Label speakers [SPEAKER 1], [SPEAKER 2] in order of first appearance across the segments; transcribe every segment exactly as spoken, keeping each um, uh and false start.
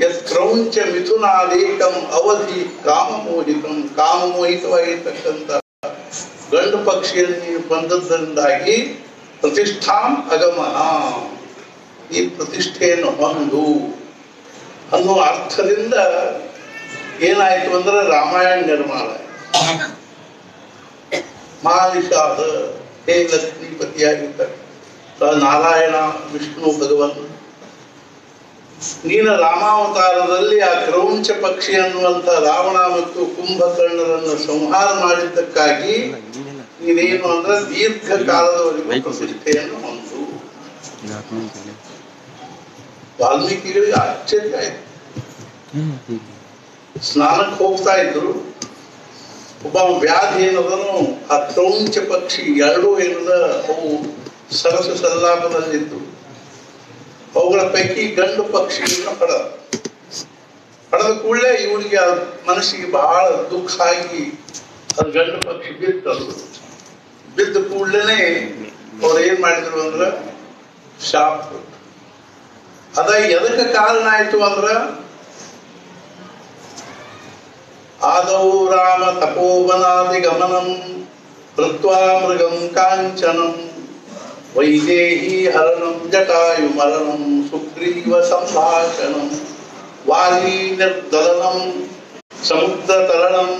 [SPEAKER 1] ಯತ್ ಕ್ರೌಂಚ ಮಿಥುನಾದೇಕಂ ಅವಧಿ ಕಾಮಮೋಹಿತಂ ಕಾಮಮೋಹಿತವಾಗಿರ್ತಕ್ಕಂಥ ಗಂಡು ಪಕ್ಷಿಯನ್ನು ನೀವು ಬಂದದ್ದರಿಂದಾಗಿ ಪ್ರತಿಷ್ಠಾಂ ಅಗಮನ ಈ ಪ್ರತಿಷ್ಠೆಯನ್ನು ಹೊಂದು ಅನ್ನುವ ಅರ್ಥದಿಂದ ಏನಾಯ್ತು ಅಂದ್ರೆ ರಾಮಾಯಣ ನಿರ್ಮಾಣ. ಮಹಾನಿಷಾದ ಹೇ ಲಕ್ಷ್ಮೀಪತಿಯಾಗಿರ್ತಾರೆ ನಾರಾಯಣ ವಿಷ್ಣು ಭಗವನ್, ನೀನ ರಾಮಾವತಾರದಲ್ಲಿ ಆ ಕ್ರೌಂಚ ಪಕ್ಷಿ ಅನ್ನುವಂಥ ರಾವಣ ಮತ್ತು ಕುಂಭಕರ್ಣರನ್ನು ಸಂಹಾರ ಮಾಡಿದ್ದಕ್ಕಾಗಿ ನೀನೇನು ಅಂದ್ರೆ ದೀರ್ಘ ಕಾಲದವರೆಗೂ ಪ್ರತಿಷ್ಠೆಯನ್ನು ಹೊಂದು. ವಾಲ್ಮೀಕಿಗಳಿಗೆ ಆಶ್ಚರ್ಯ ಆಯ್ತು. ಸ್ನಾನಕ್ಕೆ ಹೋಗ್ತಾ ಇದ್ರು, ಒಬ್ಬ ವ್ಯಾಧಿ ಏನದನು ಆ ಕ್ರೌಂಚ ಪಕ್ಷಿ ಎರಡೂ ಏನದ ಅವು ಸರಸ ಸಲ್ಲಾಪದಲ್ಲಿದ್ದು ಅವುಗಳ ಪೈಕಿ ಗಂಡು ಪಕ್ಷಿಯನ್ನು ಪಡೆದ ಪಡೆದ ಕೂಡಲೇ ಇವರಿಗೆ ಮನಸ್ಸಿಗೆ ಬಹಳ ದುಃಖ ಆಗಿ ಅದು ಗಂಡು ಪಕ್ಷಿ ಬಿತ್ತದು. ಬಿದ್ದ ಕೂಡಲೇ ಅವ್ರು ಏನ್ ಮಾಡಿದ್ರು ಅಂದ್ರ ಶಾಪ. ಅದ ಎದಕ್ಕೆ ಕಾರಣ ಆಯ್ತು ಅಂದ್ರ ಆದೌ ರಾಮ ತಪೋವನಾದಿ ಗಮನಂ ಕೃತ್ವಾ ಮೃಗಂ ಕಾಂಚನಂ ವೈದೇಹಿ ಹರಣಂ ಜಟಾಯು ಮರಣಂ ಸುಗ್ರೀವ ಸಂಭಾಷಣಂ ವಾಲಿ ನಿರ್ದಲನಂ ಸಮುದ್ರ ತರಣಂ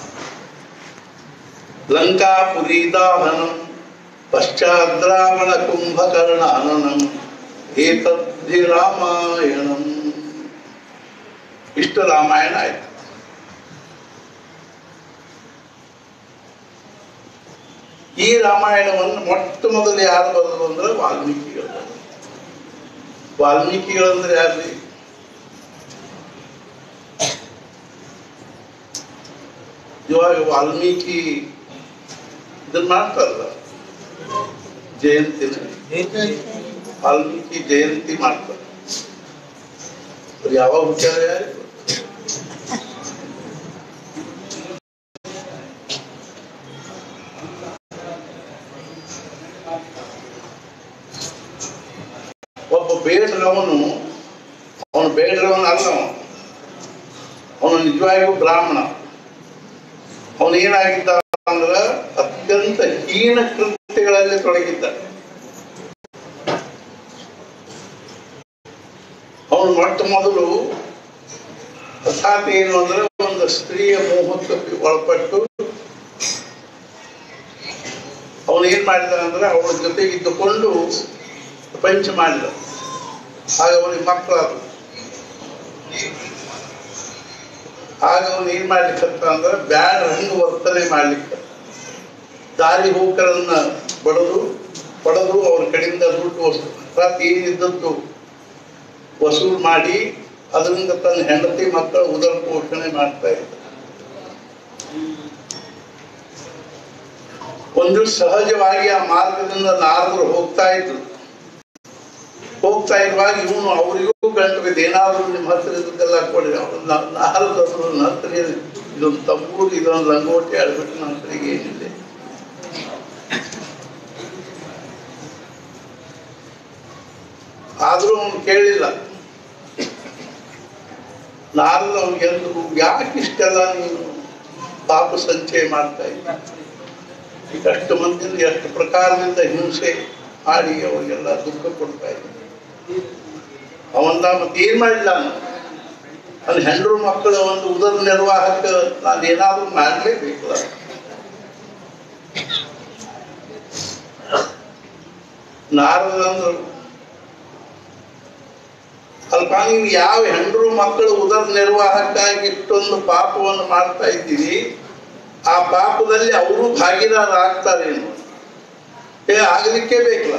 [SPEAKER 1] ಲಂಕಾಪುರಿ ದಾಹನಂ ಪಶ್ಚಾದ್ರಾವಣ ಕುಂಭಕರ್ಣ ಹನನಂ ಏತದ್ಧಿ ರಾಮಾಯಣಂ. ಇಷ್ಟು ರಾಮಾಯಣ ಆಯ್ತು. ಈ ರಾಮಾಯಣವನ್ನು ಮೊಟ್ಟ ಮೊದಲು ಯಾರು ಬರೆದರು ಅಂದ್ರೆ ವಾಲ್ಮೀಕಿಗಳು. ವಾಲ್ಮೀಕಿಗಳಂದ್ರೆ ಯಾರ್ರಿ? ಇವಾಗ ವಾಲ್ಮೀಕಿ ಇದನ್ನ ಮಾಡ್ತಾರಲ್ಲ ಜಯಂತಿನ, ವಾಲ್ಮೀಕಿ ಜಯಂತಿ ಮಾಡ್ತಾರೆ. ಯಾವಾಗ ಹುಟ್ಟ್ಯಾರ ಯಾರು? ಒಬ್ಬ ಬೇಡ್ರವನು, ಅವನು ಬೇಡ್ರವನ ಅಲ್ಲ, ಅವನು ನಿಜವಾಗಿಯೂ ಬ್ರಾಹ್ಮಣ. ಅವನು ಏನಾಗಿದ್ದ ಅಂದ್ರ ಅತ್ಯಂತ ಹೀನ ಕೃತ್ಯಗಳಲ್ಲಿ ತೊಡಗಿದ್ದ. ಅವನು ಮೊಟ್ಟ ಮೊದಲು ಅರ್ಥಾತ್ ಏನು ಅಂದ್ರೆ ಒಂದು ಸ್ತ್ರೀಯ ಮೋಹಕ್ಕೆ ಒಳಪಟ್ಟು ಅವನು ಏನ್ ಮಾಡಿದ ಅಂದ್ರೆ ಅವಳ ಜೊತೆ ಇದ್ದುಕೊಂಡು ಪಂಚ ಮಾಡಿದ. ಆಗ ಅವನಿಗೆ ಮಕ್ಕಳಾದ್ರು. ಆಗ ಅವನು ಏನ್ ಮಾಡ್ಲಿಕ್ಕಂತ ಅಂದ್ರೆ ಬ್ಯಾಡ ಹಂಗ ವರ್ತನೆ ಮಾಡ್ಲಿಕ್ಕೆ ದಾರಿ ಹೋಕರನ್ನ ಬಡದು ಪಡೆದು ಅವ್ರ ಕಡೆಯಿಂದ ದುಡ್ಡು ಅರ್ಥಾತ್ ಏನಿದ್ದದ್ದು ವಸೂಲ್ ಮಾಡಿ ಅದರಿಂದ ತನ್ನ ಹೆಂಡತಿ ಮಕ್ಕಳ ಉದರ ಪೋಷಣೆ ಮಾಡ್ತಾ ಇದ್ದ. ಒಂದು ಸಹಜವಾಗಿ ಆ ಮಾರ್ಗದಿಂದ ನಾರದರು ಹೋಗ್ತಾ ಇದ್ರು. ಹೋಗ್ತಾ ಇರುವಾಗ ಇವನು ಅವರಿಗೂ ಗಂಟು ಬಿದ್ದು ಏನಾದ್ರು ನಿಮ್ಮ ಹತ್ರ ಇದ್ದೆಲ್ಲ ಕೊಡಿ. ಅವ್ರು ನಾರದರು ನನ್ನ ಹತ್ರ ಇದೊಂದು ತಂಬೂರು ಇದೊಂದು ಲಂಗೋಟಿ ಆಡ್ಬಿಟ್ಟು ನನ್ನ ಹತ್ರಿಗೆ ಏನಿದೆ. ಆದ್ರೂ ಅವನು ಕೇಳಿಲ್ಲ. ನಾರದ ಅವ್ನಿಗೆ ಎಂದ್ರು ಯಾಕೆ ಇಷ್ಟೆಲ್ಲ ನೀನು ಪಾಪ ಸಂಚಯ ಮಾಡ್ತಾ ಇದ್ದ? ಎಷ್ಟು ಮಂದಿಯಿಂದ ಎಷ್ಟು ಪ್ರಕಾರದಿಂದ ಹಿಂಸೆ ಮಾಡಿ ಅವರಿಗೆಲ್ಲ ದುಃಖ ಕೊಡ್ತಾ ಇದ್ದ. ಅವನ್ನ ಮತ್ತೆ ಏನ್ ಮಾಡಿಲ್ಲ, ನನ್ನ ಹೆಂಡ್ರು ಮಕ್ಕಳ ಒಂದು ಉದರ ನಿರ್ವಾಹಕ ನಾನು ಏನಾದ್ರೂ ಮಾಡ್ಲೇಬೇಕಲ್ಲ. ನಾರದ ಅಂದ್ರು ಅಲ್ಪ ನೀವು ಯಾವ ಹೆಂಡ್ರು ಮಕ್ಕಳು ಉದರ ನಿರ್ವಾಹಕ್ಕಾಗಿ ಇಷ್ಟೊಂದು ಪಾಪವನ್ನು ಮಾಡ್ತಾ ಇದ್ದೀರಿ, ಆ ಪಾಪದಲ್ಲಿ ಅವರು ಭಾಗಿದಾರ ಆಗ್ತಾರೇನು? ಏ ಆಗಲಿಕ್ಕೆ ಬೇಕಲ್ಲ.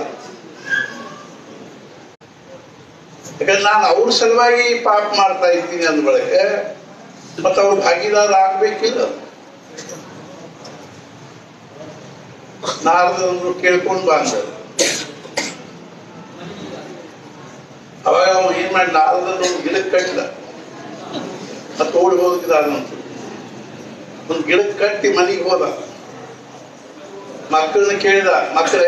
[SPEAKER 1] ಯಾಕಂದ್ರೆ ನಾನು ಅವ್ರ ಸಲುವಾಗಿ ಪಾಪ ಮಾಡ್ತಾ ಇದ್ದೀನಿ ಅಂದ ಬಳಕೆ ಮತ್ತೆ ಅವ್ರು ಭಾಗಿದಾರ ಆಗ್ಬೇಕಿಲ್ಲ. ನಾರದಂದ್ರು ಕೇಳ್ಕೊಂಡು ಬಂದರು. ಅವಾಗ ಅವನು ಏನ್ ಮಾಡಿ ನಾರದನ್ನು ಒಂದು ಗಿಡಕ್ಕೆ ಕಟ್ಟಿದ. ಮತ್ತೆ ಓಡಿ ಹೋಗಿದ್ದಾರಂತ. ಒಂದು ಗಿಡಕ್ಕೆ ಕಟ್ಟಿ ಮನೆಗೆ ಹೋದ. ಮಕ್ಕಳನ್ನ ಕೇಳಿದ, ಮಕ್ಕಳೇ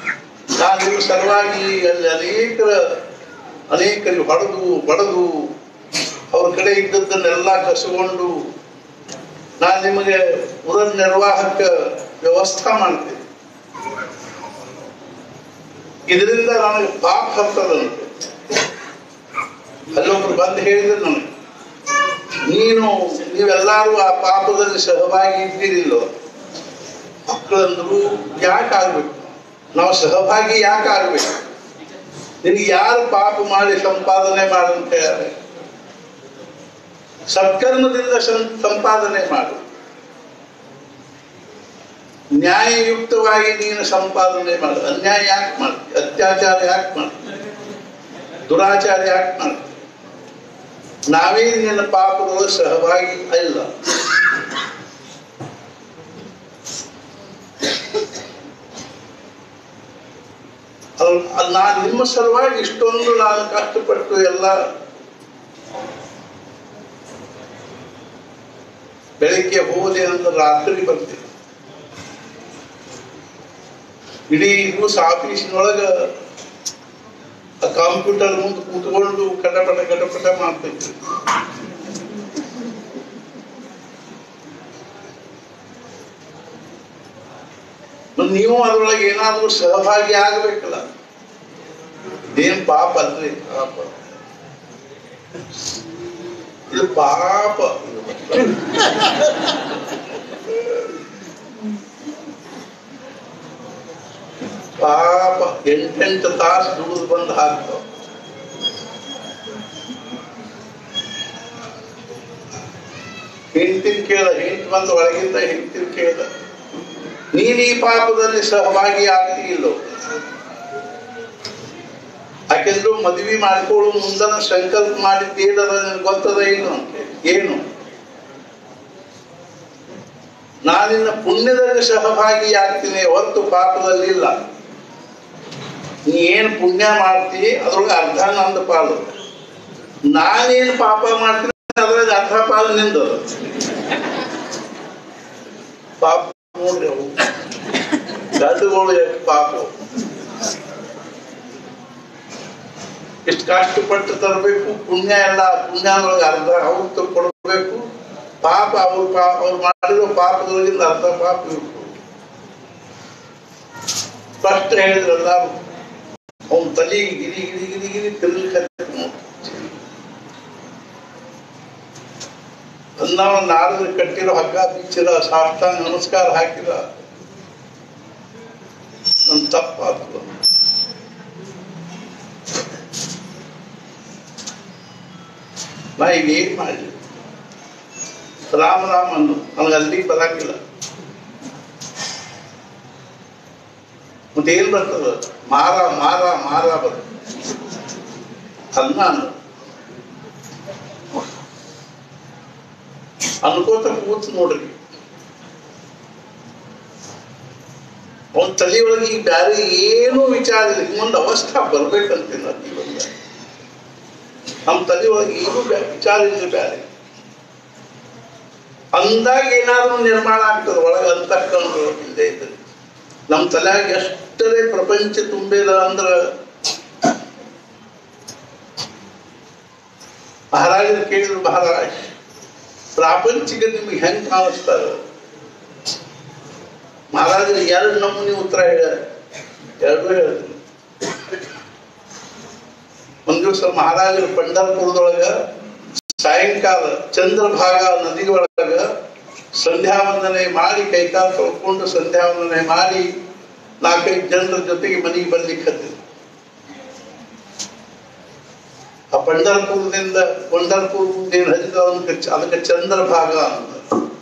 [SPEAKER 1] ನಾನು ನಿಮ್ಮ ಸಲುವಾಗಿ ಅಲ್ಲಿ ಅನೇಕರ ಅನೇಕರಿಗೆ ಹೊಡೆದು ಬಡದು ಕಡೆ ಇದ್ದದ್ದನ್ನೆಲ್ಲ ಕಸಕೊಂಡು ನಾನು ನಿಮಗೆ ಉದರ ನಿರ್ವಾಹಕ ವ್ಯವಸ್ಥೆ ಮಾಡ್ತೀನಿ. ಇದರಿಂದ ನನಗೆ ಪಾಪ ಹತ್ತದಂತೆ. ಅಲ್ಲೊಬ್ರು ಬಂದು ಹೇಳಿದ್ರು ನನಗೆ, ನೀನು ನೀವೆಲ್ಲರೂ ಆ ಪಾಪದಲ್ಲಿ ಸಹಭಾಗಿ ಇದ್ದೀರಿಲ್ಲೋ. ಮಕ್ಕಳಂದ್ರು ಯಾಕೆ ಆಗ್ಬೇಕು, ನಾವು ಸಹಭಾಗಿ ಯಾಕೆ ಆಗ್ಬೇಕು? ನಿನಗೆ ಯಾರು ಪಾಪ ಮಾಡಿ ಸಂಪಾದನೆ ಮಾಡಂತ ಹೇಳ್ಯಾರೆ? ಸತ್ಕರ್ಮದಿಂದ ಸಂಪಾದನೆ ಮಾಡು, ನ್ಯಾಯಯುಕ್ತವಾಗಿ ನೀನು ಸಂಪಾದನೆ ಮಾಡು. ಅನ್ಯಾಯ ಯಾಕೆ ಮಾಡ್ತಿ? ಅತ್ಯಾಚಾರ ಯಾಕೆ ಮಾಡ್ತಿ? ದುರಾಚಾರ ಯಾಕೆ ಮಾಡ್ತಿ? ನಾವೇ ನಿನ್ನ ಪಾಪದೊಳಗೆ ಸಹಭಾಗಿ ಇಲ್ಲ. ನಾನು ನಿಮ್ಮ ಸಲುವಾಗಿ ಇಷ್ಟೊಂದು ನಾನು ಕಷ್ಟಪಟ್ಟು ಎಲ್ಲ ಬೆಳಿಗ್ಗೆ ಹೋದೆ ಅಂದ್ರೆ ರಾತ್ರಿ ಬರ್ತೀನಿ. ಇಡೀ ದಿವಸ ಆಫೀಸಿನೊಳಗ ಕಂಪ್ಯೂಟರ್ ಮುಂದೆ ಕೂತ್ಕೊಂಡು ಕಟಪಟ ಕಟಪಟ ಮಾಡ್ತಿದ್ವಿ. ನೀವು ಅದ್ರೊಳಗೆ ಏನಾದ್ರೂ ಸಹಭಾಗಿ ಆಗ್ಬೇಕಲ್ಲ. ಏನ್ ಪಾಪ ಅಲ್ರಿ, ಪಾಪ ಇದು ಪಾಪ. ಪಾಪ ಎಂಟೆಂಟು ತಾಸು ದುಡಿದು ಬಂದು ಹಾಕ್ತಾವ. ಹೆಂಡತಿನ ಕೇಳ, ಹೆಂಡತಿ ಬಂದು ಒಳಗಿಂದ ಹೆಂಡತಿನ ಕೇಳ, ನೀನ್ ಈ ಪಾಪದಲ್ಲಿ ಸಹಭಾಗಿ ಆಗ್ತಿ ಇಲ್ಲೋ? ಯಾಕೆಂದ್ರು ಮದುವೆ ಮಾಡ್ಕೊಳ್ಳೋ ಮುಂದನ ಸಂಕಲ್ಪ ಮಾಡಿದ್ದೇನದ ಗೊತ್ತದ ಏನು ಏನು ನಾನಿನ್ನ ಪುಣ್ಯದಲ್ಲಿ ಸಹಭಾಗಿ ಆಗ್ತೀನಿ ಹೊರತು ಪಾಪದಲ್ಲಿ ಇಲ್ಲ. ನೀ ಏನ್ ಪುಣ್ಯ ಮಾಡ್ತಿ ಅದ್ರೊಳಗೆ ಅರ್ಧ ನಂದು ಪಾಲು, ನಾನೇನು ಪಾಪ ಮಾಡ್ತೀನಿ ಅದ್ರಾಗ ಅರ್ಧ ಪಾಲು ನಿಂದು. ಪಾಪ ನೋಡ್ರಿ, ಅವು ಗಂಡುಗಳು ಎಷ್ಟು ಪಾಪ, ಎಷ್ಟು ಕಷ್ಟಪಟ್ಟು ತರಬೇಕು. ಪುಣ್ಯ ಎಲ್ಲ ಪುಣ್ಯದೊಳಗೆ ಅರ್ಧ ಅವ್ರು ಕೊಡಬೇಕು. ಪಾಪ ಅವ್ರು ಪಾಪ ಅವ್ರು ಮಾಡಿರೋ ಪಾಪದೊಳಗಿಂದ ಅರ್ಧ ಪಾಪ ಇರ್ಬೇಕು. ಫಸ್ಟ್ ಹೇಳಿದ್ರಲ್ಲ, ಅವನ್ ತಲೆ ಗಿರಿ ಗಿರಿ ಗಿರಿ ಗಿರಿ ತಿರ್ಲಿಕ್ಕೆ ಅಂದವ ನಾರದ ಕಟ್ಟಿರೋ ಹಗ್ಗ ಬಿಚ್ಚಿರ ಸಾಷ್ಟಾಂಗ ನಮಸ್ಕಾರ ಹಾಕಿರ ನನ್ ತಪ್ಪಾಗ್ತದ. ನಾ ಈಗ ಏನ್ ಮಾಡಲಿ? ರಾಮ ರಾಮ ಅನ್ನು ನನಗೆ ಅಲ್ಲಿಗೆ ಬರಂಗಿಲ್ಲ. ಮತ್ತೆ ಏನ್ ಬರ್ತದ? ಮಾರ ಮಾರ ಮಾರ ಬರ್ತದೆ. ಅನ್ನ ಅನ್ಕೋತ ಕೂತ್ ನೋಡ್ರಿ, ಅವನ್ ತಲೆಯೊಳಗೆ ಈಗ ಬ್ಯಾರೆ ಏನೂ ವಿಚಾರ ಇಲ್ಲ. ಹಿಂಗೊಂದು ಅವಸ್ಥಾ ಬರ್ಬೇಕಂತೀನಿ ನಾ ಜೀವನದಾಗ. ನಮ್ಮ ತಲೆಯೊಳಗೆ ಏನೂ ವಿಚಾರ ಇಲ್ಲ ಬ್ಯಾರೆ ಅಂದಾಗ ಏನಾದ್ರೂ ನಿರ್ಮಾಣ ಆಗ್ತದೆ ಒಳಗೆ ಅಂತಕ್ಕಂಥ ಇಲ್ಲದೆ ಇದ್ರೆ. ನಮ್ಮ ತಲೆಯಾಗ ಎಷ್ಟರೇ ಪ್ರಪಂಚ ತುಂಬಿದ ಅಂದ್ರ ಮಹಾರಾಜರು ಕೇಳಿದ್ರು, ಮಹಾರಾಜ್ ಪ್ರಾಪಂಚಿಕ ನಿಮ್ಗೆ ಹೆಂಗ್ ಕಾಣಿಸ್ತಾರ? ಮಹಾರಾಜರು ಎರಡು ನಮೂನಿ ಉತ್ತರ ಹೇಳ್ಯಾರ, ಎರಡು ಹೇಳಿದ್ರು. ಒಂದ್ ದಿವಸ ಮಹಾರಾಜರು ಪಂಢರಪುರದೊಳಗ ಸಾಯಂಕಾಲ ಚಂದ್ರಭಾಗ ನದಿ ಒಳಗ ಸಂಧ್ಯಾ ವಂದನೆ ಮಾಡಿ ಕೈಕಾಲು ತೊಳ್ಕೊಂಡು ಸಂಧ್ಯಾ ವಂದನೆ ಮಾಡಿ ನಾಲ್ಕೈದು ಜನರ ಜೊತೆಗೆ ಮನೆಗೆ ಬರ್ಲಿಕ್ಕೆ ಹತ್ತಿದ್ರು. ಆ ಪಂಢರಪುರದಿಂದ ಪಂಢರಪುರ ಏನ್ ಹರಿದ ಅದಕ್ಕೆ ಚಂದ್ರಭಾಗ ಅಂತ.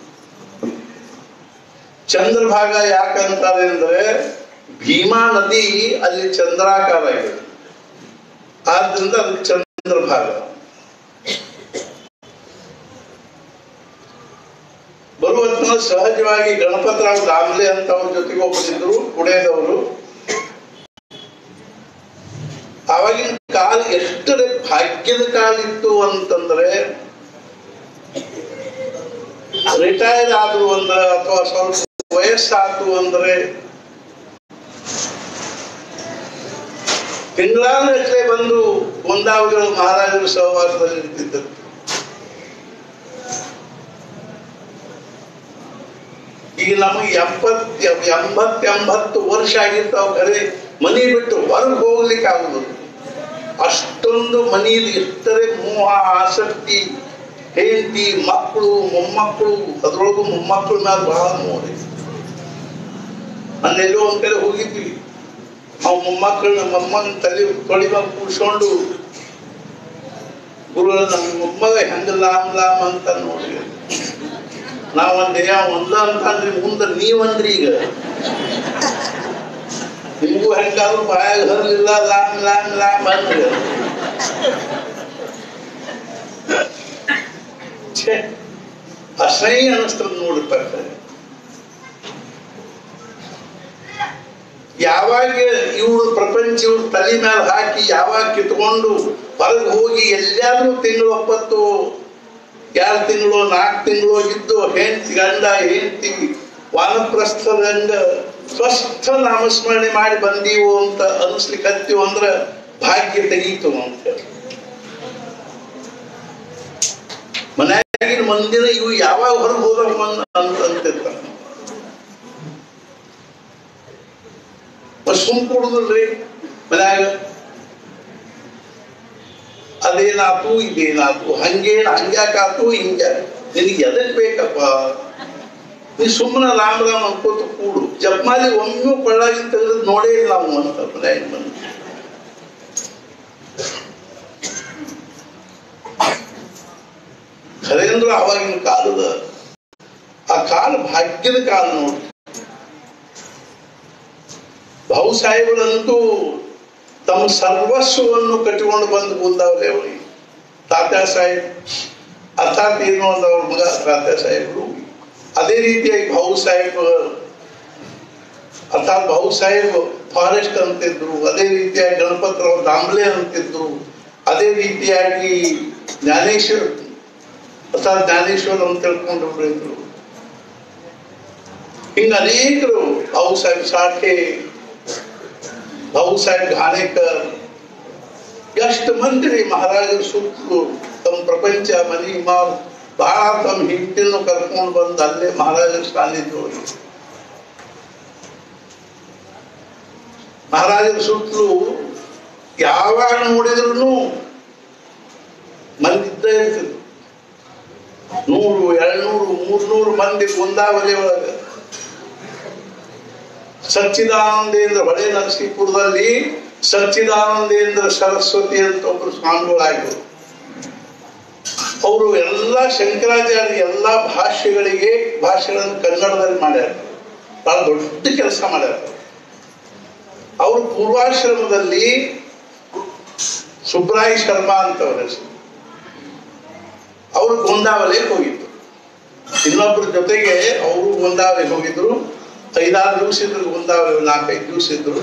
[SPEAKER 1] ಚಂದ್ರಭಾಗ ಯಾಕಂತಾರೆ ಅಂದ್ರೆ ಭೀಮಾ ನದಿ ಅಲ್ಲಿ ಚಂದ್ರಾಕಾರ ಇದೆ, ಆದ್ರಿಂದ ಅದಕ್ಕೆ ಚಂದ್ರಭಾಗ. ಬರುವತ್ನ ಸಹಜವಾಗಿ ಗಣಪತರಾವ್ ದಾಮ್ಲೆ ಅಂತ ಅವ್ರ ಜೊತೆಗೆ ಒಬ್ಬರಿದ್ರು ಪುಣೆದವರು. ಆವಾಗಿನ ಕಾಲ ಎಷ್ಟರ ಭಾಗ್ಯದ ಕಾಲ ಇತ್ತು ಅಂತಂದ್ರೆ, ರಿಟೈರ್ ಆದ್ರು ಅಂದ್ರೆ ಅಥವಾ ಸ್ವಲ್ಪ ವಯಸ್ಸಾತು ಅಂದ್ರೆ ತಿಂಗಳಾಗಲೇ ಬಂದು ಗೊಂದಾವಳಿಗಳು ಮಹಾರಾಜರ ಸಹವಾಸದಲ್ಲಿ ಇರ್ತಿದ್ದರು. ಈಗ ನಮಗೆ ಎಪ್ಪತ್ ಎಂಬತ್ ಎಂಬತ್ತು ವರ್ಷ ಆಗಿರ್ತಾವ ಖರೆ ಮನಿ ಬಿಟ್ಟು ಹೊರಗೆ ಹೋಗ್ಲಿಕ್ಕೆ ಆಗುದಿಲ್ಲ. ಅಷ್ಟೊಂದು ಮನೆಯಲ್ಲಿ ಇರ್ತರೆ ಮೋಹ ಆಸಕ್ತಿ, ಹೆಂಡತಿ ಮಕ್ಕಳು ಮೊಮ್ಮಕ್ಕಳು, ಅದ್ರೊಳಗು ಮೊಮ್ಮಕ್ಕಳ ಮೇಲೆ ಬಹಳ ನೋಡಿ. ಅಲ್ಲೆಲ್ಲೋ ಒಂದ್ ಕಡೆ ಹೋಗಿದ್ವಿ, ಅವ್ ಮೊಮ್ಮಕ್ಕಳನ್ನ ಮೊಮ್ಮನ ತಲೆ ತೊಳಿವಾಗ ಕೂಡ್ಸ್ಕೊಂಡು ಗುರುಗಳ ನಮ್ಮ ಮೊಮ್ಮಗ ಹೆಂಗ ಲಾಮ್ ಲಾಮ್ ಅಂತ ನೋಡಿ ನಾವಂದೇ ಒಂದ ಅಂತಂದ್ರಿ ಮುಂದೆ ನೀವಂದ್ರಿ ಈಗ ನಿಮಗೂ ಹೆಂಗಾದ್ರು ಬಾಯಾಗ ಹರಲಿಲ್ಲ ಲಾಮ್ ಲಾಮ್ ಲಾಮ್ ಅಂದ್ರಿ. ಅಸಹ್ಯ ಅನಿಸ್ತದ ನೋಡ್ತಾರೆ. ಯಾವಾಗ ಇವ್ರು ಪ್ರಪಂಚ ಇವ್ರ ತಲೆ ಮೇಲೆ ಹಾಕಿ ಯಾವಾಗ ಕಿತ್ಕೊಂಡು ಹೊರಗೆ ಹೋಗಿ ಎಲ್ಲಾದ್ರೂ ತಿಂಗಳು ಒಪ್ಪತ್ತು ಎರಡು ತಿಂಗಳು ನಾಲ್ಕು ತಿಂಗಳು ಇದ್ದು ಹೆಂಡತಿ ಗಂಡ ಹೆಂಡತಿ ವಾನಪ್ರಸ್ಥದಂಗ ಸ್ವಸ್ಥ ನಾಮಸ್ಮರಣೆ ಮಾಡಿ ಬಂದೀವು ಅಂತ ಅನಿಸ್ಲಿಕ್ಕೆ ಹತ್ತೀವು ಅಂದ್ರ ಭಾಗ್ಯ ತೆಗೀತು ಅಂತ ಹೇಳಿ. ಮನೆಯಾಗಿನ ಮಂದಿರ ಇವು ಯಾವಾಗ ಹೊರಗೆ ಹೋದವ ಅಂತಿರ್ತಾರ. ಸುಮ್ ಕೊಡುದಿಲ್ರಿ ಮನ್ಯಾಗ ಅದೇನಾತು ಇದೇನಾತು ಹಂಗೇನ ಹಂಗ್ಯಾಕಾತು ಹಿಂಗ ನಿನಗೆ ಎದಕ್ ಬೇಕಪ್ಪ, ನೀ ಸುಮ್ಮನೆ ರಾಮ್ ರಾಮ್ ಅನ್ಕೋತ ಕೂಡು. ಜಪ್ಮಾಲಿ ಒಮ್ಮೆ ಕೊಳ್ಳಾಗಿ ತೆಗೆದು ನೋಡೇ ಇಲ್ಲ ನಾವು ಅಂತ ಮನ್ಯಾಗ ಬಂದು. ಖರೇಂದ್ರ ಅವಾಗಿನ ಕಾಲದ ಆ ಕಾಲ ಭಾಗ್ಯದ ಕಾಲ ನೋಡಿ. ಭಾವು ಸಾಹೇಬರಂತೂ ತಮ್ಮ ಸರ್ವಸ್ವವನ್ನು ಕಟ್ಟಿಕೊಂಡು ಬಂದು ಬಂದವ್ರೆ ಅವರಿಗೆ. ತಾತ್ಯಾ ಸಾಹೇಬ್ ಅರ್ಥಾತ್ ಏನು ಅಂದ ಅವ್ರ ಮಗ ತಾತ್ಯಾ ಸಾಹೇಬರು. ಅದೇ ರೀತಿಯಾಗಿ ಭಾವು ಸಾಹೇಬ್ ಅರ್ಥಾತ್ ಭಾವು ಸಾಹೇಬ್ ಫಾರೆಸ್ಟ್ ಅಂತಿದ್ರು. ಅದೇ ರೀತಿಯಾಗಿ ಗಣಪತರಾವ್ ದಾಂಬ್ಲೆ ಅಂತಿದ್ರು. ಅದೇ ರೀತಿಯಾಗಿ ಜ್ಞಾನೇಶ್ವರ್ ಅರ್ಥಾತ್ ಜ್ಞಾನೇಶ್ವರ್ ಅಂತ ತಿಳ್ಕೊಂಡು ಇದ್ರು. ಹಿಂಗ ಅನೇಕರು ಭಾವು ಸಾಹೇಬ್ ಸಾಠೆ, ಭಾವು ಸಾಹೇಬ್ ಘಾನೇಕರ್, ಎಷ್ಟು ಮಂದಿ ಮಹಾರಾಜರ ಸುತ್ತಲೂ ತಮ್ಮ ಪ್ರಪಂಚ ಮನಿ ಮಾವು ಬಹಳ ತಮ್ಮ ಹಿಂದಿನ ಕರ್ಕೊಂಡು ಬಂದು ಅಲ್ಲೇ ಮಹಾರಾಜರ ಸಾನ್ನಿಧ್ಯ. ಮಹಾರಾಜರ ಸುತ್ತಲೂ ಯಾವಾಗ ನೋಡಿದ್ರು ಮಂದಿ ಇದ್ದ ಇರ್ತದೆ. ನೂರು ಎರಡ್ನೂರು ಮೂರ್ನೂರು ಮಂದಿ ಗೊಂದಾವಲಿ ಒಳಗ. ಸಚ್ಚಿದಾನಂದೇಂದ್ರ ಹೊಳೆ ನರಸೀಪುರದಲ್ಲಿ ಸಚ್ಚಿದಾನಂದೇಂದ್ರ ಸರಸ್ವತಿ ಅಂತ ಒಬ್ರು ಸ್ವಾಮಿಗಳಾಗಿರು. ಅವರು ಎಲ್ಲಾ ಶಂಕರಾಚಾರ್ಯ ಎಲ್ಲಾ ಭಾಷೆಗಳಿಗೆ ಭಾಷೆಗಳನ್ನು ಕನ್ನಡದಲ್ಲಿ ಮಾಡ್ಯಾರ. ಬಹಳ ದೊಡ್ಡ ಕೆಲಸ ಮಾಡ್ಯಾರ. ಅವರು ಪೂರ್ವಾಶ್ರಮದಲ್ಲಿ ಸುಬ್ರಾಯ ಶರ್ಮಾ ಅಂತವ್ರ ಹೆಸರು. ಅವರು ಗೊಂದಾವಲಿಗೆ ಹೋಗಿದ್ರು. ಇನ್ನೊಬ್ಬರ ಜೊತೆಗೆ ಅವರು ಗೊಂದಾವಲಿಗೆ ಹೋಗಿದ್ರು. ಐದಾರು ದಿವಸ ಇದ್ರು ಗೊಂದಾವಲಿ, ನಾಲ್ಕೈದು ದಿವಸ ಇದ್ರು.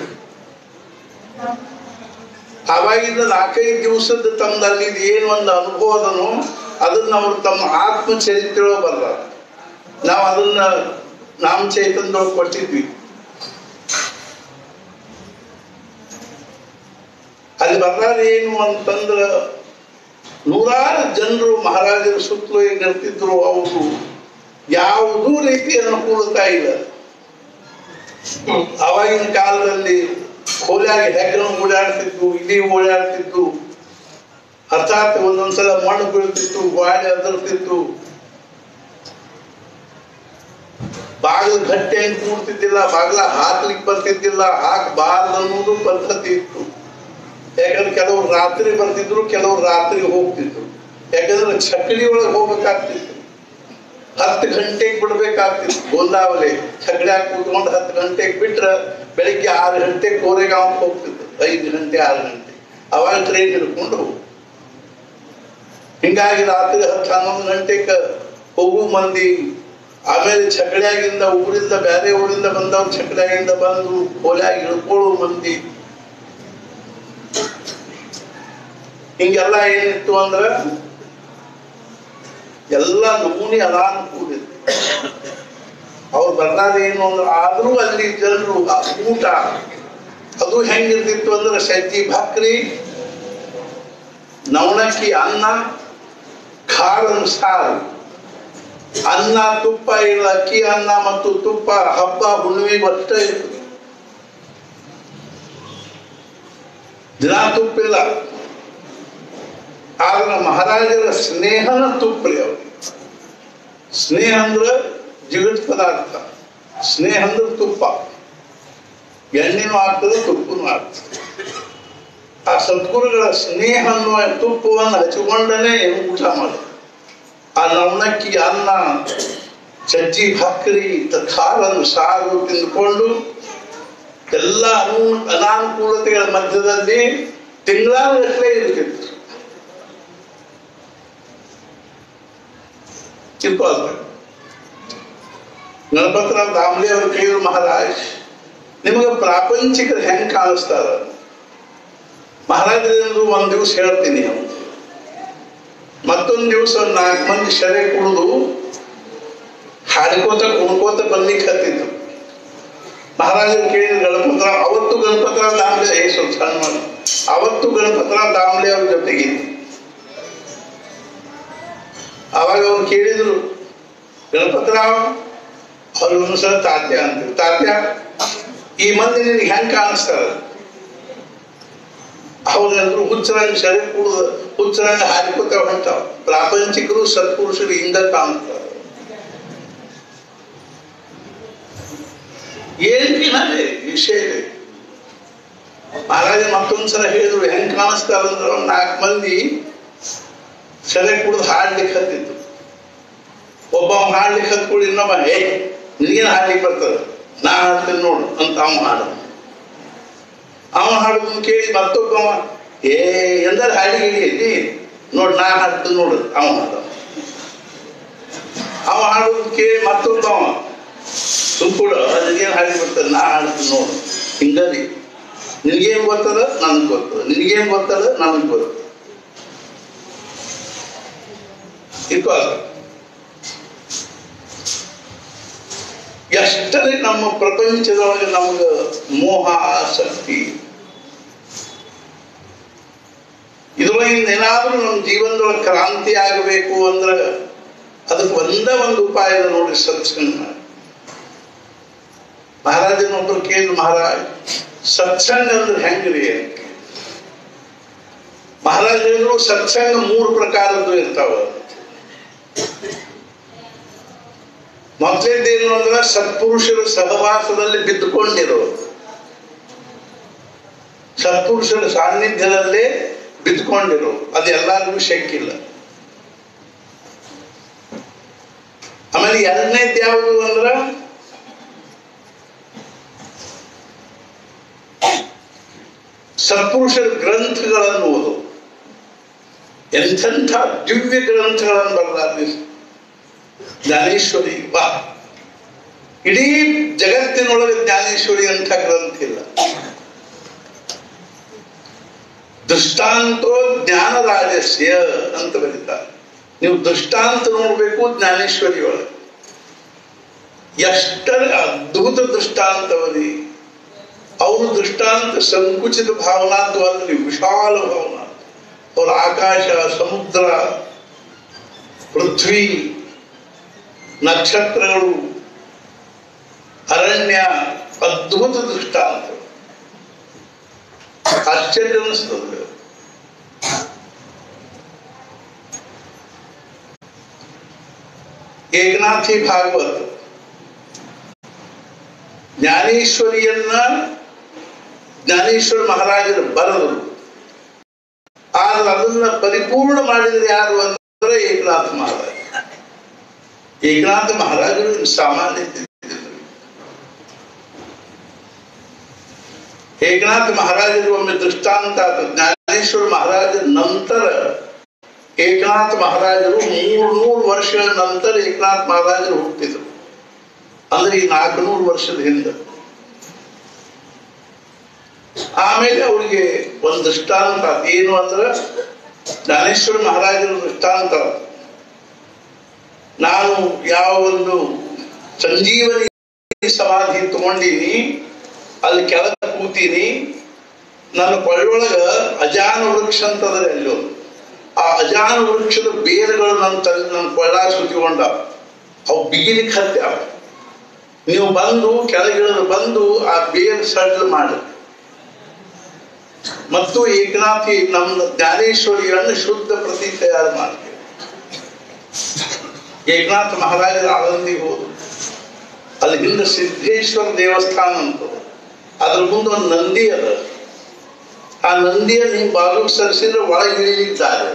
[SPEAKER 1] ಆವಾಗಿಂದ ನಾಲ್ಕೈದು ದಿವಸದ ತಮ್ಮದಲ್ಲಿ ಏನು ಒಂದು ಅನುಭವ ಅದನ್ನು ಅದನ್ನ ಅವರು ತಮ್ಮ ಆತ್ಮಚರಿತ್ರೆ ಬರ ನಾವು ಅದನ್ನ ನಾಮ ಚೈತನ್ಯದೊಳಗೆ ಕೊಟ್ಟಿದ್ವಿ. ಅಲ್ಲಿ ಬರ್ಲಾರ ಏನು ಅಂತಂದ್ರ ನೂರಾರು ಜನರು ಮಹಾರಾಜರ ಸುತ್ತಲೂ ಈಗ ನಿಂತಿದ್ರು. ಅವರು ಯಾವುದೂ ರೀತಿ ಅನುಕೂಲತಾ ಇಲ್ಲ. ಆವಾಗಿನ ಕಾಲದಲ್ಲಿ ಕೋಲಾಗಿ ಹೆಗ್ಗಣ ಓಡಾಡ್ತಿದ್ದು, ಇಲಿ ಓಡಾಡ್ತಿದ್ದು, ಅರ್ಥಾತ್ ಒಂದೊಂದ್ಸಲ ಮಣ್ಣು ಬೀಳ್ತಿತ್ತು, ಗಾಳಿ ಅದರ್ತಿತ್ತು, ಬಾಗಿಲು ಗಟ್ಟಿ ಹೆಂಗ್ ಕೂಡ್ತಿದ್ದಿಲ್ಲ, ಬಾಗಿಲ ಹಾಕ್ಲಿಕ್ಕೆ ಬರ್ತಿದ್ದಿಲ್ಲ, ಹಾಕಬಾರ್ದು ಅನ್ನೋದು ಪದ್ಧತಿ ಇತ್ತು. ಯಾಕಂದ್ರೆ ಕೆಲವ್ರು ರಾತ್ರಿ ಬರ್ತಿದ್ರು, ಕೆಲವ್ರು ರಾತ್ರಿ ಹೋಗ್ತಿದ್ರು. ಯಾಕಂದ್ರೆ ಚಕ್ಕಡಿ ಒಳಗೆ ಹೋಗ್ಬೇಕಾಗ್ತಿತ್ತು. ಹತ್ತು ಗಂಟೆಗೆ ಬಿಡ್ಬೇಕಾಗ್ತಿತ್ತು. ಗೊಂದಾವಲಿ ಚಕ್ಕಡ್ಯಾಗ ಕೂತ್ಕೊಂಡು ಹತ್ತು ಗಂಟೆಗೆ ಬಿಟ್ರೆ ಬೆಳಿಗ್ಗೆ ಆರು ಗಂಟೆಗೆ ಕೋರೆಗಾಂವ್ ಹೋಗ್ತಿತ್ತು. ಐದು ಗಂಟೆ ಆರು ಗಂಟೆ ಅವಾಗ ಟ್ರೈನ್ ಹಿಡ್ಕೊಂಡು. ಹಿಂಗಾಗಿ ರಾತ್ರಿ ಹತ್ತು ಹನ್ನೊಂದು ಗಂಟೆಗೆ ಹೋಗು ಮಂದಿ. ಆಮೇಲೆ ಚಕ್ಕಡ್ಯಾಗಿಂದ ಊರಿಂದ ಬೇರೆ ಊರಿಂದ ಬಂದವ್ರು ಚಕ್ಕಡ್ಯಾಗಿಂದ ಬಂದು ಕೋಲ್ಯಾಗಿ ಇಳ್ಕೊಳ್ಳೋ ಮಂದಿ. ಹಿಂಗೆಲ್ಲ ಏನಿತ್ತು ಅಂದ್ರ ಎಲ್ಲ ನಮೂನಿ ಅನಾನುಕೂಲ ಇತ್ತು. ಅವ್ರು ಬರ್ಲಾರ ಏನು ಅಂದ್ರೆ ಆದ್ರೂ ಅಲ್ಲಿ ಜನರು ಊಟ ಅದು ಹೆಂಗಿರ್ತಿತ್ತು ಅಂದ್ರೆ ಸಜ್ಜಿ ಭಾಕ್ರಿ, ನವಣಕ್ಕಿ ಅನ್ನ, ಖಾರದ ಸಾರು, ಅನ್ನ ತುಪ್ಪ ಇಲ್ಲ, ಅಕ್ಕಿ ಅನ್ನ ಮತ್ತು ತುಪ್ಪ ಹಬ್ಬ ಹುಣ್ಣಿಮೆಗೆ ಅಷ್ಟೇ ಇರ್ತದೆ. ದಿನ ತುಪ್ಪಿಲ್ಲ. ಆದ್ರೆ ಮಹಾರಾಜರ ಸ್ನೇಹನ ತುಪ್ಪ್ರಿ ಅವ್ರಿಗೆ. ಸ್ನೇಹ ಅಂದ್ರೆ ಜಿಗಟ್ ಪದಾರ್ಥ, ಸ್ನೇಹ ಅಂದ್ರೆ ತುಪ್ಪ. ಎಣ್ಣೆನೂ ಆಗ್ತದೆ, ತುಪ್ಪನೂ ಆಗ್ತದೆ. ಆ ಸದ್ಗುರುಗಳ ಸ್ನೇಹ ಅನ್ನುವ ತುಪ್ಪವನ್ನು ಹಚ್ಚಿಕೊಂಡನೇ ಊಟ ಮಾಡೋದು. ಆ ನವಣಕ್ಕಿ ಅನ್ನ, ಚಜ್ಜಿ ಭಾಕರಿ, ಖಾರನ್ನು ಸಾರು ತಿಂದುಕೊಂಡು ಎಲ್ಲ ಅನು ಅನಾನುಕೂಲತೆಗಳ ಮಧ್ಯದಲ್ಲಿ ತಿಂಗಳಾಗಟ್ಟಲೆ ಇರ್ತಿತ್ತು. ತಿಳ್ಕೊಳ್ಬೇಕು. ಗಣಪತರಾವ್ ದಾಮ್ಲೆ ಅವರು ಕೇಳಿದ್ರು, ಮಹಾರಾಜ್ ನಿಮಗೆ ಪ್ರಾಪಂಚಿಕರು ಹೆಂಗ್ ಕಾಣಿಸ್ತಾರ? ಮಹಾರಾಜರು ಒಂದ್ ದಿವಸ ಹೇಳ್ತೀನಿ, ಅವ್ರು ಮತ್ತೊಂದು ದಿವಸ ನಾಲ್ಕು ಮಂದಿ ಶರೆ ಕುಡಿದು ಹಾಡ್ಕೋತ ಕುಣ್ಕೋತ ಬರ್ಲಿಕ್ಕೆ ಹತ್ತಿದ್ರು. ಮಹಾರಾಜರು ಕೇಳಿದ್ರು ಗಣಪತರಾವ್, ಅವತ್ತು ಗಣಪತರಾವ್ ದಾಮ್ಲೆ ಏ ಸ್ವಲ್ಪ ಸಣ್ಣ ಮಾಡಿ ಅವತ್ತು ಗಣಪತರಾವ್ ದಾಮ್ಲೆ ಅವ್ರ ಜೊತೆಗಿತ್ತು. ಅವಾಗ ಅವ್ರು ಕೇಳಿದ್ರು, ಗಣಪತರಾವ್ ಅವ್ರು ಒಂದ್ಸಲ ತಾತ್ಯ ಅಂತೀವಿ, ತಾತ್ಯ ಈ ಮಂದಿ ನಿನಗೆ ಹೆಂಗ್ ಕಾಣಿಸ್ತಾರ? ಅವಾಗಂದ್ರು ಹುಚ್ಚರಂಗ ಶರೀರ ಕುಡಿದ ಹುಚ್ಚರಂಗ ಹಾರಿಕೋತ ಹೊಂಟಾವ. ಪ್ರಾಪಂಚಿಕರು ಸತ್ಪುರುಷರು ಹಿಂಗ ಕಾಣ್ತಾರ. ಏನ್ಕಿನದೆ ವಿಷಯ ಇದೆ. ಮಹಾರಾಜ ಮತ್ತೊಂದ್ಸಲ ಹೇಳಿದ್ರು, ಹೆಂಗ್ ಕಾಣಿಸ್ತಾರಂದ್ರ ನಾಲ್ಕು ಮಂದಿ ಸೆರೆ ಕುಡಿದು ಹಾಡ್ಲಿಕ್ಕೆ ಹತ್ತಿತ್ತು. ಒಬ್ಬ ಹಾಡ್ಲಿಕ್ಕೆ ಹತ್ಕೊಂಡು ಇನ್ನೊಬ್ಬ ಏ ನಿನಗೇನು ಹಾಡ್ಲಿಕ್ಕೆ ಬರ್ತದ, ನಾ ಹಾಡ್ತೀನಿ ನೋಡು ಅಂತ ಅವ ಹಾಡ. ಅವ ಹಾಡೋದನ್ನ ಕೇಳಿ ಮತ್ತೊಬ್ಬ ಏ ಎಂದಾರು ಹಾಡಿಗೆ ಹಿಡಿಯಲಿ ನೋಡ್ ನಾ ಹಾಡ್ತೀನಿ ನೋಡು ಅವ ಹಾಡ. ಅವ ಹಾಡೋದನ್ನ ಕೇಳಿ ಮತ್ತೊಬ್ಬ ಅವ ಸುಂಕುಡ ನಿನಗೇನು ಹಾಡಿ ಬರ್ತದ, ನಾ ಹಾಡ್ತೀನಿ ನೋಡು. ಹಿಂಗದಿ ನಿನಗೇನು ಬರ್ತದ ನನಗೆ ಗೊತ್ತದ, ನಿನಗೇನು ಬರ್ತದ ನನಗೆ ಬರ್ತದ. ಇಟ್ಕೊಳ್ಳ ಎಷ್ಟರೇ ನಮ್ಮ ಪ್ರಪಂಚದೊಳಗೆ ನಮ್ಗೆ ಮೋಹ ಆಸಕ್ತಿ, ಇದ್ರೊಳಗಿಂದ ಏನಾದ್ರೂ ನಮ್ಮ ಜೀವನದೊಳಗೆ ಕ್ರಾಂತಿ ಆಗಬೇಕು ಅಂದ್ರೆ ಅದಕ್ಕೆ ಒಂದೇ ಒಂದು ಉಪಾಯ ನೋಡಿ, ಸತ್ಸಂಗ. ಮಹಾರಾಜನೊಬ್ಬರು ಕೇಳಿದ್ರು, ಮಹಾರಾಜ್ ಸತ್ಸಂಗ ಅಂದ್ರೆ ಹೆಂಗ್ರಿ ಅಂತ. ಮಹಾರಾಜ ಹೇಳಿದ್ರು, ಸತ್ಸಂಗ ಮೂರು ಪ್ರಕಾರದ್ದು ಇರ್ತಾವ. ಮೊದಲೇದೇನು ಅಂದ್ರೆ ಸತ್ಪುರುಷರ ಸಹವಾಸದಲ್ಲಿ ಬಿದ್ದುಕೊಂಡಿರೋದು, ಸತ್ಪುರುಷರ ಸಾನ್ನಿಧ್ಯದಲ್ಲೇ ಬಿದ್ದುಕೊಂಡಿರೋದು. ಅದು ಎಲ್ಲರಿಗೂ ಶಕ್ಕಿಲ್ಲ. ಆಮೇಲೆ ಎರಡನೇದು ಯಾವುದು ಅಂದ್ರ ಸತ್ಪುರುಷರ ಗ್ರಂಥಗಳನ್ನು ಓದು. ಎಂಥೆಂಥ ದಿವ್ಯ ಗ್ರಂಥಗಳನ್ನು ಬರಲಾರ ಜ್ಞಾನೇಶ್ವರಿ. ಬಾ, ಇಡೀ ಜಗತ್ತಿನೊಳಗೆ ಜ್ಞಾನೇಶ್ವರಿ ಅಂತ ಗ್ರಂಥ ಇಲ್ಲ. ದೃಷ್ಟಾಂತೋ ಜ್ಞಾನ ರಾಜಸ್ಯ ಅಂತ ಬರೀತಾರೆ. ನೀವು ದೃಷ್ಟಾಂತ ನೋಡ್ಬೇಕು ಜ್ಞಾನೇಶ್ವರಿ ಒಳಗೆ. ಎಷ್ಟರ ಅದ್ಭುತ ದೃಷ್ಟಾಂತವರಿ. ಅವರು ದೃಷ್ಟಾಂತ ಸಂಕುಚಿತ ಭಾವನಾತ್ವದಲ್ಲಿ ವಿಶಾಲ ಭಾವನಾ. ಅವ್ರ ಆಕಾಶ, ಸಮುದ್ರ, ಪೃಥ್ವಿ, ನಕ್ಷತ್ರಗಳು, ಅರಣ್ಯ, ಅದ್ಭುತ ದೃಷ್ಟಾಂತ. ಆಶ್ಚರ್ಯ ಅನಿಸ್ತದೆ. ಏಕನಾಥಿ ಭಾಗವತ್ ಜ್ಞಾನೇಶ್ವರಿಯನ್ನ ಜ್ಞಾನೇಶ್ವರ ಮಹಾರಾಜರು ಬರೆದರು. ಆದ್ರೆ ಅದನ್ನ ಪರಿಪೂರ್ಣ ಮಾಡಿದ್ರೆ ಯಾರು ಅಂದ್ರೆ ಏಕನಾಥ ಮಹಾರಾಜ. ಏಕನಾಥ ಮಹಾರಾಜರು ಸಾಮಾನ್ಯ. ಏಕನಾಥ ಮಹಾರಾಜರು ಒಮ್ಮೆ ದೃಷ್ಟಾಂತ. ಜ್ಞಾನೇಶ್ವರ ಮಹಾರಾಜರ ನಂತರ ಏಕನಾಥ ಮಹಾರಾಜರು ಮೂರ್ ನೂರು ವರ್ಷಗಳ ನಂತರ ಏಕನಾಥ ಮಹಾರಾಜರು ಹುಟ್ಟಿದ್ರು. ಅಂದ್ರೆ ಈ ನಾಲ್ಕುನೂರು ವರ್ಷದ ಹಿಂದೆ. ಆಮೇಲೆ ಅವರಿಗೆ ಒಂದು ದೃಷ್ಟಾಂತ ಏನು ಅಂದ್ರೆ ಜ್ಞಾನೇಶ್ವರ ಮಹಾರಾಜರ ದೃಷ್ಟಾಂತ. ನಾನು ಯಾವ ಒಂದು ಸಂಜೀವನಿ ಸಮಾಧಿ ತಗೊಂಡೀನಿ, ಅಲ್ಲಿ ಕೆಳಗೆ ಕೂತೀನಿ, ನನ್ನ ಕೊಳ್ಳೊಳಗ ಅಜಾನ ವೃಕ್ಷ ಅಂತಂದ್ರೆ ಎಲ್ಲೋ ಆ ಅಜಾನ ವೃಕ್ಷದ ಬೇರುಗಳು ನನ್ನ ತಲೆ ನನ್ನ ಕೊಳ್ಳ ಸುತ್ತಿಕೊಂಡ. ಅವು ಬಿಗಿಲಿಕ್ಕೆ ಹತ್ಯಾವ. ನೀವು ಬಂದು ಕೆಳಗಿಳಿದು ಬಂದು ಆ ಬೇರ್ ಸಡ್ಲು ಮಾಡಿ ಮತ್ತು ಏಕನಾಥಿ ನಮ್ಮ ಜ್ಞಾನೇಶ್ವರಿಯನ್ನು ಶುದ್ಧ ಪ್ರತಿ ತಯಾರು ಮಾಡ್ತೀವಿ. ಏಕನಾಥ ಮಹಾರಾಜರ ಆಳಂದಿಗೆ ಹೋದ್ರು. ಅಲ್ಲಿ ಹಿಂದೆ ಸಿದ್ದೇಶ್ವರ ದೇವಸ್ಥಾನ ಅಂತ ಅದ್ರ ಮುಂದೆ ಒಂದು ನಂದಿ ಅದ. ಆ ನಂದಿಯನ್ನು ಹಿಂಗೆ ಬಾಗಿಲು ಸರಿಸಿದ್ರೆ ಒಳಗೆ ಇಳಿಲಿದ್ದಾರೆ.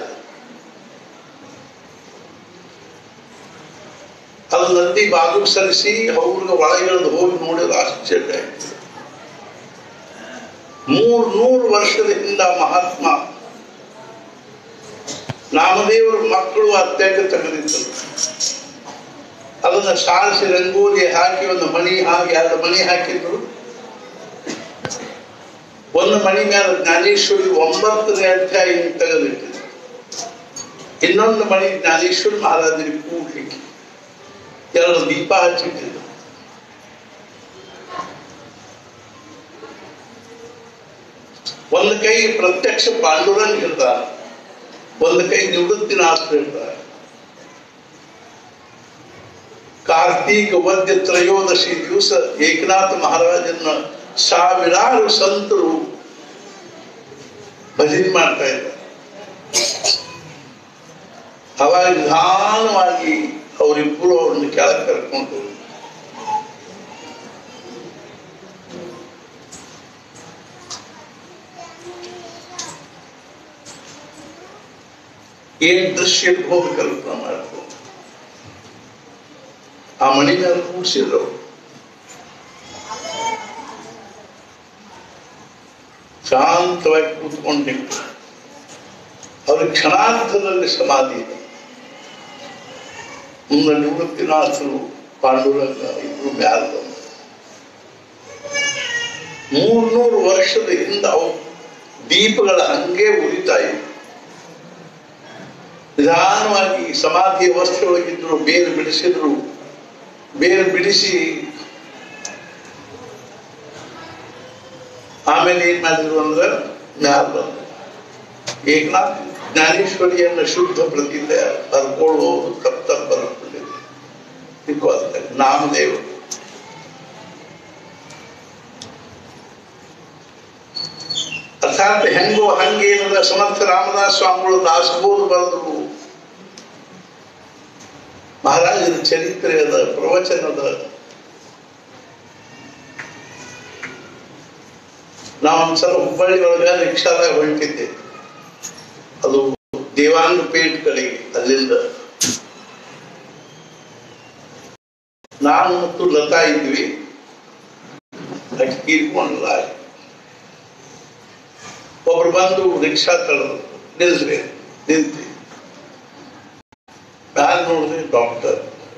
[SPEAKER 1] ಅದು ನಂದಿ ಬಾಗಿಲು ಸರಿಸಿ ಅವ್ರಿಗೆ ಒಳಗಿಳಿದು ಹೋಗಿ ನೋಡಿದ್ರೆ ಆಶ್ಚರ್ಯ ಆಯ್ತು. ಮೂರ್ ನೂರು ವರ್ಷದ ಹಿಂದ ಮಹಾತ್ಮ ನಾಮದೇವರ ಮಕ್ಕಳು ಅತ್ಯಂತ ತೆಗೆದಿದ್ದರು. ಅದನ್ನ ಸಾರಿಸಿ ರಂಗೋಲಿ ಹಾಕಿ ಒಂದು ಮಣಿ ಹಾಕಿ ಎರಡು ಮಣಿ ಹಾಕಿದ್ರು. ಒಂದು ಮಣಿ ಮೇಲೆ ಜ್ಞಾನೇಶ್ವರಿ ಒಂಬತ್ತನೇ ಅಧ್ಯಾಯ ತೆಗೆದಿಟ್ಟಿದ್ರು. ಇನ್ನೊಂದು ಮಣಿ ಜ್ಞಾನೇಶ್ವರಿ ಮಹಾರಾಜರಿಗೆ ಕೂಡ್ಲಿಕ್ಕೆ ಎರಡು ದೀಪ ಹಚ್ಚಿಟ್ಟಿದ್ರು. ಒಂದು ಕೈ ಪ್ರತ್ಯಕ್ಷ ಪಾಂಡುರಂಗ ಇರ್ತಾರೆ, ಒಂದು ಕೈ ನಿವೃತ್ತಿನಾಥ ಇರ್ತಾರೆ. ಕಾರ್ತೀಕ ವದ್ಯ ತ್ರಯೋದಶಿ ದಿವಸ ಏಕನಾಥ ಮಹಾರಾಜನ ಸಾವಿರಾರು ಸಂತರು ಭಜನೆ ಮಾಡ್ತಾ ಇದ್ದಾರೆ. ಅವಾಗ ನಿಧಾನವಾಗಿ ಅವರಿಬ್ಬರು ಅವ್ರನ್ನ ಕೆಳಗೆ ಕರ್ಕೊಂಡು ಏನ್ ದೃಶ್ಯ ಹೋಗಿ ಕಲ್ಪನೆ ಮಾಡ್ಬೋದು. ಆ ಮಣಿ ಮೇಲೆ ಕೂಡಿಸಿದ್ರು. ಶಾಂತವಾಗಿ ಕೂತ್ಕೊಂಡಿಟ್ಟು ಅವ್ರ ಕ್ಷಣಾರ್ಧದಲ್ಲಿ ಸಮಾಧಿ ಇದೆ. ಮುಂದೆ ನಿವೃತ್ತಿನಾಥರು ಪಾಂಡುರಂಗ ಇಬ್ರು ಮ್ಯಾಲ ಮೂರ್ನೂರು ವರ್ಷದ ಹಿಂದ ಅವು ದೀಪಗಳ ಹಂಗೆ ಉರಿತಾ ಇವೆ. ನಿಧಾನವಾಗಿ ಸಮಾಧಿ ಅವಸ್ಥೆ ಒಳಗಿದ್ರು. ಬೇರು ಬಿಡಿಸಿದ್ರು. ಬೇರು ಬಿಡಿಸಿ ಆಮೇಲೆ ಏನ್ ಮಾಡಿದ್ರು ಅಂದ್ರೆ ಮ್ಯಾಲ ಬಂದ್ರು. ಏಕನಾಥ್ ಜ್ಞಾನೇಶ್ವರಿಯನ್ನು ಶುದ್ಧ ಪ್ರತಿತೆ ಹರ್ಕೊಳ್ಳೋದು ತಪ್ಪ ಬರ್ಕೊಂಡಿದ್ರು. ನಾಮದೇವರು ಅರ್ಥಾತ್ ಹೆಂಗೋ ಹಂಗೇನದ ಸಮರ್ಥ ರಾಮದಾಸ್ ಸ್ವಾಮಿಗಳು ದಾಸಬೋಧ ಬರೆದ್ರು. ಮಹಾರಾಜರ ಚರಿತ್ರೆ ಅದ, ಪ್ರವಚನದ. ನಾವೊಂದ್ಸಲ ಹುಬ್ಬಳ್ಳಿ ಒಳಗ ರಿಕ್ಷಾದಾಗ ಹೊಂಟಿದ್ದೆ. ಅದು ದೇವಾಂಗ ಪೇಟ್ ಕಡೆಗೆ. ಅಲ್ಲಿಂದ ನಾನು ಮತ್ತು ಲತಾ ಇದ್ವಿ. ತೀರ್ಕೊಂಡಲ್ಲ. ಒಬ್ರು ಬಂದು ರಿಕ್ಷಾ ತಳೆದು ನಿಲ್ಸ್ರಿ ನಿಂತಿ. ನಾನು ನೋಡಿದ್ರೆ ಡಾಕ್ಟರ್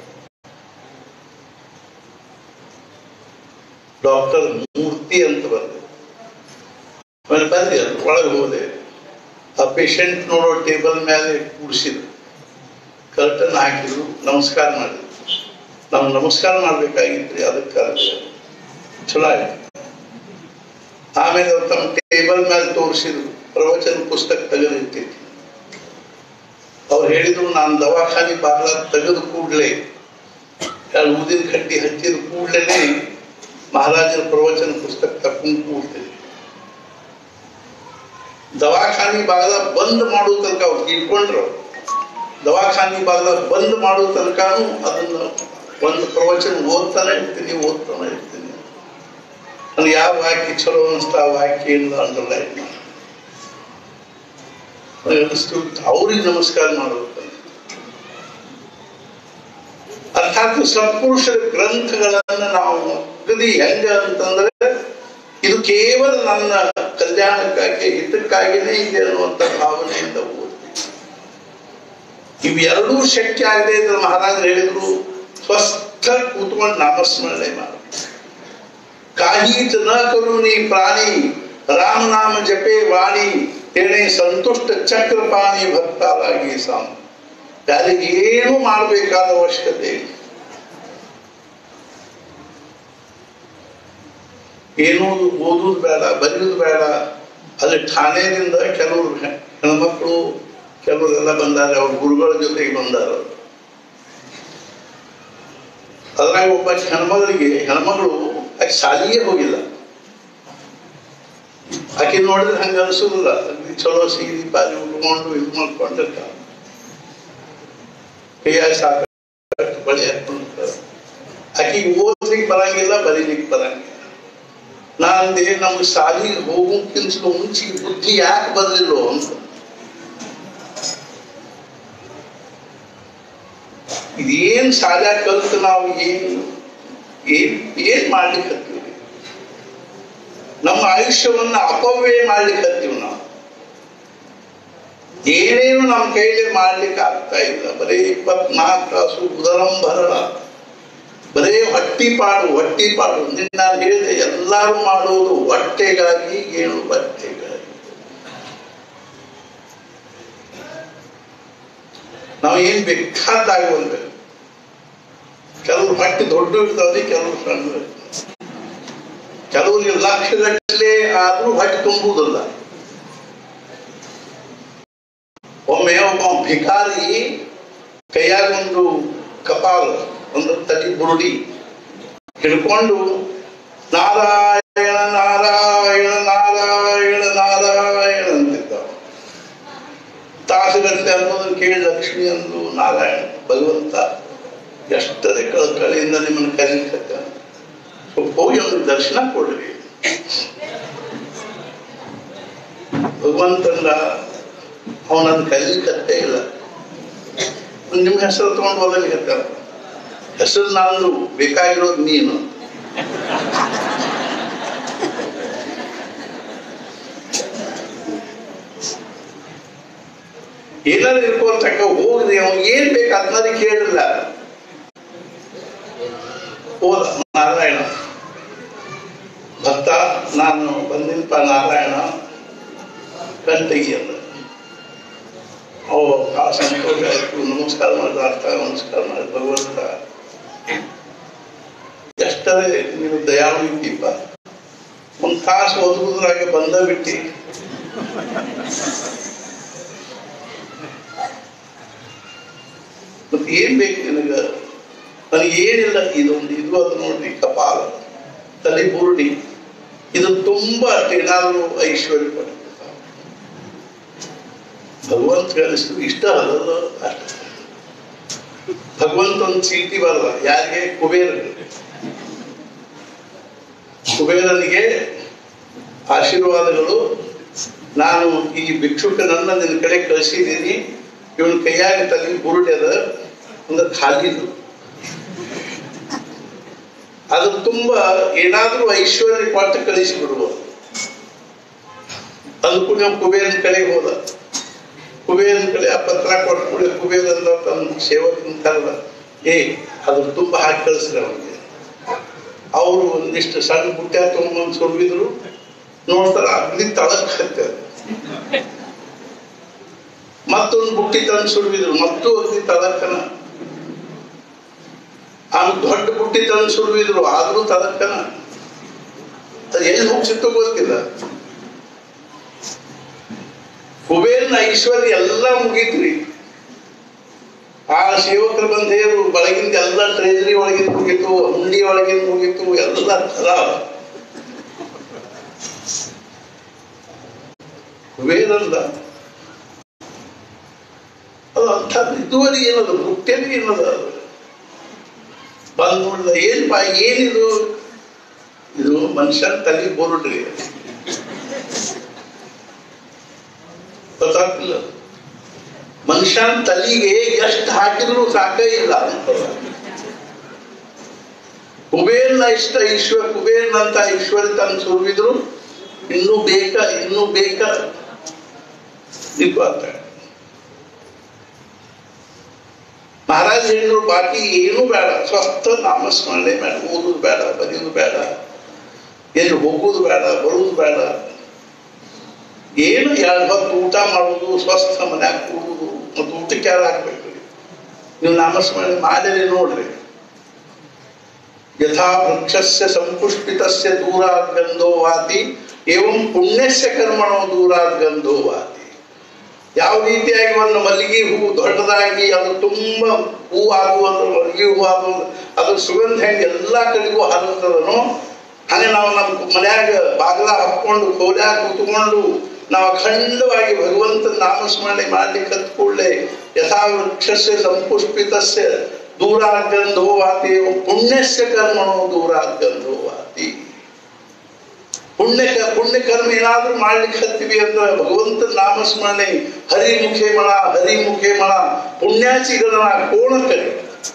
[SPEAKER 1] ಡಾಕ್ಟರ್ ಮೂರ್ತಿ ಅಂತ ಬಂದೆ. ಆಮೇಲೆ ಬಂದೆ ಒಳಗೆ ಹೋದೆ. ಆ ಪೇಷಂಟ್ ನೋಡೋ ಟೇಬಲ್ ಮೇಲೆ ಕೂಡಿಸಿದ್ರು. ಕರ್ಟನ್ ಹಾಕಿದ್ರು. ನಮಸ್ಕಾರ ಮಾಡಿದ್ರು. ನಾವು ನಮಸ್ಕಾರ ಮಾಡ್ಬೇಕಾಗಿದ್ರಿ, ಅದಕ್ಕೆ ಚಲೋ ಆಯ್ತು. ಆಮೇಲೆ ಅವ್ರು ತಮ್ಮ ಟೇಬಲ್ ಮೇಲೆ ತೋರಿಸಿದ್ರು. ಪ್ರವಚನ ಪುಸ್ತಕ ತೆಗೆದಿರ್ತಿತ್ತು. ಅವ್ರು ಹೇಳಿದ್ರು, ನಾನು ದವಾಖಾನೆ ಬಾಗ್ಲ ತೆಗೆದು ಕೂಡ್ಲೆ ಎರಡು ಊದಿನ ಕಟ್ಟಿ ಹಚ್ಚಿದ ಕೂಡ್ಲೇನೆ ಮಹಾರಾಜರ ಪ್ರವಚನ ಪುಸ್ತಕ ತಕೊಂಡು ಕೂಡ್ತೇನೆ. ದವಾಖಾನೆ ಬಾಗ್ಲ ಬಂದ್ ಮಾಡೋ ತನಕ ಅವ್ರು ಇಟ್ಕೊಂಡ್ರು. ದವಾಖಾನೆ ಬಾಗ್ಲ ಬಂದ್ ಮಾಡೋ ತನಕನೂ ಅದನ್ನ ಒಂದು ಪ್ರವಚನ ಓದ್ತಾನೆ ಇರ್ತೀನಿ ಓದ್ತಾನೆ ಇರ್ತೀನಿ. ನನಗೆ ಯಾವ ವಾಕ್ಯ ಚಲೋ ಅನಿಸ್ತಾ ಆ ವಾಕ್ಯ ಇಲ್ಲ ಅಂಡರ್ಲೈನ್ ಅನಿಸ್ತು. ಅವ್ರಿಗೆ ನಮಸ್ಕಾರ ಮಾಡಬೇಕು. ಅರ್ಥಾತ್ ಸತ್ಪುರುಷರ ಗ್ರಂಥಗಳನ್ನ ನಾವು ಅಗದಿ ಹೆಂಗ ಅಂತಂದ್ರೆ ಇದು ಕೇವಲ ನನ್ನ ಕಲ್ಯಾಣಕ್ಕಾಗಿ ಹಿತಕ್ಕಾಗಿನೇ ಇದೆ ಅನ್ನುವಂಥ ಭಾವನೆಯಿಂದ ಓದ್ತೀವಿ. ಇವೆರಡೂ ಶಕ್ಯ ಆಗದೆ ಇದ್ರೆ ಮಹಾರಾಜರು ಹೇಳಿದ್ರು, ಸ್ವಸ್ಥ ಕೂತ್ಕೊಂಡು ನಾಮಸ್ಮರಣೆ ಮಾಡಿ. ಕಾಹೀತ ನ ಕರುಣಿ ಪ್ರಾಣಿ ರಾಮನಾಮ ಜಪೆ ವಾಣಿ ಏನೇ ಸಂತುಷ್ಟ ಚಕ್ರಪಾಣಿ ಭಕ್ತಾರಾಗಿ ಸಾಮ. ಯಾರಿಗೆ ಏನು ಮಾಡಬೇಕಾದ ಅವಶ್ಯಕತೆ ಇಲ್ಲ. ಏನೂ ಓದುದು ಬೇಡ, ಬರೆಯುವುದು ಬೇಡ. ಅಲ್ಲಿ ಠಾಣೆಯಿಂದ ಕೆಲವರು ಹೆಣ್ಮಕ್ಳು ಕೆಲವರೆಲ್ಲ ಬಂದಾರೆ. ಅವ್ರ ಗುರುಗಳ ಜೊತೆಗೆ ಬಂದಾರ. ಹಂಗಾಗಿ ಒಬ್ಬ ಹೆಣ್ಮಗಳಿಗೆ ಹೆಣ್ಮಗಳು ಆಕೆ ಶಾಲೆಗೆ ಹೋಗಿಲ್ಲ. ಆಕೆ ನೋಡಿದ್ರೆ ಹಂಗ ಅನ್ಸುದಿಲ್ಲ, ಚಲೋ ಸೀದಿ ಪಾರಿ ಉಟ್ಕೊಂಡು ಇದು ಮಾಡ್ಕೊಂಡಿರ್ತಾಳ, ಕೈಯಾಗ ಸಾಕ ಬಳಿ ಹಾಕೊಂಡು. ಆಕೆಗೆ ಓದ್ಲಿಕ್ಕೆ ಬರಂಗಿಲ್ಲ, ಬರೀಲಿಕ್ಕೆ ಬರಂಗಿಲ್ಲ. ನಾನಂದೆ ನಮ್ಗೆ ಶಾಲೆಗೆ ಹೋಗೋಕ್ಕಿಂತಲೂ ಮುಂಚೆ ಬುದ್ಧಿ ಯಾಕೆ ಬರಲಿಲ್ಲೋ ಅಂತ. ಇದೇನ್ ಶಾಲೆ ಕಲ್ತು ನಾವು ಏನ್ ಏನ್ ಏನ್ ಮಾಡ್ಲಿಕ್ಕೆ ಹತ್ತೀವಿ? ನಮ್ಮ ಆಯುಷ್ಯವನ್ನ ಅಪವ್ಯಯ ಮಾಡ್ಲಿಕ್ಕೆ ಹತ್ತೀವಿ ನಾವು. ಏನೇನು ನಮ್ಮ ಕೈಲಿ ಮಾಡ್ಲಿಕ್ಕೆ ಆಗ್ತಾ ಇಲ್ಲ. ಬರೀ ಇಪ್ಪತ್ನಾಲ್ಕು ತಾಸು ಉದರಂಭರಣ, ಬರೇ ಹೊಟ್ಟಿ ಪಾಡು ಹೊಟ್ಟಿ ಪಾಡು. ನಾನು ಹೇಳಿದೆ, ಎಲ್ಲರೂ ಮಾಡೋದು ಹೊಟ್ಟೆಗಾಗಿ, ಏನು ಬಟ್ಟೆಗಾಗಿ. ನಾವು ಏನ್ ಬೇಕಾದಾಗುವಂತೆ. ಕೆಲವ್ರು ಹೊಟ್ಟೆ ದೊಡ್ಡ ಇರ್ತಾವೆ, ಕೆಲವ್ರು ಸಣ್ಣ ಇರ್ತಾವೆ. ಕೆಲವ್ರಿಗೆ ಲಕ್ಷಗಟ್ಟಲೆ ಆದ್ರೂ ಹೊಟ್ಟೆ ತುಂಬುವುದಿಲ್ಲ. ಒಮ್ಮೆ ಒಬ್ಬ ಭಿಕಾರಿ ಕೈಯಾಗ ಒಂದು ಕಪಾಲ, ಒಂದು ತಲೆ ಬುರುಡಿ ಹಿಡ್ಕೊಂಡು ನಾರಾಯಣ ನಾರಾಯಣ ನಾರಾಯಣ ನಾರಾಯಣ ಅಂತಿದ್ದಾವ. ತಾಸುಗಟ್ಟಲೆ ಅನ್ನೋದನ್ನು ಕೇಳಿ ಲಕ್ಷ್ಮಿ ಅಂದು ನಾರಾಯಣ ಭಗವಂತ ಎಷ್ಟದೇ ಕಳೆಯಿಂದ ನಿಮ್ಮನ್ನು ಕರೀಲಿಕ್ಕ ಹೋಗಿ ಅವನಿಗೆ ದರ್ಶನ ಕೊಡ್ರಿ. ಭಗವಂತನ ಅವನನ್ನು ಕರೀಲಿಕ್ಕತ್ತೇ ಇಲ್ಲ. ನಿಮ್ಮ ಹೆಸರು ತಗೊಂಡು ಹೋಗಲಿಕ್ಕೆ ಹೆಸರು ನಾನು ಬೇಕಾಗಿರೋದು ನೀನು. ಏನಾದ್ರು ಇರ್ಕೋತಕ್ಕ ಹೋಗ್ರಿ, ಅವ್ನಿಗೆ ಏನ್ ಬೇಕು ಅದನ್ನ ಕೇಳಿಲ್ಲ. ಹೋದ ನಾರಾಯಣ ಭಕ್ತ, ನಾನು ಬಂದಿಲ್ಪ ನಾರಾಯಣ ಕಣ್ತೆಗಿ ಅಂದ. ಓ ಆ ಸಂತೋಷ ಆಯ್ತು. ನಮಸ್ಕಾರ ಮಾಡಿದ, ಅರ್ಥ ನಮಸ್ಕಾರ ಮಾಡಿದ. ಭಗವಂತ ಎಷ್ಟರೇ ನೀನು ದಯಾಳು ಇದ್ದೀಪ, ಒಂದ್ ತಾಸು ಒದಗುದ್ರಾಗೆ ಬಂದ ಬಿಟ್ಟಿ. ಮತ್ತೆ ಏನ್ ಬೇಕು ನಿನಗ? ನನಗೆ ಏನಿಲ್ಲ. ಇದೊಂದು ಇದು ಅದು ನೋಡ್ರಿ, ಕಪಾಲ, ತಲೆ ಬುರುಡಿ, ಇದು ತುಂಬಾ ಏನಾದರೂ ಐಶ್ವರ್ಯ ಪಡ. ಭಗವಂತ ಹೇಳಿಸ್ತು ಇಷ್ಟ ಅದಲ್ಲ ಅಷ್ಟ. ಭಗವಂತ ಒಂದು ಚೀಟಿ ಬರಲ್ಲ ಯಾರಿಗೆ? ಕುಬೇರ. ಕುಬೇರನಿಗೆ ಆಶೀರ್ವಾದಗಳು. ನಾನು ಈ ಭಿಕ್ಷುಕನನ್ನ ನಿನ್ನ ಕಡೆ ಕಳಿಸಿದ್ದೀನಿ. ಇವನ್ ಕೈಯಾಗ ತಲೆ ಬುರುಡಿ ಅದ, ಒಂದು ಖಾಲಿದು. ಅದು ತುಂಬಾ ಏನಾದ್ರೂ ಐಶ್ವರ್ಯ ಕೊಟ್ಟು ಕಳಿಸಿ ಬಿಡುವುದು. ಅದಕ್ಕೂ ನಾವು ಕುಬೇರನ ಕಡೆಗೆ ಹೋದ. ಕುಬೇರನ ಕಡೆ ಆ ಪತ್ರ ಕೊಟ್ಟು ಕೂಡ ಕುಬೇರ ಅಂದ ತನ್ನ ಸೇವಕಂತಾರಲ್ಲ, ಏ ಅದ್ರ ತುಂಬಾ ಹಾಕಿ ಕಳಿಸ್ರಿ ಅವನಿಗೆ. ಅವರು ಒಂದಿಷ್ಟು ಸಣ್ಣ ಬುಟ್ಟ ತಗೊಂಡ್ಬಂದು ಸುರ್ಬಿದ್ರು. ನೋಡ್ತಾರ ಅಗ್ನಿ ತಳಕ್ ಹತ್ತ. ಮತ್ತೊಂದು ಬುಟ್ಟಿ ತಂದು ಸುರ್ಬಿದ್ರು, ಮತ್ತೂ ಅಗ್ನಿ ತಳಕ್ಕನ. ಆಮೇಲೆ ದೊಡ್ಡ ಬುಟ್ಟಿ ತಂದು ಸುರ್ಬಿದ್ರು, ಆದ್ರೂ ತಳಕ್ಕನ. ಅದು ಎಲ್ಲಿ ಹೋಗ್ಸಿತ್ತು ಗೊತ್ತಿಲ್ಲ. ಕುಬೇರನ ಐಶ್ವರ್ಯ ಎಲ್ಲ ಮುಗೀತ್ರಿ. ಆ ಸೇವಕರು ಬಂದೇರು ಒಳಗಿಂದ ಎಲ್ಲ ಟ್ರೆಜರಿ ಒಳಗಿಂದ ಮುಗಿತು, ಹುಂಡಿ ಒಳಗಿಂದ ಮುಗಿತು, ಎಲ್ಲ ಖರಾಬ್. ಕುಬೇರಲ್ಲ ಅದು ಅಂಥ ಇದುವರೆಗೆ ಏನದು ಬುಟ್ಟೆಲಿ ಏನದ ಅದು ಬಂದ್ ನೋಡಿದ. ಏನ್ ಬಾ ಏನಿದು? ಇದು ಮನುಷ್ಯನ ತಲೆ ಬುರುಡ್ರಿ. ಗೊತ್ತಾಗ್ತಿಲ್ಲ. ಮನುಷ್ಯನ ತಲೆಗೆ ಎಷ್ಟು ಹಾಕಿದ್ರು ಸಾಕೇ ಇಲ್ಲ. ಕುಬೇರನ ಇಷ್ಟ ಈಶ್ವರ, ಕುಬೇರನಂತ ಐಶ್ವರ್ಯ ತಂದು ಸುರ್ವಿದ್ರು ಇನ್ನೂ ಬೇಕ ಇನ್ನೂ ಬೇಕ ನಿಂತ. ಮಹಾರಾಜ್ ಹೇಳಿದ್ರು ಬಾಕಿ ಏನು ಬೇಡ, ಸ್ವಸ್ಥ ನಾಮಸ್ಮರಣೆ ಬೇಡ, ಓದುದು ಬೇಡ, ಬರೆಯುವುದು ಬೇಡ, ಎಲ್ಲಿ ಹೋಗುದು ಬೇಡ, ಬರುವುದು ಬೇಡ, ಏನು ಎರಡು ಹೊತ್ತು ಊಟ ಮಾಡುವುದು, ಸ್ವಸ್ಥ ಮನ್ಯಾಗ ಕೂಡುವುದು. ಮತ್ತು ಊಟಕ್ಕೆ ಯಾರು ಹಾಕ್ಬೇಕು? ನೀವು ನಾಮಸ್ಮರಣೆ ಮಾಡಿರಿ ನೋಡ್ರಿ. ಯಥಾ ವೃಕ್ಷಸ್ಯ ಸಂಪುಷ್ಪಿತಸ್ಯ ದೂರಾದ್ ಗಂಧೋ ವಾತಿ ಏವಂ ಪುಣ್ಯಸ್ಯ ಕರ್ಮಣೋ ದೂರಾದ್ ಗಂಧೋ ವಾತಿ. ಯಾವ ರೀತಿಯಾಗಿ ಒಂದು ಮಲ್ಲಿಗೆ ಹೂವು ದೊಡ್ಡದಾಗಿ ಅದು ತುಂಬ ಹೂವು ಆಗುವುದು, ಮಲ್ಲಿಗೆ ಹೂವು ಆಗುವುದು, ಅದ್ರ ಸುಗಂಧ ಹೆಂಗೆ ಎಲ್ಲ ಕಡೆಗೂ ಹರಡ್ತದನೋ ಹಾಗೆ ನಾವು ನಮ್ಮ ಮನ್ಯಾಗ ಬಾಗಿಲ ಹಾಕೊಂಡು ಕೋಲ್ಯಾಗ ಕೂತ್ಕೊಂಡು ನಾವು ಅಖಂಡವಾಗಿ ಭಗವಂತನ ನಾಮಸ್ಮರಣೆ ಮಾಡ್ಲಿಕ್ಕೆ ಕತ್ಕೊಳ್ಳೆ ಯಥಾ ವೃಕ್ಷಸ್ಯ ಸಂಪುಷ್ಪಿತಸ್ಯ ದೂರಾತ್ ಗಂಧೋ ವಾತಿ ಪುಣ್ಯಸ್ಯ ಕರ್ಮಣೋ ದೂರಾತ್ ಗಂಧೋ ವಾತಿ. ಪುಣ್ಯ ಪುಣ್ಯ ಕರ್ಮ ಏನಾದ್ರೂ ಮಾಡ್ಲಿಕ್ಕೆ ಹತ್ತೀವಿ ಅಂದ್ರೆ ಭಗವಂತನ ನಾಮಸ್ಮರಣೆ ಹರಿಮುಖೇ ಮಣ ಹರಿಮುಖೇ ಮಣ ಪುಣ್ಯಾಚಿಗಳನ್ನ ಕೋಣ ಕರಿ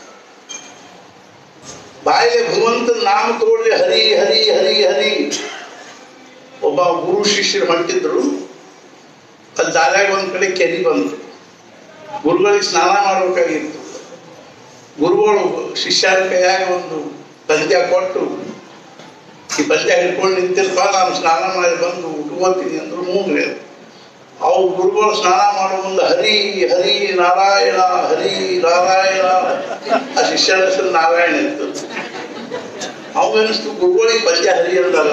[SPEAKER 1] ಬಾಯಿಗೆ ಭಗವಂತನ ನಾಮ ತಗೊಳ್ಳಿ ಹರಿ ಹರಿ ಹರಿ ಹರಿ. ಒಬ್ಬ ಗುರು ಶಿಷ್ಯರು ಹೊಂಟಿದ್ರು, ಅಲ್ಲಿ ದಾರ್ಯಾಗ ಒಂದ್ ಕಡೆ ಕೆರಿ ಬಂತು, ಗುರುಗಳಿಗೆ ಸ್ನಾನ ಮಾಡ್ಬೇಕಾಗಿತ್ತು. ಗುರುಗಳು ಶಿಷ್ಯರ ಕೈಯಾಗ ಒಂದು ಪಂದ್ಯ ಕೊಟ್ಟು ಈ ಪಂದ್ಯ ಹಿಡ್ಕೊಂಡು ನಿಂತಿರ್ಪ ನಾನು ಸ್ನಾನ ಮಾಡಿ ಬಂದು ಉಟ್ಕೋತೀನಿ ಅಂದ್ರು ಮೂಗ್ರೆ. ಅವು ಗುರುಗಳು ಸ್ನಾನ ಮಾಡೋ ಮುಂದೆ ಹರಿ ಹರಿ ನಾರಾಯಣ ಹರಿ ನಾರಾಯಣ, ಆ ಶಿಷ್ಯರ ಹೆಸರು ನಾರಾಯಣ ಇತ್ತು. ಅವಾಗ ಅನಿಸ್ತು ಗುರುಗಳಿಗೆ ಪಂದ್ಯ ಹರಿ ಅಂತಾರ,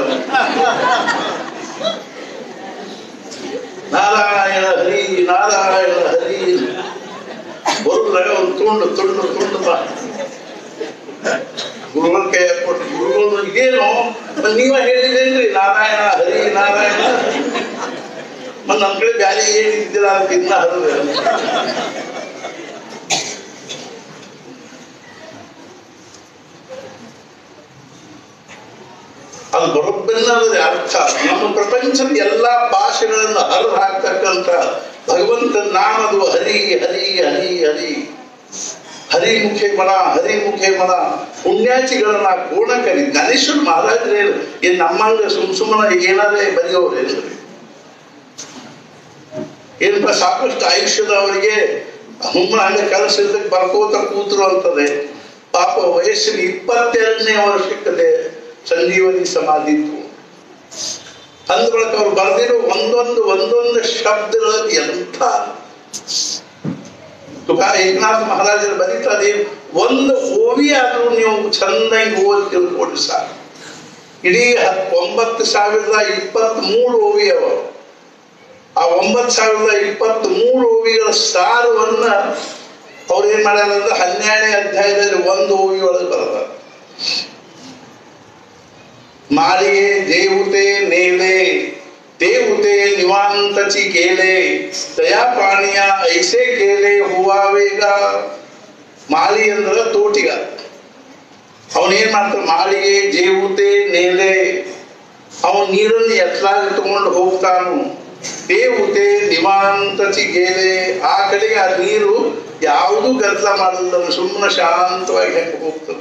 [SPEAKER 1] ನಾರಾಯಣ ಹರಿ ನಾರಾಯಣ ಹರಿ. ಬರುದ್ರಾಗ ಒಂದು ತುಂಡು ತುಂಡು ತುಂಡು ಬಾ ಗುರುಗಳ ಕೈ ಕೊಟ್ಟು ಗುರುಗಳು ಇದೇನು ನೀವ ಹೇಳಿದೇನ್ರಿ ನಾರಾಯಣ ಹರಿ ನಾರಾಯಣ, ಮತ್ ನಮ್ ಕಡೆ ಬ್ಯಾಲಿ ಏನಿದ್ದಿಲ್ಲ ಅಂತ ಇನ್ನ ಹರಿದ. ಅದು ಬರೋಬ್ಬರಿನದೇ ಅರ್ಥ. ನಮ್ಮ ಪ್ರಪಂಚದ ಎಲ್ಲಾ ಭಾಷೆಗಳನ್ನು ಹರಿದು ಹಾಕ್ತಕ್ಕಂಥ ಭಗವಂತನ ನಾಮದು ಹರಿ ಹರಿ ಹರಿ ಹರಿ. ಹರಿಮುಖೇ ಮನ ಹರಿಮುಖೇ ಮನ ಪುಣ್ಯಾಚಿಗಳನ್ನ ಕೋಣ ಕರಿ. ಜ್ಞಾನೇಶ್ವರ ಮಹಾರಾಜರೇ ಏನ್ ನಮ್ಮಂಗ ಸುಮ್ ಸುಮ್ಮನೆ ಏನಾರೇ ಬರೆಯೋರೇನ್ರಿ? ಏನಪ್ಪ ಸಾಕಷ್ಟು ಆಯುಷ್ಯದವರಿಗೆ ಹುಮ್ಮ ಹಂಗೆ ಕೆಲಸ ಇದ್ದಕ್ಕೆ ಬರ್ಕೋತ ಕೂತರು ಅಂತದೆ. ಪಾಪ ವಯಸ್ಸಿನ ಇಪ್ಪತ್ತೆರಡನೇ ವರ್ಷಕ್ಕೆ ಸಂಜೀವನಿ ಸಮಾಧಿ ಇತ್ತು. ಅಂದ ಬಳಿಕ ಅವ್ರು ಬರೆದಿರೋ ಒಂದೊಂದು ಒಂದೊಂದು ಶಬ್ದಗಳಲ್ಲಿ ಎಂಥ ತುಕಾ ಏಕನಾಥ ಮಹಾರಾಜರು ಬರೀತಾರೆ, ಒಂದು ಓವಿ ಆದ್ರೂ ನೀವು ಚಂದಾಗಿ ಓದಿ ತಿಳ್ಕೊಂಡು ಸಾಕು. ಇಡೀ ಹತ್ ಒಂಬತ್ತು ಸಾವಿರದ ಇಪ್ಪತ್ತ್ ಮೂರು ಓವಿ ಅವ. ಆ ಒಂಬತ್ತು ಸಾವಿರದ ಇಪ್ಪತ್ತ್ ಮೂರು ಓವಿಗಳ ಸಾರವನ್ನ ಅವ್ರು ಏನ್ ಮಾಡ್ಯಾರ ಅಂದ್ರೆ ಹನ್ನೆರಡನೇ ಅಧ್ಯಾಯದಲ್ಲಿ ಒಂದು ಓವಿ ಒಳಗೆ ಬರತಾರೆ. ಮಾಳಿಗೆ ದೇವುತೆ ನೇಲೆ ದೇವುತೆ ನಿವಾಂತಚಿ ಕೇಲೆ ದಯಾ ಪಾಣಿಯ ಐಸೆ ಕೇಲೆ ಹೂವಾವೇಗ. ಮಾಳಿ ಅಂದ್ರ ತೋಟಿಗ. ಅವನೇನ್ ಮಾಡ್ತಾನ, ಮಾಳಿಗೆ ದೇವುತೆ ನೇಲೆ ಅವನ್ ನೀರನ್ನು ಎತ್ತಲಾಗಿ ತಗೊಂಡು ಹೋಗ್ತಾನು. ದೇವುತೆ ನಿವಾಂತಚಿ ಕೇಲೆ ಆ ಕಡೆಗೆ ಆ ನೀರು ಯಾವುದೂ ಗದ್ದಲ ಮಾಡಲ್ಲ, ಸುಮ್ಮನೆ ಶಾಂತವಾಗಿ ಹೆಂಗೆ ಹೋಗ್ತದೆ.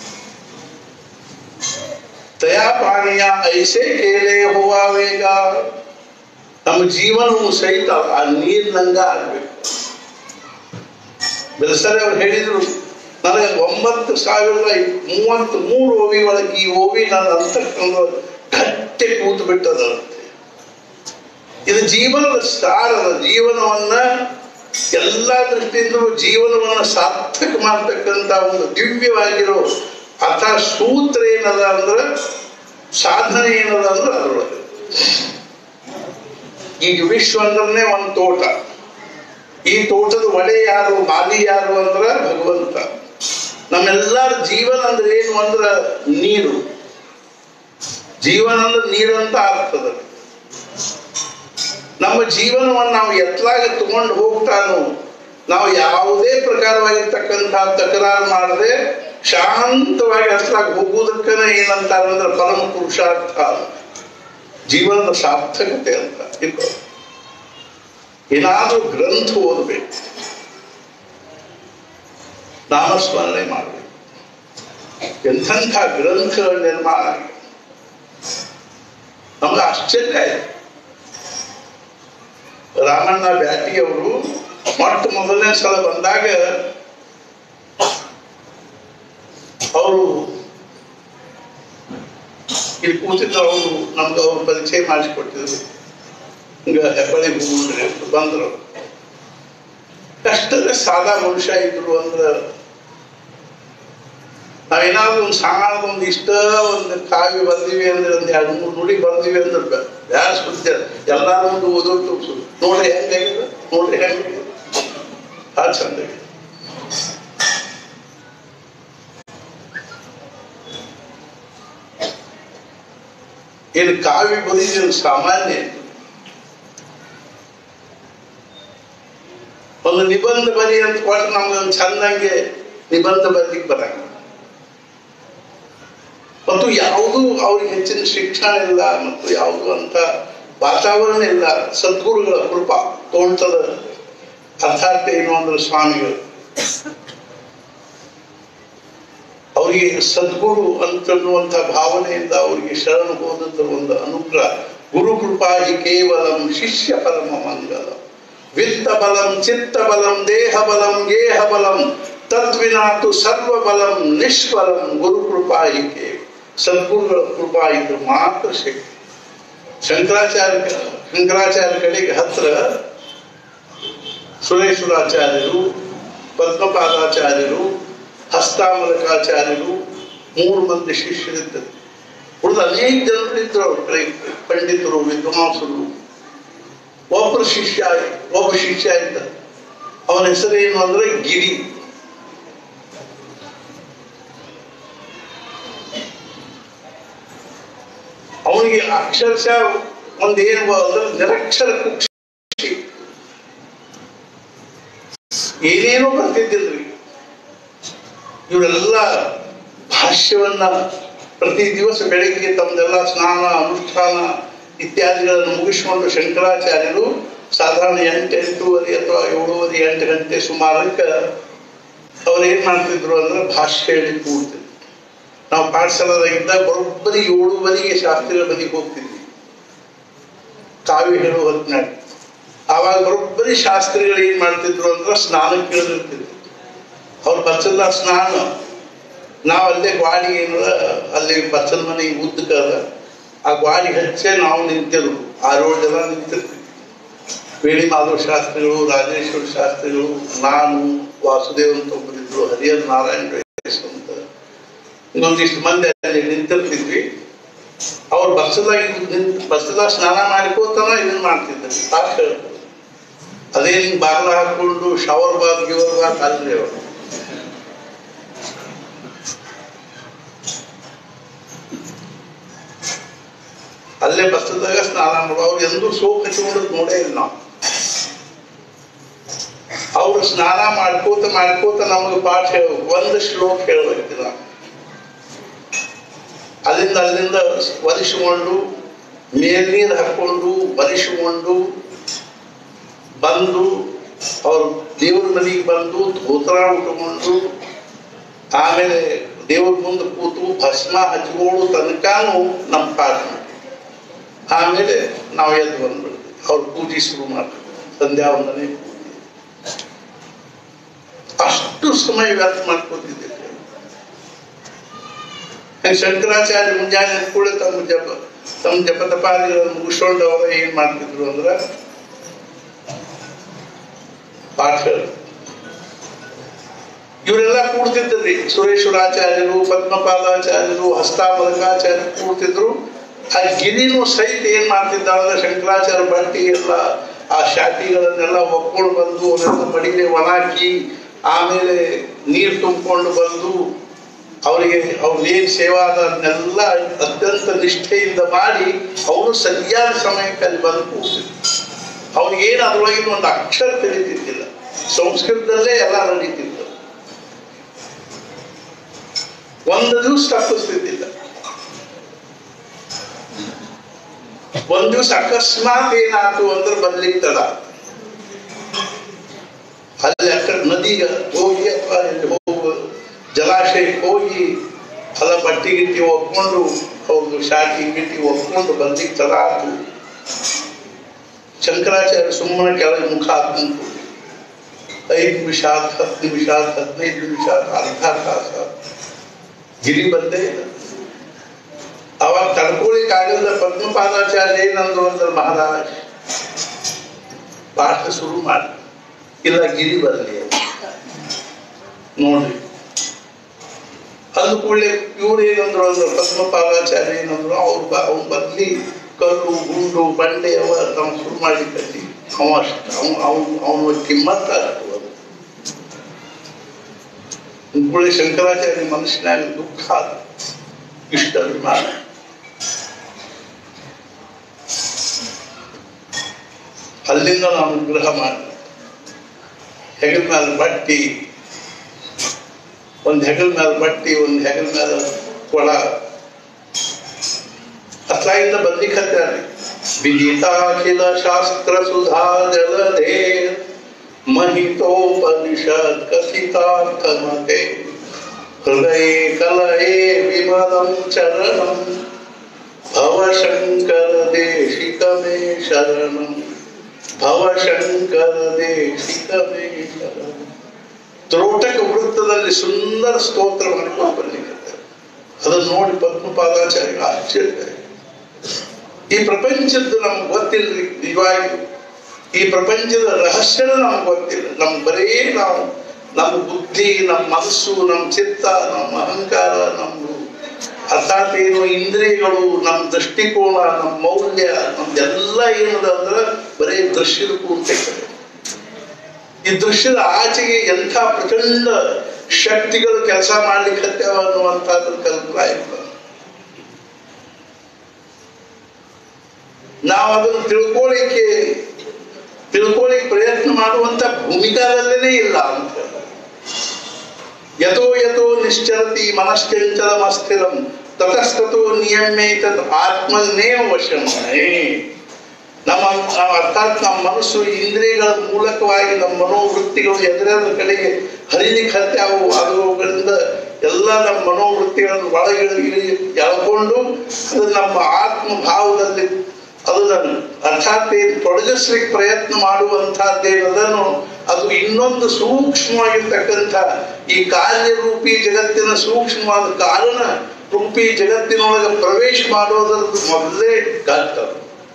[SPEAKER 1] ದಯಾ ಪಾಣಿಯ ಐಸೆ ಕೇಲೆ ಹೂವಾವೇಗ. ನಮ್ಮ ಜೀವನವು ಸಹಿತ ಆ ನೀರಿನಂಗ ಆಗ್ಬೇಕು. ಬೆಳಸರೆ ಅವ್ರು ಹೇಳಿದ್ರು, ನನಗೆ ಒಂಬತ್ತು ಸಾವಿರದ ಮೂವತ್ತ್ ಮೂರು ಓವಿ ಒಳಗೆ ಈ ಓವಿ ನನ್ನ ಅಂತಕ್ಕಂಥ ಗಟ್ಟಿ ಕೂತು ಬಿಟ್ಟದಂತೆ. ಇದು ಜೀವನದ ಸಾರದ ಜೀವನವನ್ನ ಎಲ್ಲಾ ದೃಷ್ಟಿಯಿಂದಲೂ ಜೀವನವನ್ನ ಸಾರ್ಥಕ ಮಾಡ್ತಕ್ಕಂಥ ಒಂದು ದಿವ್ಯವಾಗಿರೋ ಅಥ ಸೂತ್ರ ಏನದ ಅಂದ್ರ ಸಾಧನೆ ಏನದ ಅಂದ್ರ ಅದ್ರೊಳಗೆ. ಈಗ ವಿಶ್ವ ಅಂದ್ರೆ ಒಂದು ತೋಟ. ಈ ತೋಟದ ಒಡೆ ಯಾರು, ಮಾಲಿ ಯಾರು ಅಂದ್ರ ಭಗವಂತ. ನಮ್ಮೆಲ್ಲರ ಜೀವನ ಅಂದ್ರೆ ಏನು ಅಂದ್ರ ನೀರು. ಜೀವನ ಅಂದ್ರೆ ನೀರಂತ ಆಗ್ತದ. ನಮ್ಮ ಜೀವನವನ್ನು ನಾವು ಎತ್ತಲಾಗಿ ತಗೊಂಡು ಹೋಗ್ತಾನು. ನಾವು ಯಾವುದೇ ಪ್ರಕಾರವಾಗಿರ್ತಕ್ಕಂಥ ತಕರಾರು ಮಾಡದೆ ಶಾಂತವಾಗಿ ಎತ್ತಲಾಗಿ ಹೋಗುವುದಕ್ಕನ ಏನಂತಾರಂದ್ರೆ ಪರಮ ಪುರುಷಾರ್ಥ, ಜೀವನದ ಸಾರ್ಥಕತೆ ಅಂತ. ಇನ್ನು ಏನಾದ್ರೂ ಗ್ರಂಥ ಓದಬೇಕು, ನಾಮಸ್ಮರಣೆ ಮಾಡಬೇಕು. ಎಂಥಂಥ ಗ್ರಂಥಗಳ ನಿರ್ಮಾಣ ಆಗಿದೆ. ನಮ್ಗೆ ಆಶ್ಚರ್ಯ ಆಯ್ತು. ರಾಮಣ್ಣ ಬ್ಯಾಟಿಯವರು ಮೊಟ್ಟ ಮೊದಲನೇ ಸಲ ಬಂದಾಗ ಅವರು ಇಲ್ಲಿ ಕೂತಿದ್ರು. ಅವರು ನಮ್ಗೆ ಅವ್ರು ಪರಿಚಯ ಮಾಡಿಸಿಕೊಟ್ಟಿದ್ರು. ಹಿಂಗ ಹೆಬ್ಬಳ್ಳಿ ಭೂಮಿ ಅಂತ ಬಂದ್ರು. ಕಷ್ಟದ ಸಾದಾ ಮನುಷ್ಯ ಇದ್ರು ಅಂದ್ರ ನಾವೇನಾದ್ರು ಒಂದು ಸಾಣದ ಒಂದು ಇಷ್ಟ ಒಂದು ಕಾವ್ಯ ಬರ್ದಿವಿ ಅಂದ್ರೆ ಒಂದ್ ಎರಡು ಮೂರು ನುಡಿ ಬರ್ದಿವಿ ಅಂದ್ರೆ ಬ್ಯಾಸ್ ಬಿಡ್ತೇವೆ. ಎಲ್ಲಾರು ಒಂದು ಓದೋದು ನೋಡ್ರಿ ಹೆಂಗಾಗಿದೆ. ನೋಡ್ರಿ ಹೆಂಗೆ ಆ ಚಂದ. ಏನು ಕಾವ್ಯ ಬರೀ ಸಾಮಾನ್ಯ, ಒಂದು ನಿಬಂಧ ಬರಿ ಅಂತ ಕೊಟ್ಟು ನಮ್ಗೆ ಒಂದು ಚಂದಂಗೆ ನಿಬಂಧ ಬರ್ಲಿಕ್ಕೆ ಬರಂಗ. ಮತ್ತು ಯಾವುದೂ ಅವ್ರಿಗೆ ಹೆಚ್ಚಿನ ಶಿಕ್ಷಣ ಇಲ್ಲ ಮತ್ತು ಯಾವುದು ಅಂತ ವಾತಾವರಣ ಇಲ್ಲ. ಸದ್ಗುರುಗಳ ಕೃಪಾ ತೋಣ್ತದ ಅರ್ಥಾತ್ ಏನು ಅಂದ್ರೆ ಸ್ವಾಮಿಗಳು ಅವರಿಗೆ ಸದ್ಗುರು ಅಂತನ್ನುವಂಥ ಭಾವನೆಯಿಂದ ಅವರಿಗೆ ಶರಣ ಹೋದದ್ದು ಒಂದು ಅನುಗ್ರಹ. ಗುರು ಕೃಪಾ ಹಿ ಕೇವಲಂ ಶಿಷ್ಯ ಪರಮ ಮಂಗಲ ವಿತ್ತ ಬಲಂ ಚಿತ್ತ ಬಲಂ ದೇಹ ಬಲಂ ಗೇಹ ಬಲಂ ತದ್ವಿನಾತು ಸರ್ವ ಬಲಂ ನಿಷ್ಫಲಂ ಗುರು ಕೃಪಾ ಹಿ ಕೇವಲ. ಸದ್ಗುರುಗಳ ಕೃಪಾ ಇದ್ದು ಮಾತ್ರ ಶಕ್ತಿ. ಶಂಕರಾಚಾರ್ಯ ಶಂಕರಾಚಾರ್ಯ ಕಡೆಗೆ ಹತ್ರ ಸುರೇಶ್ವರಾಚಾರ್ಯರು, ಪದ್ಮಪಾದಾಚಾರ್ಯರು, ಹಸ್ತಾಮಲಕಾಚಾರ್ಯರು ಮೂರು ಮಂದಿ ಶಿಷ್ಯರಿದ್ದರು. ಉಳಿದ ಅನೇಕ ಜನರು ಇದ್ರು ಅವ್ರ ಕಡೆ, ಪಂಡಿತರು, ವಿದ್ವಾಂಸರು. ಒಬ್ಬರು ಶಿಷ್ಯ ಒಬ್ಬ ಶಿಷ್ಯ ಇದ್ದ. ಅವನ ಹೆಸರೇನು ಅಂದ್ರೆ ಗಿರಿ. ಅವನಿಗೆ ಅಕ್ಷರಶಃ ಒಂದೇನು ಅಂದ್ರೆ ನಿರಕ್ಷರ ಕುಕ್ಷಿ, ಏನೇನೋ ಬರ್ತಿದ್ದಿಲ್ರಿ. ಇವರೆಲ್ಲ ಭಾಷ್ಯವನ್ನ ಪ್ರತಿ ದಿವಸ ಬೆಳಗ್ಗೆ ತಮ್ಮದೆಲ್ಲ ಸ್ನಾನ ಅನುಷ್ಠಾನ ಇತ್ಯಾದಿಗಳನ್ನು ಮುಗಿಸ್ಕೊಂಡು ಶಂಕರಾಚಾರ್ಯರು ಸಾಧಾರಣ ಎಂಟು ಎಂಟೂವರೆ ಅಥವಾ ಏಳುವರೆ ಎಂಟು ಗಂಟೆ ಸುಮಾರಕ್ಕೆ ಅವ್ರು ಏನ್ ಮಾಡ್ತಿದ್ರು ಅಂದ್ರೆ ಭಾಷ್ಯ ಹೇಳಿ ಕೂಡ್ತಿದ್ರು. ನಾವು ಪಾಠಶಾಲದಾಗಿದ್ದಾಗ ಬರೋಬ್ಬರಿ ಏಳುವರೆಗೆ ಶಾಸ್ತ್ರೀಯ ಬದಿಗೆ ಹೋಗ್ತಿದ್ವಿ ಕಾವ್ಯ ಹೇಳುವ ಹೊತ್ತಿನಾಗ. ಆವಾಗ ಬರೋಬ್ಬರಿ ಶಾಸ್ತ್ರಿಗಳು ಏನ್ ಮಾಡ್ತಿದ್ರು ಅಂದ್ರೆ ಸ್ನಾನಕ್ಕೆ ಇಳಿದಿರ್ತಿದ್ರು. ಅವ್ರು ಬಚ್ಚಲ ಸ್ನಾನ, ನಾವು ಅಲ್ಲೇ ಗ್ವಾಡಿ ಏನ ಅಲ್ಲಿ ಬಚ್ಚಲ ಮನೆ ಉದ್ದಕ್ಕದ ಆ ಗ್ವಾಡಿ ಹಚ್ಚೆ ನಾವು ನಿಂತಿರು. ಆರೇಳು ಜನ ನಿಂತಿರ್ತೀವಿ. ವೇಣಿ ಮಾಧವ ಶಾಸ್ತ್ರಿಗಳು, ರಾಜೇಶ್ವರ ಶಾಸ್ತ್ರಿಗಳು, ನಾನು, ವಾಸುದೇವ್ ಅಂತ ಒಬ್ಬರಿದ್ರು, ಹರಿಹರ ನಾರಾಯಣ ಅಂತ ಇನ್ನೊಂದಿಷ್ಟು ಮಂದಿ ಅಲ್ಲಿ ನಿಂತಿರ್ತಿದ್ವಿ. ಅವ್ರು ಬಸ್ಸದಾಗಿ ನಿಂತ ಬಸ್ಸದಾಗ ಸ್ನಾನ ಮಾಡಿಕೋತಾನ ಇದನ್ನ ಮಾಡ್ತಿದ್ದರು. ಪಾಠ ಹೇಳ್ತಾರೆ. ಅದೇ ಹಿಂಗ್ ಬಾಗ್ಲ ಹಾಕೊಂಡು ಶವರ್ ಬಾತ್ ಗಿವರ್ ಬಾತ್ ಅಲ್ಲಿ ಅವರು ಅಲ್ಲೇ ಬಸ್ಸದಾಗ ಸ್ನಾನ ಮಾಡೋ. ಅವ್ರು ಎಂದೂ ಸೋಪ್ ಹಚ್ಕೊಂಡದ್ ನೋಡೇ ಇಲ್ಲ ನಾವು. ಅವ್ರು ಸ್ನಾನ ಮಾಡ್ಕೋತ ಮಾಡ್ಕೋತ ನಮಗೆ ಪಾಠ ಹೇಳ್ಬೇಕು. ಒಂದು ಶ್ಲೋಕ ಹೇಳ್ಬೇಕಿಲ್ಲ. ಅಲ್ಲಿಂದ ಅಲ್ಲಿಂದ ಒರೆಸಿಕೊಂಡು ಮೇಲ್ನೀರು ಹಾಕೊಂಡು ಒರೆಸಿಕೊಂಡು ಬಂದು ಅವ್ರು ದೇವ್ರ ಮನೆಗೆ ಬಂದು ಧೋತ್ರ ಉಟ್ಕೊಂಡು ಆಮೇಲೆ ದೇವ್ರ ಮುಂದೆ ಕೂತು ಭಸ್ಮ ಹಚ್ಕೊಂಡು ತನಕನೂ ನಮ್ಮ ಪಾಠ ಮಾಡಿ ಆಮೇಲೆ ನಾವು ಎದ್ದು ಬಂದ್ಬಿಡ್ತೀವಿ. ಅವ್ರು ಪೂಜೆ ಶುರು ಮಾಡ್ತೀವಿ. ಸಂಧ್ಯಾ ವಂದನೆ ಪೂಜೆ. ಅಷ್ಟು ಸಮಯ ವ್ಯರ್ಥ ಮಾಡ್ಕೊತಿದ್ದೇವೆ. ಶಂಕರಾಚಾರ್ಯ ಮುಂಜಾನೆ ಕೂಡ ತಮ್ಮ ಜಪ ತಮ್ಮ ಜಪ ತಪಾದಿಗಳನ್ನು ಮುಗಿಸ್ಕೊಂಡು ಅವರು ಏನ್ ಮಾಡ್ತಿದ್ರು ಅಂದ್ರ ಪಾಠ. ಇವರೆಲ್ಲ ಕೂಡ್ತಿದ್ರಿ. ಸುರೇಶ್ವರಾಚಾರ್ಯರು, ಪದ್ಮಪಾದಾಚಾರ್ಯರು, ಹಸ್ತಾಮಲಕಾಚಾರ್ಯರು ಕೂಡ್ತಿದ್ರು. ಆ ಗಿರಿನೂ ಸಹಿತ ಏನ್ ಮಾಡ್ತಿದ್ದ ಅಂದ್ರೆ ಶಂಕರಾಚಾರ್ಯ ಬಟ್ಟಿ ಎಲ್ಲ ಆ ಶಾಟಿಗಳನ್ನೆಲ್ಲ ಒಕ್ಕೊಂಡು ಬಂದು ಅವರೆಲ್ಲ ಮಡಿಗೆ ಒಣಾಕಿ ಆಮೇಲೆ ನೀರು ತುಂಬಿಕೊಂಡು ಬಂದು ಅವರಿಗೆ ಅವ್ರೇನ್ ಸೇವಾ ಅದನ್ನೆಲ್ಲ ಅತ್ಯಂತ ನಿಷ್ಠೆಯಿಂದ ಮಾಡಿ ಅವರು ಸರಿಯಾದ ಸಮಯಕ್ಕೆ ಅಲ್ಲಿ ಬಂದು ಕೂಡ್ತಿದ್ರು. ಅವ್ನಿಗೇನು ಅದ್ರೊಳಗಿನ ಒಂದು ಅಕ್ಷರ ತಿಳಿತಿದ್ದಿಲ್ಲ. ಸಂಸ್ಕೃತದಲ್ಲೇ ಎಲ್ಲ ನಡೀತಿತ್ತು. ಒಂದು ದಿವಸ ತಪ್ಪಿಸ್ತಿದ್ದಿಲ್ಲ. ಒಂದ್ ದಿವಸ ಅಕಸ್ಮಾತ್ ಏನಾಯ್ತು ಅಂದ್ರೆ ಬರ್ಲಿಕ್ಕೆ ತಡ. ಅಲ್ಲಿ ಅಕ್ಕ ನದಿಗೆ ಹೋಗಿ ಅಥವಾ ಹೋಗುವ ಜಲಾಶಯಕ್ಕೆ ಹೋಗಿ ಅಲ್ಲ ಬಟ್ಟಿ ಗಿಟ್ಟಿ ಒಪ್ಕೊಂಡು ಅವ್ರದ್ದು ಶಾಟಿ ಗಿಟ್ಟಿ ಒಪ್ಕೊಂಡು ಬರ್ಲಿಕ್ಕೆ ತಡ ಆಯ್ತು. ಶಂಕರಾಚಾರ್ಯ ಸುಮ್ಮನೆ ಕೆಳಗೆ ಮುಖ ಹಾಕೊಂಡು ಐದು ನಿಮಿಷ ಹತ್ತು ನಿಮಿಷ ಹದಿನೈದು ನಿಮಿಷ ಅರ್ಧ ತಾಸ ಗಿರಿ ಬಂದೇ ಇಲ್ಲ. ಅವಾಗ ತಡ್ಕೊಳಿಕ್ಕಾಗಲ್ಲ. ಪದ್ಮಪಾದಾಚಾರ್ಯ ಏನಂದ್ರು ಅಂದ್ರೆ ಮಹಾರಾಜ್ ಪಾಠ ಶುರು ಮಾಡಿ ಇಲ್ಲ ಗಿರಿ ಬರಲಿ ನೋಡ್ರಿ. ಅಂದ ಕೂಡಲೇ ಇವ್ರು ಏನಂದ್ರು ಅಂದ್ರೆ ಪದ್ಮಪಾದಾಚಾರ್ಯ ಏನಂದ್ರು ಅವ್ರು ಅವ್ರು ಬದ್ಲಿ ಕಲ್ಲು ಗುಂಡು ಬಂಡೆ ಅವ ನಾವು ಶುರು ಮಾಡ್ಲಿಕ್ಕೆ ಅವ ಅಷ್ಟು ಅವನು ಅವನು ಅವನ ಕಿಮ್ಮತ್ತ ಅಷ್ಟು ಅದು. ಅಂದ್ಕೊಳ್ಳಿ ಶಂಕರಾಚಾರ್ಯ ಮನುಷ್ಯನಾಗ ದುಃಖ ಇಷ್ಟ ಅಭಿಮಾನ. ಅಲ್ಲಿಂದ ನಾವು ವಿಗ್ರಹ ಮಾಡಿ ಹೆಗಲ ಮೇಲೆ ಬಟ್ಟಿ, ಒಂದು ಹೆಗಲ ಮೇಲೆ ಬಟ್ಟಿ, ಒಂದು ಹೆಗಲ ಮೇಲೆ ಕೊಳ, ಅತ್ಲಾಗಿಂದ ಬರ್ಲಿಕ್ಕೆ ಹತ್ತಾರೆ. ವಿಜಿತಾಖಿಲ ಶಾಸ್ತ್ರ ಸುಧಾ ಜಲಧೇ ಮಹಿತೋಪನಿಷತ್ ಕಥಿತಾರ್ಥಮತೆ ಹೃದಯ ಕಲಯೇ ವಿಮಲಂ ಚರಣಂ ಭವಶಂಕರ ದೇಶಿಕ ಮೇ ಶರಣಂ ಭವಶಂಕರ ದೇಶಿಕ ಮೇ ಶರಣಂ. ತ್ರೋಟಕ ವೃತ್ತದಲ್ಲಿ ಸುಂದರ ಸ್ತೋತ್ರ ಮಾಡಿಕೊಂಡು ಬರ್ಲಿಕ್ಕೆ ಅದನ್ನು ನೋಡಿ ಪದ್ಮಪಾದಾಚಾರ್ಯ ಆಶ್ಚರ್ಯ. ಈ ಪ್ರಪಂಚದ್ದು ನಮ್ಗೆ ಗೊತ್ತಿಲ್ರಿ, ನಿಜವಾಗಿ ಈ ಪ್ರಪಂಚದ ರಹಸ್ಯನ ನಮ್ಗೆ ಗೊತ್ತಿಲ್ಲ. ನಮ್ಗೆ ಬರೇ ನಾವು ನಮ್ಮ ಬುದ್ಧಿ, ನಮ್ಮ ಮನಸ್ಸು, ನಮ್ಮ ಚಿತ್ತ, ನಮ್ಮ ಅಹಂಕಾರ, ನಮ್ಮ ಅರ್ಥಾತ್ ಏನು ಇಂದ್ರಿಯಗಳು, ನಮ್ಮ ದೃಷ್ಟಿಕೋನ, ನಮ್ಮ ಮೌಲ್ಯ, ನಮ್ದೆಲ್ಲ ಏನದ ಅಂದ್ರೆ ಬರೀ ದೃಶ್ಯದ ಪೂರ್ತಿ. ಈ ದೃಶ್ಯದ ಆಚೆಗೆ ಎಂಥ ಪ್ರಚಂಡ ಶಕ್ತಿಗಳು ಕೆಲಸ ಮಾಡ್ಲಿಕ್ಕೆ ಹತ್ಯಾವ ಅನ್ನುವಂಥದ್ರ ಕಲ್ಪನಾ ಇಲ್ಲ. ನಾವು ಅದನ್ನು ತಿಳ್ಕೊಳ್ಳಿಕ್ಕೆ ತಿಳ್ಕೊಳ್ಳಿಕ್ಕೆ ಪ್ರಯತ್ನ ಮಾಡುವಂತ ಭೂಮಿಕಾದಲ್ಲೇನೆ ಇಲ್ಲ ಅಂತ. ಯಥೋ ಯಥೋ ನಿಶ್ಚರತಿ ಮನಶ್ಚಂಚಲಂ ಅಸ್ಥಿರಂ ತತಸ್ತತೋ ನಿಯಮೇ ತತ್ ಆತ್ಮನ್ನೇವ ವಶಂ. ನಮ್ಮ ಅರ್ಥಾತ್ ನಮ್ಮ ಮನಸ್ಸು ಇಂದ್ರಿಯಗಳ ಮೂಲಕವಾಗಿ ನಮ್ಮ ಮನೋವೃತ್ತಿಗಳು ಎದುರಾದ ಕಡೆಗೆ ಹರಿಲಿಕ್ಕೆ ಹತ್ಯಾವು. ಅವುಗಳಿಂದ ಎಲ್ಲ ನಮ್ಮ ಮನೋವೃತ್ತಿಗಳನ್ನು ಒಳಗಿಳಿ ಎಳ್ಕೊಂಡು ಅದು ನಮ್ಮ ಆತ್ಮ ಭಾವದಲ್ಲಿ ಅದನ್ನು ಅರ್ಥಾತ್ ತೊಡಗಿಸ್ಲಿಕ್ಕೆ ಪ್ರಯತ್ನ ಮಾಡುವಂತಹದ್ದೇನದನ್ನು ಅದು ಇನ್ನೊಂದು ಸೂಕ್ಷ್ಮವಾಗಿರ್ತಕ್ಕಂಥ ಈ ಕಾರ್ಯರೂಪಿ ಜಗತ್ತಿನ ಸೂಕ್ಷ್ಮವಾದ ಕಾರಣ ರೂಪಿ ಜಗತ್ತಿನೊಳಗೆ ಪ್ರವೇಶ ಮಾಡೋದ್ರದ್ದು ಮೊದಲೇ ಘಾತ.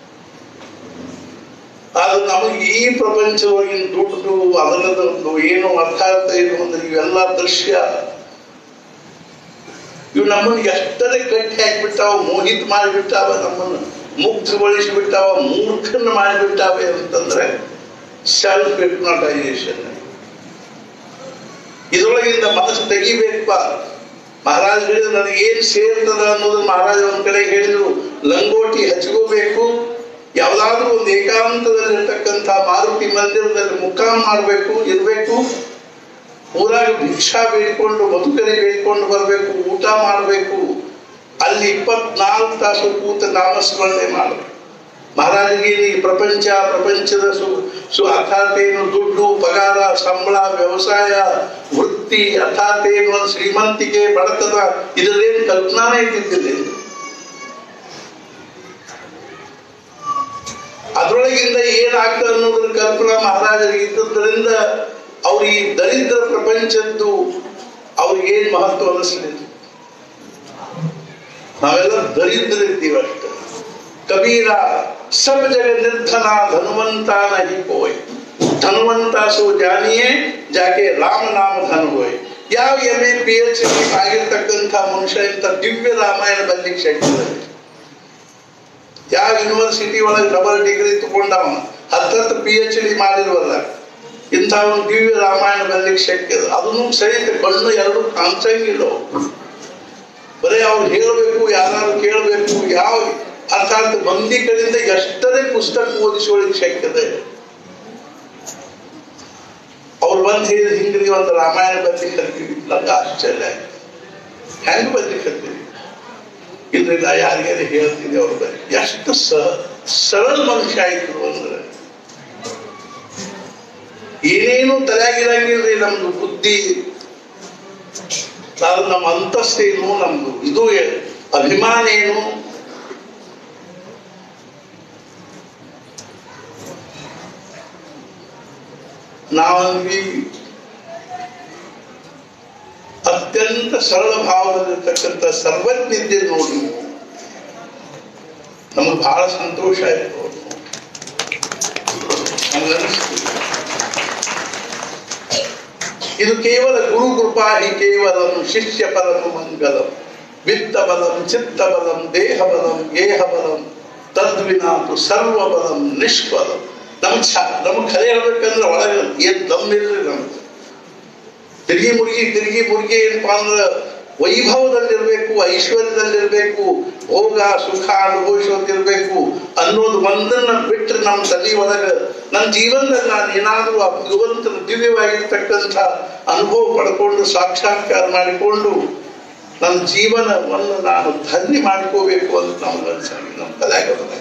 [SPEAKER 1] ಅದು ನಮಗೆ ಈ ಪ್ರಪಂಚದೊಳಗಿನ ದುಡ್ಡು ಅದರದೊಂದು ಏನು ಅರ್ಥಾತ್ ಏನು ಅಂದ್ರೆ ಇವೆಲ್ಲ ದೃಶ್ಯ ಇವು ನಮ್ಮನ್ನು ಎಷ್ಟರೇ ಕಟ್ಟಿ ಹಾಕಿಬಿಟ್ಟಾವ, ಮೋಹಿತ್ ಮಾಡಿಬಿಟ್ಟಾವ, ನಮ್ಮನ್ನು ಮುಕ್ತಗೊಳಿಸಿಬಿಟ್ಟಾವ, ಮೂರ್ಖನ ಮಾಡಿಬಿಟ್ಟಾವೆ ಅಂತಂದ್ರೆ ಸೆಲ್ಫ್ ಹಿಪ್ನೋಟೈಸೇಷನ್. ಇದ್ರೊಳಗಿಂದ ಮನಸ್ಸು ತೆಗಿಬೇಕಪ್ಪ. ಮಹಾರಾಜ್ ಹೇಳಿದ್ರು ನನಗೆ ಏನ್ ಸೇರ್ತದ ಅನ್ನೋದನ್ನ ಮಹಾರಾಜ್ ಒಂದ್ ಕಡೆ ಹೇಳಿದ್ರು, ಲಂಗೋಟಿ ಹಚ್ಕೋಬೇಕು, ಯಾವ್ದಾದ್ರು ಒಂದು ಏಕಾಂತದಲ್ಲಿರ್ತಕ್ಕಂಥ ಮಾರುತಿ ಮಂದಿರದಲ್ಲಿ ಮುಖಾಂ ಮಾಡ್ಬೇಕು, ಇರ್ಬೇಕು, ಊರಾಗ ಭಿಕ್ಷಾ ಬೇಡಿಕೊಂಡು ಬದುಕರಿ ಬೇಡಿಕೊಂಡು ಬರ್ಬೇಕು, ಊಟ ಮಾಡ್ಬೇಕು, ಅಲ್ಲಿ ಇಪ್ಪತ್ನಾಲ್ಕು ತಾಸು ಕೂತ ನಾಮಸ್ಮರಣೆ ಮಾಡಬೇಕು. ಮಹಾರಾಜರಿಗೆ ಈ ಪ್ರಪಂಚ ಪ್ರಪಂಚದ ಸು ಸು ಅರ್ಥಾತ್ ಏನು ದುಡ್ಡು, ಪಗಾರ, ಸಂಬಳ, ವ್ಯವಸಾಯ, ವೃತ್ತಿ, ಅರ್ಥಾತ್ ಏನು ಶ್ರೀಮಂತಿಕೆ, ಬಡತನ ಇದರಲ್ಲೇನು ಕಲ್ಪನಾನೇ ಇದ್ದಿದ್ದಿಲ್ಲ. ಅದ್ರೊಳಗಿಂದ ಏನಾಗ್ತದೆ ಅನ್ನೋದ್ರ ಕಲ್ಪನಾ ಮಹಾರಾಜರಿಗೆ ಇದ್ದದ್ರಿಂದ ಅವ್ರ ಈ ದರಿದ್ರ ಪ್ರಪಂಚದ್ದು ಅವ್ರಿಗೇನ್ ಮಹತ್ವ ಅನಿಸ್ಲಿಲ್ಲ. ನಾವೆಲ್ಲ ದರಿದ್ರ ಇದ್ದೀವಿ ಅಷ್ಟೇ. ಕಬೀರ ಸಬ್ ಜಗ ನಿರ್ಧನ ಧನುವಂತ ನಹಿ ಕೋಯ್, ಧನುವಂತ ಸೋ ಜಾನಿಯೇ ಜಾಕೆ ರಾಮ ನಾಮ ಧನ ಹೋಯ್. ಯಾವ M A P H D ಆಗಿರ್ತಕ್ಕಂಥ ಮನುಷ್ಯ ಇಂಥ ದಿವ್ಯ ರಾಮಾಯಣ ಬರ್ಲಿಕ್ಕೆ ಶಕ್ತಿ ಇದೆ? ಯಾವ ಯೂನಿವರ್ಸಿಟಿ ಒಳಗೆ ಡಬಲ್ ಡಿಗ್ರಿ ತಗೊಂಡವ, ಹತ್ತತ್ತು ಪಿ ಎಚ್ ಡಿ ಮಾಡಿರುವಲ್ಲ, ಇಂಥ ಒಂದು ದಿವ್ಯ ರಾಮಾಯಣ ಬರ್ಲಿಕ್ಕೆ ಶಕ್ಯ ಇದೆ? ಅದನ್ನು ಸಹಿತ ಕಣ್ಣು ಎರಡು ಕಾಣಿಸಂಗಿಲ್ಲ. ಬರೀ ಅವ್ರು ಹೇಳಬೇಕು, ಯಾರು ಕೇಳಬೇಕು, ಯಾವ ಅರ್ಥಾತ್ ಮಂದಿ ಕಡೆಯಿಂದ ಎಷ್ಟರೇ ಪುಸ್ತಕ ಓದಿಸೋಳಿಗೆ ಶಕ್ಯತೆ. ಅವ್ರು ಬಂದು ಹೇಳಿದ ಹಿಂಗ್ರಿ ಒಂದು ರಾಮಾಯಣ ಬರ್ಲಿಕ್ಕೆ ಹತ್ತೀವಿ, ನಂಗೆ ಆಶ್ಚರ್ಯ ಆಯ್ತು. ಹೆಂಗ್ ಬರ್ಲಿಕ್ಕೆ ಹತ್ತೀವಿ? ಇದ್ರಿಂದ ಯಾರಿಗಾರ ಹೇಳ್ತೀವಿ ಅವ್ರು ಬರೀ ಎಷ್ಟು ಸ ಸರಳ ಮನುಷ್ಯ ಆಯ್ತು ಅಂದ್ರೆ ಏನೇನು ತಲೆಯಾಗಿರಂಗಿಲ್ರಿ. ನಮ್ದು ಬುದ್ಧಿ, ಅದು ನಮ್ಮ ಅಂತಸ್ತೇನು, ನಮ್ದು ಇದು ಅಭಿಮಾನ ಏನು, ನಾವಂದ್ವಿ ಅತ್ಯಂತ ಸರಳ ಭಾವದಲ್ಲಿರ್ತಕ್ಕಂಥ ಸರ್ವಜ್ಞತೆ ನೋಡಿ ನಮಗೆ ಬಹಳ ಸಂತೋಷ ಆಯ್ತು. ಇದು ಕೇವಲ ಗುರು ಕೃಪಾ ಹಿ ಕೇವಲಂ ಶಿಷ್ಯ ಪರಮ ಮಂಗಲಂ ವಿತ್ತ ಬಲಂ ಚಿತ್ತ ಬಲಂ ದೇಹ ಬಲಂ ಗೇಹ ಬಲಂ ತದ್ವಿನಾತು ಸರ್ವ ಬಲಂ ನಿಷ್ಫಲಂ. ನಮ್ಗೆ ಚ ನಮ್ಗೆ ಖರೆ ಹೇಳ್ಬೇಕಂದ್ರೆ ಒಳಗೆ ಏನ್ ದಮ್ ಇಲ್ರಿ ನಮ್ಗೆ. ತಿರುಗಿ ಮುರುಗಿ ತಿರುಗಿ ಮುರುಗಿ ಏನಪ್ಪಾ ಅಂದ್ರೆ ವೈಭವದಲ್ಲಿರ್ಬೇಕು, ಐಶ್ವರ್ಯದಲ್ಲಿರ್ಬೇಕು, ಭೋಗ ಸುಖ ಅನುಭವಿಸೋದಿರ್ಬೇಕು ಅನ್ನೋದು ಒಂದನ್ನ ಬಿಟ್ಟರೆ ನಮ್ಮ ತಲೆ ಒಳಗೆ ನನ್ನ ಜೀವನದಲ್ಲಿ ನಾನು ಏನಾದರೂ ಆ ಭಗವಂತನ ದಿವ್ಯವಾಗಿರ್ತಕ್ಕಂಥ ಅನುಭವ ಪಡ್ಕೊಂಡು ಸಾಕ್ಷಾತ್ಕಾರ ಮಾಡಿಕೊಂಡು ನನ್ನ ಜೀವನವನ್ನು ನಾನು ಧನ್ಯ ಮಾಡ್ಕೋಬೇಕು ಅಂತ ನಮ್ಗೆ ಅನ್ಸಾಗಿ ನಮ್ಮ ತಲೆಯಾಗ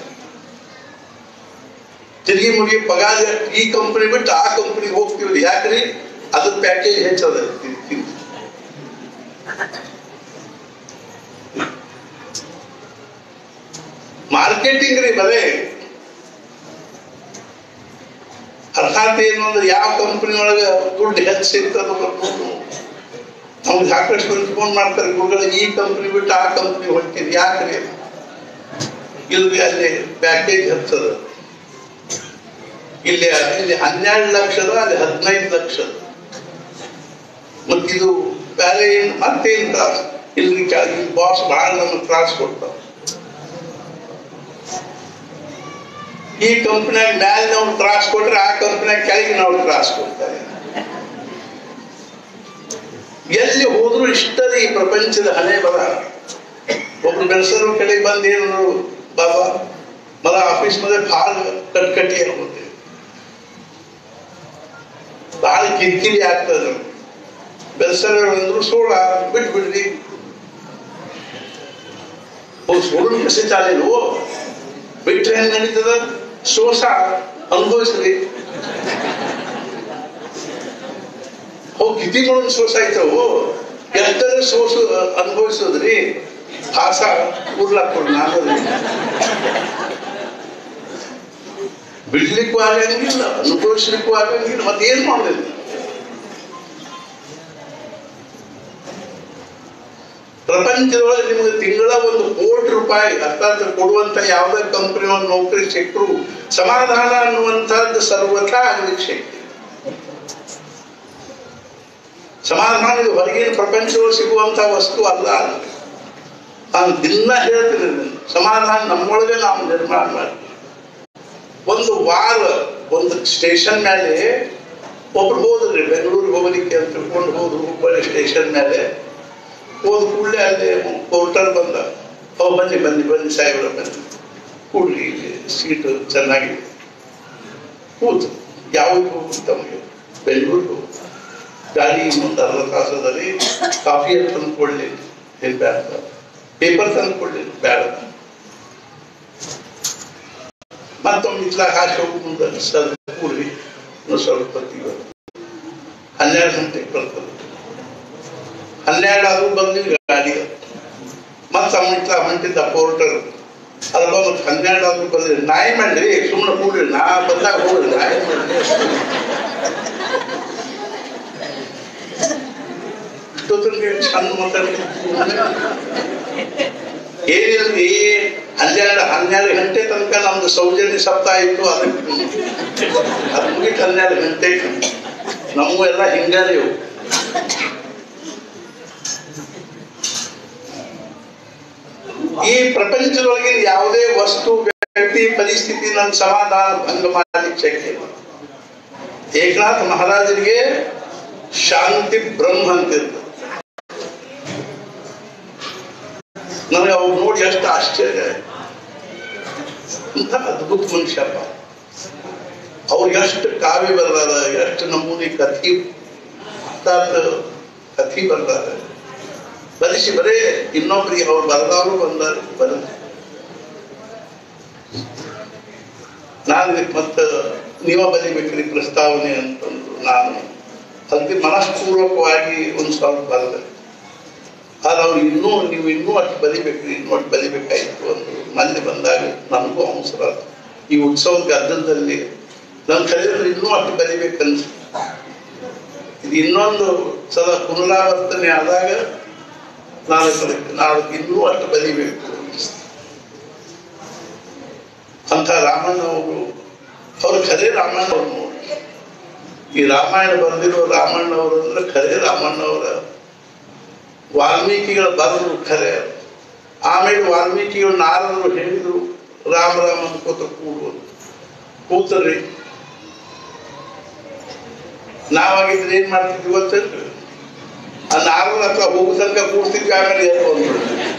[SPEAKER 1] ತಿರುಗಿ ಮುರುಗಿ ಪಗಾರ ಈ ಕಂಪನಿ ಬಿಟ್ಟು ಆ ಕಂಪನಿಗೆ ಹೋಗ್ತೀವಿ. ಯಾಕ್ರಿ? ಅದ್ರ ಪ್ಯಾಕೇಜ್ ಹೆಚ್ಚದ. ಮಾರ್ಕೆಟಿಂಗ್ ರೀ ಬರೇ. ಅರ್ಥಾತ್ ಏನು ಅಂದ್ರೆ ಯಾವ ಕಂಪನಿ ಒಳಗೆ ದುಡ್ಡು ಹೆಚ್ಚು ಸಿಗ್ತದ ನಮ್ಗೆ ಸಾಕಷ್ಟು ಫೋನ್ ಮಾಡ್ತಾರೆ, ಗುರುಗಳು ಈ ಕಂಪನಿ ಬಿಟ್ಟು ಆ ಕಂಪನಿ ಹೊಂಟಿರಿ. ಯಾಕ್ರಿ? ಇಲ್ರಿ ಅಲ್ಲಿ ಪ್ಯಾಕೇಜ್ ಹೆಚ್ಚದ. ಇಲ್ಲಿ ಇಲ್ಲಿ ಹನ್ನೆರಡು ಲಕ್ಷದ ಅಲ್ಲಿ ಹದಿನೈದು ಲಕ್ಷದ. ಮತ್ತಿದು ಬೇರೆ ಏನು ಮತ್ತೇನು ತ್ರಾಸ್ ಇಲ್ರಿ. ಬಾಸ್ ಬಹಳ ನಮ್ಗೆ ತ್ರಾಸ್ ಕೊಡ್ತಾವ. ಈ ಕಂಪನಿಯಾಗ ಮ್ಯಾಲೆ ನಾವು ತ್ರಾಸ್ ಕೊಟ್ರೆ ಆ ಕಂಪನಿಯಾಗ ಕೆಳಗೆ ನಾವು ತ್ರಾಸ್ ಕೊಡ್ತಾರೆ. ಎಲ್ಲಿ ಹೋದ್ರು ಇಷ್ಟದ ಈ ಪ್ರಪಂಚದ ಹಣೆ ಬರ. ಒಬ್ರು ಬೆಳೆಸರು ಕೆಳಗೆ ಬಂದು ಏನು ಬಾಬಾ ಮಲ ಆಫೀಸ್ मध्ये फार कटकटी होते, ಭಾಳ ಕಿರಿಕಿರಿ ಆಗ್ತದೆ. ಬೆಳೆಸರು ಅಂದ್ರು ಸೋಳ ಬಿಟ್ಬಿಡ್ರಿ. ಸೋಳು ಕಸಿ ಚಾಲೇನು ಬಿಟ್ರೆ ಹೆಂಗ್ ನಡೀತದ? ಶೋಷ ಅನುಭವಿಸ್ರಿ. ಅವು ಕಿತಿ ಮಾಡೋದು ಶೋಷ ಆಯ್ತವು. ಎಷ್ಟರ ಶೋಷ ಅನುಭವಿಸೋದ್ರಿ. ಹಾಸ ಉರ್ಲಾಕೊಂಡು ನಾನದ್ರಿ ಬಿಡ್ಲಿಕ್ಕೂ ಆಗಂಗಿಲ್ಲ, ಅನುಭವಿಸ್ಲಿಕ್ಕೂ ಆಗಂಗಿಲ್ಲ. ಮತ್ತೆ ಏನ್ ಮಾಡೋದಿಲ್ಲ. ಪ್ರಪಂಚದೊಳಗೆ ನಿಮ್ಗೆ ತಿಂಗಳ ಒಂದು ಕೋಟಿ ರೂಪಾಯಿ ಅರ್ಥಾತ್ ಕೊಡುವಂತ ಯಾವುದೇ ಕಂಪನಿ ಒಂದು ನೌಕರಿ ಸಿಕ್ಕರು ಸಮಾಧಾನ ಅನ್ನುವಂಥದ್ದು ಸರ್ವಥಾ ಆಗ್ಲಿಕ್ಕೆ ಶಕ್ತಿ. ಸಮಾಧಾನ ಇದು ಹೊರಗಿನ ಪ್ರಪಂಚದೊಳಗೆ ಸಿಗುವಂತ ವಸ್ತು ಅಲ್ಲ. ನಾನು ದಿನ ಹೇಳ್ತೀನಿ, ಸಮಾಧಾನ ನಮ್ಮೊಳಗೆ ನಾವು ನಿರ್ಮಾಣ ಮಾಡಿ. ಒಂದು ವಾರ ಒಂದು ಸ್ಟೇಷನ್ ಮೇಲೆ ಒಬ್ರು ಹೋದ್ರಿ, ಬೆಂಗಳೂರಿಗೆ ಹೋಗ್ಲಿಕ್ಕೆ ಅಂತ ತಿಳ್ಕೊಂಡು ಹೋದ್ರು. ಹುಬ್ಬಳ್ಳಿ ಸ್ಟೇಷನ್ ಮೇಲೆ ಹೋದ ಕೂಡಲೇ ಅಲ್ಲಿ ಪೋರ್ಟರ್ ಬಂದ. ಅವ್ ಬನ್ನಿ ಬನ್ನಿ ಬನ್ನಿ ಸಾಹೇಬ್ರ ಬನ್ನಿ ಕೂಡ್ರಿ, ಇಲ್ಲಿ ಸೀಟು ಚೆನ್ನಾಗಿದೆ. ಕೂತು ಯಾವಾಗ ಹೋಗುತ್ತ ತಮಗೆ ಬೆಂಗಳೂರಿಗೆ ಹೋಗು, ಗಾಡಿ ಇನ್ನೊಂದು ಅರ್ಧ ತಾಸದಲ್ಲಿ ಕಾಫಿ ತಂದು ಕೊಡ್ಲಿ, ಏನ್ ಬೇಡ, ಪೇಪರ್ ತಂದು ಕೊಡ್ಲಿ, ಬೇಡ. ಮತ್ತೊಮ್ಮೆ ಇತ್ಲಾಗ ಹಾಕಿ ಹೋಗು ಮುಂದೆ ಸ್ವಲ್ಪ ಕೂಡ್ರಿ, ಇನ್ನೊಂದು ಸ್ವಲ್ಪ ಹೊತ್ತಿಗೆ ಹನ್ನೆರಡು ಗಂಟೆಗೆ ಬರ್ತದೆ. ಹನ್ನೆರಡು ಆದ್ರೂ ಬಂದಿಲ್ಲ ಗಾಡಿ. ಮತ್ತ ಅಮಿಟ್ಲ ಹೊಂಟಿದ್ದ ಪೋರ್ಟರ್ ಅಲ್ಪ ಮತ್ತೆ ಹನ್ನೆರಡು ಆದ್ರೂ ಬಂದಿಲ್ಲ. ನಾಯಿ ಮಾಡ್ರಿ, ಸುಮ್ಮನೆ ಕೂಡ್ರಿ, ನಾ ಬಂದಾಗ ಹೋಗ್ರಿ, ನಾಯಿ ಮಾಡ್ರಿ. ಇಷ್ಟೊತ್ತಿಗೆ ಚಂದ ಮಾತಾಡ್ತೀನಿ. ಏನಿಲ್ರಿ, ಹನ್ನೆರಡು ಹನ್ನೆರಡು ಗಂಟೆ ತನಕ ನಮ್ದು ಸೌಜನ್ಯ ಸಪ್ತಾಹ ಇತ್ತು. ಅದಕ್ಕೆ ಅದು ಮುಗಿತು ಹನ್ನೆರಡು ಗಂಟೆ. ನಮಗೂ ಎಲ್ಲ ಹಿಂಗಾರಿವು. ಈ ಪ್ರಪಂಚದೊಳಗಿನ ಯಾವುದೇ ವಸ್ತು, ವ್ಯಕ್ತಿ, ಪರಿಸ್ಥಿತಿ ನನ್ನ ಸಮಾಧಾನ ಭಂಗ ಮಾಡಲಿಕ್ಕೆ ಶಕ್ತಿ ಇಲ್ಲ. ಏಕನಾಥ ಮಹಾರಾಜರಿಗೆ ಶಾಂತಿ ಬ್ರಹ್ಮ ಅಂತಿರ್ತದೆ. ನನಗೆ ಅವ್ರು ನೋಡಿ ಎಷ್ಟು ಆಶ್ಚರ್ಯ. ಇಂಥ ಅದ್ಭುತ ಮನುಷ್ಯಪ್ಪ. ಅವ್ರು ಎಷ್ಟು ಕಾವ್ಯ ಬರ್ದಾರ, ಎಷ್ಟು ನಮೂನಿ ಕಥಿ ಕಥಿ ಬರ್ದಾರ. ಬರಿಸಿ ಬರೇ ಇನ್ನೊಬ್ರಿಗೆ ಅವ್ರು ಬರದವರು ಬಂದಾರ ಬರ. ನಾನು ಮತ್ತ ನೀವ ಬರಿಬೇಕ್ರಿ ಪ್ರಸ್ತಾವನೆ ಅಂತಂದು ನಾನು ಅತಿ ಮನಸ್ಪೂರ್ವಕವಾಗಿ ಒಂದು ಸ್ವಲ್ಪ ಬರದೆ. ಆದ್ರೆ ಅವ್ರು ಇನ್ನೂ ನೀವು ಇನ್ನೂ ಅಷ್ಟು ಬರಿಬೇಕ್ರಿ, ಇನ್ನೂ ಅಷ್ಟು ಬರಿಬೇಕಾಯ್ತು ಅಂದ್ರು. ಮೊನ್ನೆ ಬಂದಾಗ ನನಗೂ ಅವಸರ. ಈ ಉತ್ಸವದ ಗದ್ದಲದಲ್ಲಿ ನನ್ನ ಕಲಿಯೋದು ಇನ್ನೂ ಅಷ್ಟು ಬರಿಬೇಕನ್ಸ. ಇದು ಇನ್ನೊಂದು ಸಲ ಪುನರಾವರ್ತನೆ ಆದಾಗ ನಾನು ನಾವು ಇನ್ನೂ ಅಷ್ಟು ಬರಿಬೇಕು ಅಂತ. ರಾಮಣ್ಣ ಅವರು ಅವ್ರು ಖರೆ ರಾಮಣ್ಣ ಅವ್ರು ನೋಡಿ. ಈ ರಾಮಾಯಣ ಬರೆದಿರೋ ರಾಮಣ್ಣ ಅವರು ಅಂದ್ರೆ ಖರೆ ರಾಮಣ್ಣ ಅವರ. ವಾಲ್ಮೀಕಿಗಳ ಬರೆದ್ರು ಖರೆ. ಆಮೇಲೆ ವಾಲ್ಮೀಕಿಗಳು ನಾರದರು ಹೇಳಿದ್ರು ರಾಮ ರಾಮ ಅನ್ಕೋತ ಕೂಡುವುದು. ಕೂತರ್ರಿ ನಾವಾಗಿದ್ರೆ ಏನ್ ಮಾಡ್ತಿದ್ವಿ ಗೊತ್ತೇನ್ರಿ, ಆ ನಾರನ ಹತ್ರ ಹೋಗೋ ತನಕ ಕೂಡ್ತಿದ್ವಿ, ಆಮೇಲೆ ಏರ್ಕೊಂಡು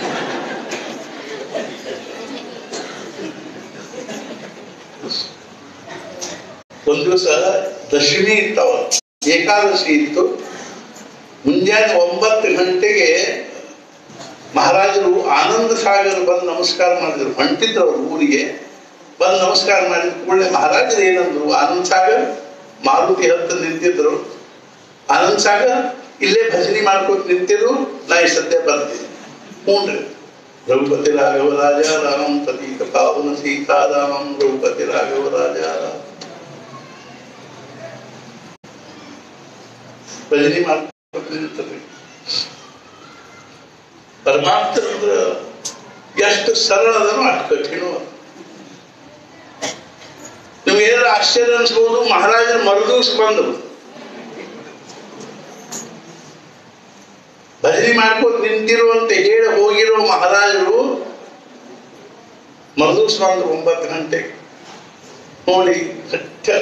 [SPEAKER 1] ಒಂದ್ ದಿವಸ ದಶಿಣಿ ಇತ್ತವ, ಏಕಾದಶಿ ಇತ್ತು. ಮುಂಜಾನೆ ಒಂಬತ್ತು ಗಂಟೆಗೆ ಮಹಾರಾಜರು ಆನಂದ ಸಾಗರ್ ಬಂದು ನಮಸ್ಕಾರ ಮಾಡಿದ್ರು. ಹೊಂಟಿದ್ರು ಅವ್ರು ಊರಿಗೆ. ಬಂದು ನಮಸ್ಕಾರ ಮಾಡಿದ ಕೂಡಲೇ ಮಹಾರಾಜರು ಏನಂದ್ರು, ಆನಂದ್ ಸಾಗರ್ ಮಾರುತಿ ಹತ್ತು ನಿಂತಿದ್ರು. ಆನಂದ್ ಸಾಗರ್ ಇಲ್ಲೇ ಭಜನೆ ಮಾಡ್ಕೊತ ನಿಂತಿರು, ನಾ ಈ ಸದ್ಯ ಬರ್ತೀನಿ. ಹ್ಞೂನ್ರಿ. ರಘುಪತಿ ರಾಘವ ರಾಜ ರಾಮಂ ಪ್ರತೀಕ ಪಾವನ ಸೀತಾರಾಮಂ ರಘುಪತಿ ರಾಘವ ರಾಜ ಭಜನೆ ಮಾಡ್ಕೊತ ನಿಂತರಿ. ಪರಮಾತ್ಮ ಅಂದ್ರೆ ಎಷ್ಟು ಸರಳ ಅದನ್ನು ಅಷ್ಟು ಕಠಿಣ. ನಿಮ್ಗೆ ಏನಾದ್ರು ಆಶ್ಚರ್ಯ ಅನ್ಸ್ಬೋದು, ಮಹಾರಾಜರು ಮರುದಿವ್ಸ ಬಂದರು ಭಜನೆ ಮಾಡ್ಕೊಂಡು ನಿಂತಿರುವಂತೆ ಹೇಳಿ ಹೋಗಿರೋ ಮಹಾರಾಜರು ಮರುದಿವ್ಸ ಬಂದ್ರು ಒಂಬತ್ತು ಗಂಟೆ. ನೋಡಿ ಸತ್ಯ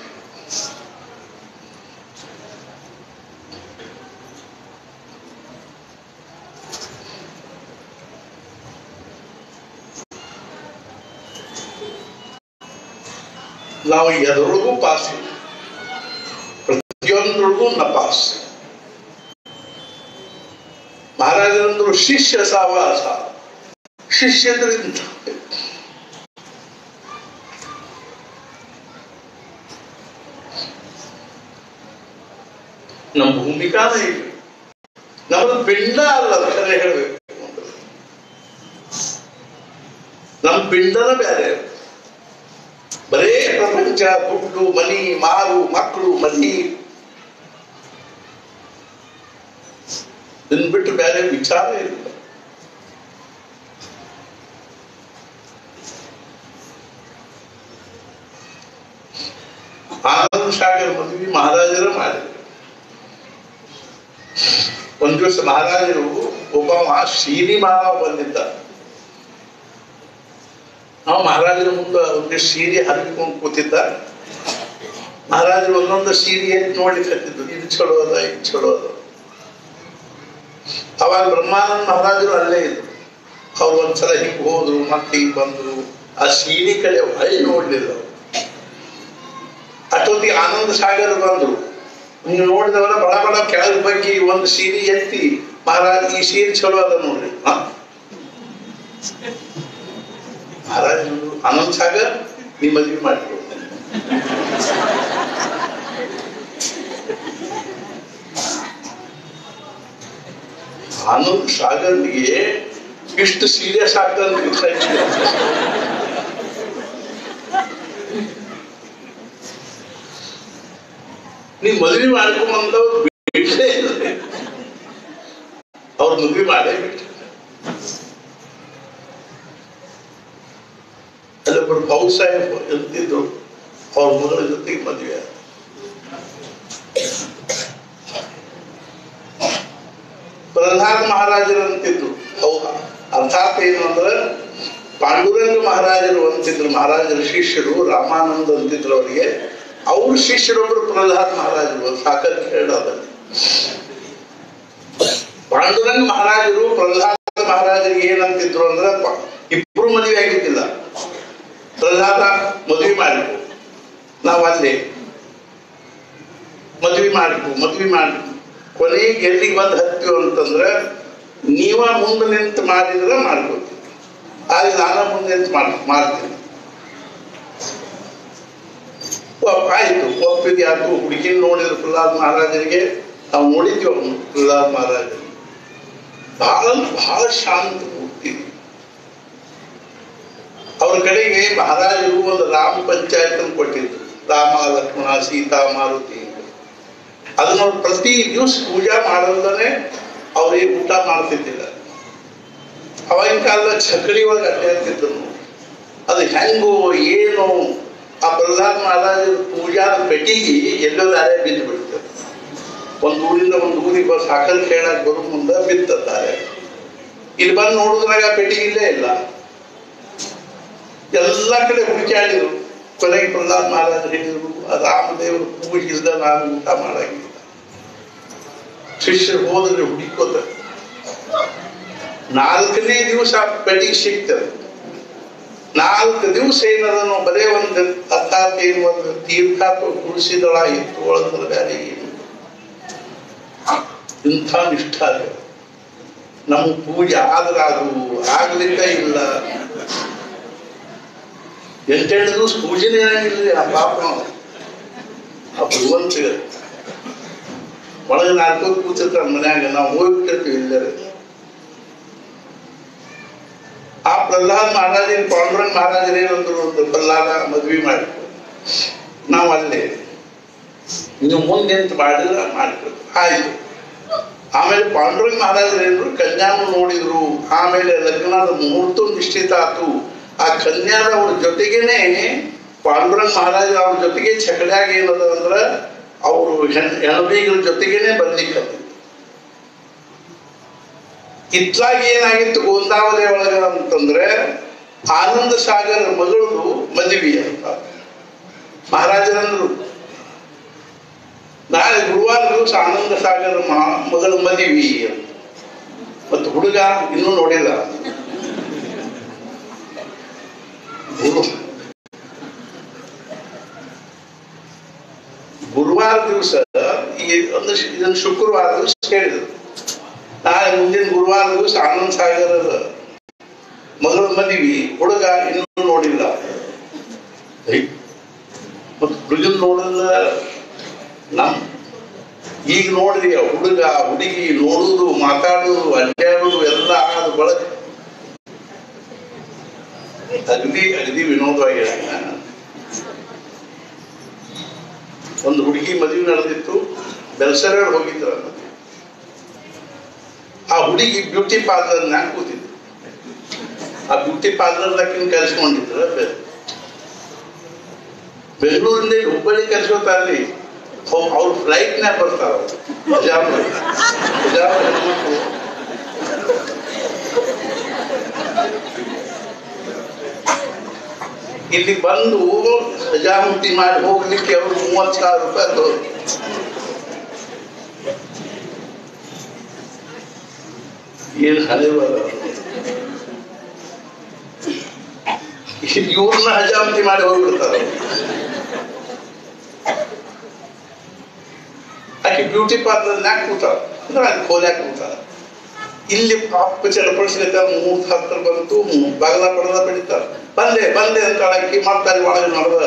[SPEAKER 1] ನಾವು ಎದರೊಳಗೂ ಪಾಸ್, ಪ್ರತಿಯೊಂದರೊಳಗೂ ನಪಾಸ್. ಮಹಾರಾಜರಂದ್ರು ಶಿಷ್ಯ ಸಹವಾಸ, ಶಿಷ್ಯದ್ರಿಂದ ನಮ್ಮ ಭೂಮಿಕಾನ ಇದೆ. ನಮ್ಮದು ಪಿಂಡ ಅಲ್ಲ, ಖರೆ ಹೇಳ್ಬೇಕು. ನಮ್ಮ ಪಿಂಡನ ಬೇರೆ. ಬರೇ ಪ್ರಪಂಚ, ದುಡ್ಡು, ಮನಿ, ಮಾರು, ಮಕ್ಕಳು, ಮದಿ ಇದನ್ನ ಬಿಟ್ಟು ಬೇರೆ ವಿಚಾರ ಇಲ್ಲ. ಆನಂದ್ ಸಾಗರ್ ಮದುವೆ ಮಹಾರಾಜರ ಮಾಡಿದ್ರು. ಒಂದ್ ದಿವಸ ಮಹಾರಾಜರು ಒಬ್ಬ ಸೀನಿ ಮಾನವ ಬಂದಿದ್ದ. ನಾವು ಮಹಾರಾಜರ ಮುಂದೆ ಒಂದಿಷ್ಟು ಸೀರೆ ಹರಿಕೊಂಡು ಕೂತಿದ್ದ. ಮಹಾರಾಜರು ಒಂದೊಂದು ಸೀರೆ ಎದ್ದು ನೋಡ್ಲಿಕ್ಕೆ ಹತ್ತಿದ್ದು, ಇದು ಚಲೋ ಅದ, ಇದು ಚಲೋ ಅದ. ಅವಾಗ ಬ್ರಹ್ಮಾನಂದ ಮಹಾರಾಜರು ಅಲ್ಲೇ ಇದ್ರು. ಅವ್ರು ಒಂದ್ಸಲ ಹಿಂಗ್ ಹೋದ್ರು, ಮತ್ತೆ ಹಿಂಗ್ ಬಂದ್ರು. ಆ ಸೀರೆ ಕಡೆ ಹೊಳ್ಳಿ ನೋಡ್ಲಿಲ್ಲ. ಅಷ್ಟೊತ್ತಿಗೆ ಆನಂದ ಸಾಗರ್ ಬಂದ್ರು. ನೀವು ನೋಡಿದವರ ಬಡ ಬಡ ಕೆಳಗ ಬಗ್ಗೆ ಒಂದು ಸೀರೆ ಎತ್ತಿ, ಮಹಾರಾಜ್ ಈ ಸೀರೆ ಚಲೋ ಅದ ನೋಡ್ರಿ. ಹ ಮಹಾರಾಜ ಆನಂದ್ ಸಾಗರ್ ನೀ ಮದುವೆ ಮಾಡಿಕೊಡ್ತೇನೆ. ಆನಂದ್ ಸಾಗರ್ಗೆ ಇಷ್ಟು ಸೀರಿಯಸ್ ಆಗ್ತದೆ. ನೀವ್ ಮದುವೆ ಮಾಡ್ಕೊಂಬಂದವ್ರು ಬಿಟ್ಟೇ ಇಲ್ಲ, ಅವ್ರ ಮದುವೆ ಮಾಡೇ ಬಿಟ್ಟು. ಅಲ್ಲೊಬ್ಬರು ಬಾಬು ಸಾಹೇಬ್ ಇರ್ತಿದ್ರು, ಅವ್ರ ಮಗಳ ಜೊತೆಗೆ ಮದುವೆ. ಪ್ರಹ್ಲಾದ್ ಮಹಾರಾಜರು ಅಂತಿದ್ರು. ಅರ್ಥಾತ್ ಏನು ಅಂದ್ರೆ ಪಾಂಡುರಂಗ ಮಹಾರಾಜರು ಅಂತಿದ್ರು. ಮಹಾರಾಜರ ಶಿಷ್ಯರು ರಾಮಾನಂದ ಅಂತಿದ್ರು ಅವರಿಗೆ. ಅವ್ರ ಶಿಷ್ಯರೊಬ್ಬರು ಪ್ರಹ್ಲಾದ್ ಮಹಾರಾಜರು. ಸಾಕರ್ ಕೇಳೋದಲ್ಲಿ ಪಾಂಡುರಂಗ ಮಹಾರಾಜರು ಪ್ರಹ್ಲಾದ ಮಹಾರಾಜರಿಗೆ ಏನಂತಿದ್ರು ಅಂದ್ರೆ, ಇಬ್ರು ಮದುವೆ ಆಗಿದ್ದಿಲ್ಲ. ಪ್ರಹ್ಲಾದ ಮದುವೆ ಮಾಡಿದ್ರು, ನಾವು ಅಲ್ಲೇ ಮದುವೆ ಮಾಡಿದ್ವು ಮದುವೆ ಮಾಡಿದ್ವು ಕೊನೆಗೆ ಎಲ್ಲಿಗೆ ಬಂದು ಹತ್ತಿವು ಅಂತಂದ್ರೆ, ನೀವ ಮುಂದೆ ನಿಂತು ಮಾಡಿದ್ರೆ ಮಾಡ್ಕೋತೀವಿ, ಆದ್ರೆ ನಾನು ಮುಂದೆ ನಿಂತು ಮಾಡ್ ಮಾಡ್ತೀನಿ. ಆಯ್ತು, ಒಪ್ಪಿಗೆ ಆಯ್ತು. ಹುಡುಗಿನ ನೋಡಿದ್ರು ಪ್ರಹ್ಲಾದ್ ಮಹಾರಾಜರಿಗೆ. ನಾವು ನೋಡಿದ್ವಿ ಅವನು ಪ್ರಹ್ಲಾದ್ ಮಹಾರಾಜರು. ಬಹಳ ಬಹಳ ಶಾಂತ ಮೂರ್ತಿ. ಅವ್ರ ಕಡೆಗೆ ಮಹಾರಾಜರು ಒಂದು ರಾಮ ಪಂಚಾಯತ್ ಕೊಟ್ಟಿದ್ರು. ರಾಮ, ಲಕ್ಷ್ಮಣ, ಸೀತಾ, ಮಾರುತಿ. ಅದನ್ನ ಅವ್ರು ಪ್ರತಿ ದಿವಸ ಪೂಜಾ ಮಾಡೋದನ್ನೇ ಅವ್ರಿಗೆ ಊಟ ಮಾಡ್ತಿದ್ದಿಲ್ಲ. ಅವಾಗಿನ ಕಾಲದ ಚಕಡಿ ಒಳಗೆ ಅಡ್ಡಾಡ್ತಿದ್ರು. ಅದು ಹೆಂಗೋ ಏನು, ಆ ಪ್ರಹ್ಲಾದ್ ಮಹಾರಾಜರ ಪೂಜಾದ ಪೆಟ್ಟಿಗೆ ಎಲ್ಲೋ ದಾರೆ ಬಿದ್ದು ಬಿಡ್ತದೆ. ಒಂದು ಊರಿಂದ ಒಂದು ಊರಿಗೆ ಸಾಕಲ್ ಕೇಳಕ್ ಬರೋ ಮುಂದೆ ಬಿತ್ತದ್ದಾರೆ. ಇಲ್ಲಿ ಬಂದು ನೋಡಿದ್ರಾಗ ಪೆಟ್ಟಿಗೆ ಇಲ್ಲೇ ಇಲ್ಲ. ಎಲ್ಲ ಕಡೆ ಹುಡುಕಾಡಿದ್ರು. ಕೊನೆಗೆ ಪ್ರಹ್ಲಾದ್ ಮಹಾರಾಜರು ಹೇಳಿದ್ರು, ರಾಮದೇವರು ಪೂಜಿಲ್ದ ನಾನು ಊಟ ಮಾಡಂಗಿಲ್ಲ. ಶಿಷ್ಯರು ಹೋದ್ರೆ ಹುಡುಕೋತ ನಾಲ್ಕನೇ ದಿವಸ ಬೆಳಿಗ್ಗೆ ಸಿಗ್ತದೆ. ನಾಲ್ಕು ದಿವಸ ಏನದನ್ನು ಬರೇ ಒಂದು ಅರ್ಥಾತ್ ಏನು ಒಂದು ತೀರ್ಥ ತುಳಸಿದಳ ಎತ್ತುಗಳಂದ್ರೆ ಬೇರೆ ಏನು ಇಂಥ ನಿಷ್ಠ ಅದ. ನಮ್ಮ ಪೂಜೆ ಆದ್ರೆ ಅದು ಆಗ್ಲಿಕ್ಕ ಇಲ್ಲ. ಎಂಟೆಂಟು ದಿವಸ ಪೂಜೆನೇ ಏನಾಗಿಲ್ಲ. ಆ ಪಾಪ ಆ ಭಗವಂತ ಒಳಗೆ ನಾಲ್ಕು ಕೂತಿರ್ತಾರೆ ಮನ್ಯಾಗ, ನಾವು ಹೋಗ್ಬಿಟ್ಟಿರ್ತೀವಿ ಇಲ್ಲರೆ. ಆ ಪ್ರಹ್ಲಾದ್ ಮಹಾರಾಜನ ಪಾಂಡುರಂಗ ಮಹಾರಾಜರೇನಂದ್ರು ಒಂದು ಪ್ರಹ್ಲಾದ ಮದ್ವಿ ಮಾಡಿ ನಾವು ಅಲ್ಲೇ ನೀವು ಮುಂದೆ ನಿಂತು ಮಾಡಿದ್ರೆ ಮಾಡ್ಬೇಕು ಆಯ್ತು. ಆಮೇಲೆ ಪಾಂಡುರಂಗ ಮಹಾರಾಜರೇನರು ಕನ್ಯಾನು ನೋಡಿದ್ರು. ಆಮೇಲೆ ಲಗ್ನದ ಮುಹೂರ್ತ ನಿಶ್ಚಿತ ಆತು. ಆ ಕನ್ಯಾದ ಅವ್ರ ಜೊತೆಗೇನೆ ಪಾಂಡುರಂಗ ಮಹಾರಾಜ ಅವ್ರ ಜೊತೆಗೆ ಚಕಡ್ಯಾಗ ಏನದ ಅಂದ್ರ ಅವರು ಹೆಣ್ ಹೆಣಬೀಗಳ ಜೊತೆಗೇನೆ ಬರ್ಲಿಕ್ಕೆ. ಇತ್ಲಾಗಿ ಏನಾಗಿತ್ತು ಗೋಂದಾವಲಿ ಒಳಗ ಅಂತಂದ್ರೆ ಆನಂದ ಸಾಗರ ಮಗಳದು ಮದುವೆ ಅಂತ ಮಹಾರಾಜರಂದ್ರು. ನಾಳೆ ಗುರುವಾರ ದಿವಸ ಆನಂದ ಸಾಗರ ಮಗಳ ಮದುವೆ ಅಂತ. ಮತ್ತು ಹುಡುಗ ಇನ್ನೂ ನೋಡಿಲ್ಲ. ಗುರುವಾರ ದಿವಸ ಈ ಒಂದು ಇದನ್ನು ಶುಕ್ರವಾರ ದಿವಸ ಹೇಳಿದ್ರು. ನಾಳೆ ಮುಂದಿನ ಗುರುವಾರ ದಿವಸ ಆನಂದ ಸಾಗರದ ಮಗಳ ಮದುವೆ, ಹುಡುಗ ಇನ್ನೂ ನೋಡಿಲ್ಲ. ಮತ್ ಹುಡುಗನ್ ನೋಡಿಲ್ಲ. ನಮ್ ಈಗ ನೋಡ್ರಿ ಹುಡುಗ ಹುಡುಗಿ ನೋಡುದು ಮಾತಾಡುದು ಅಡ್ಡಾಡುದು ಎಲ್ಲ ಅದು ಬಳಕೆ ಅಗದಿ ಅಗದಿ ವಿನೋದವಾಗಿ. ಒಂದು ಹುಡುಗಿ ಮದುವೆ ನಡೆದಿತ್ತು, ಬೆಲ್ಸರ ಹೋಗಿದ್ರ. ಆ ಹುಡುಗಿ ಬ್ಯೂಟಿ ಪಾರ್ಲರ್ನಾಗ ಕೂತಿದ್ರು. ಆ ಬ್ಯೂಟಿ ಪಾರ್ಲರ್ದಾಕಿನ ಕಲಿಸ್ಕೊಂಡಿದ್ರ. ಬೆಂಗಳೂರಿಂದ ಹುಬ್ಬಳ್ಳಿ ಕಲಿಸ್ಕೊತಾರ್ರಿ. ಅವ್ರು ಫ್ಲೈಟ್ನಾಗ ಬರ್ತಾರ. ಹೆಣ್ಮಕ್ಳು ಇಲ್ಲಿ ಬಂದು ಹಜಾಮುಟ್ಟಿ ಮಾಡಿ ಹೋಗ್ಲಿಕ್ಕೆ ಅವರು ಮೂವತ್ತು ಸಾವಿರ ರೂಪಾಯಿ ತೋರು. ಏನ್ ಹಳೆ ಬರ ಇವ್ರನ್ನ ಹಜಾಮತಿ ಮಾಡಿ ಹೋಗ್ಬಿಡ್ತಾರೆ. ಆಕೆ ಬ್ಯೂಟಿ ಪಾರ್ಲರ್ನಾಗ ಕೂತಾರ ಅಂದ್ರೆ ಅಲ್ಲಿ ಕೋಲ್ಯಾಕ ಕೂತಾರ. ಇಲ್ಲಿ ಪಾಪ ಚಡಪಡಿಸ್ಲಿಕ್ಕೆ ಮೂರ್ ಹತ್ರ ಬಂತು, ಬಾಗಲ ಪಡೆದ ಬೆಳಿತಾರ. ಬಂದೆ ಬಂದೆ ಅಂತ ಅಳಕ್ಕಿ ಮಾಡ್ತಾರೆ. ಒಳಗೆ ನಡೆದ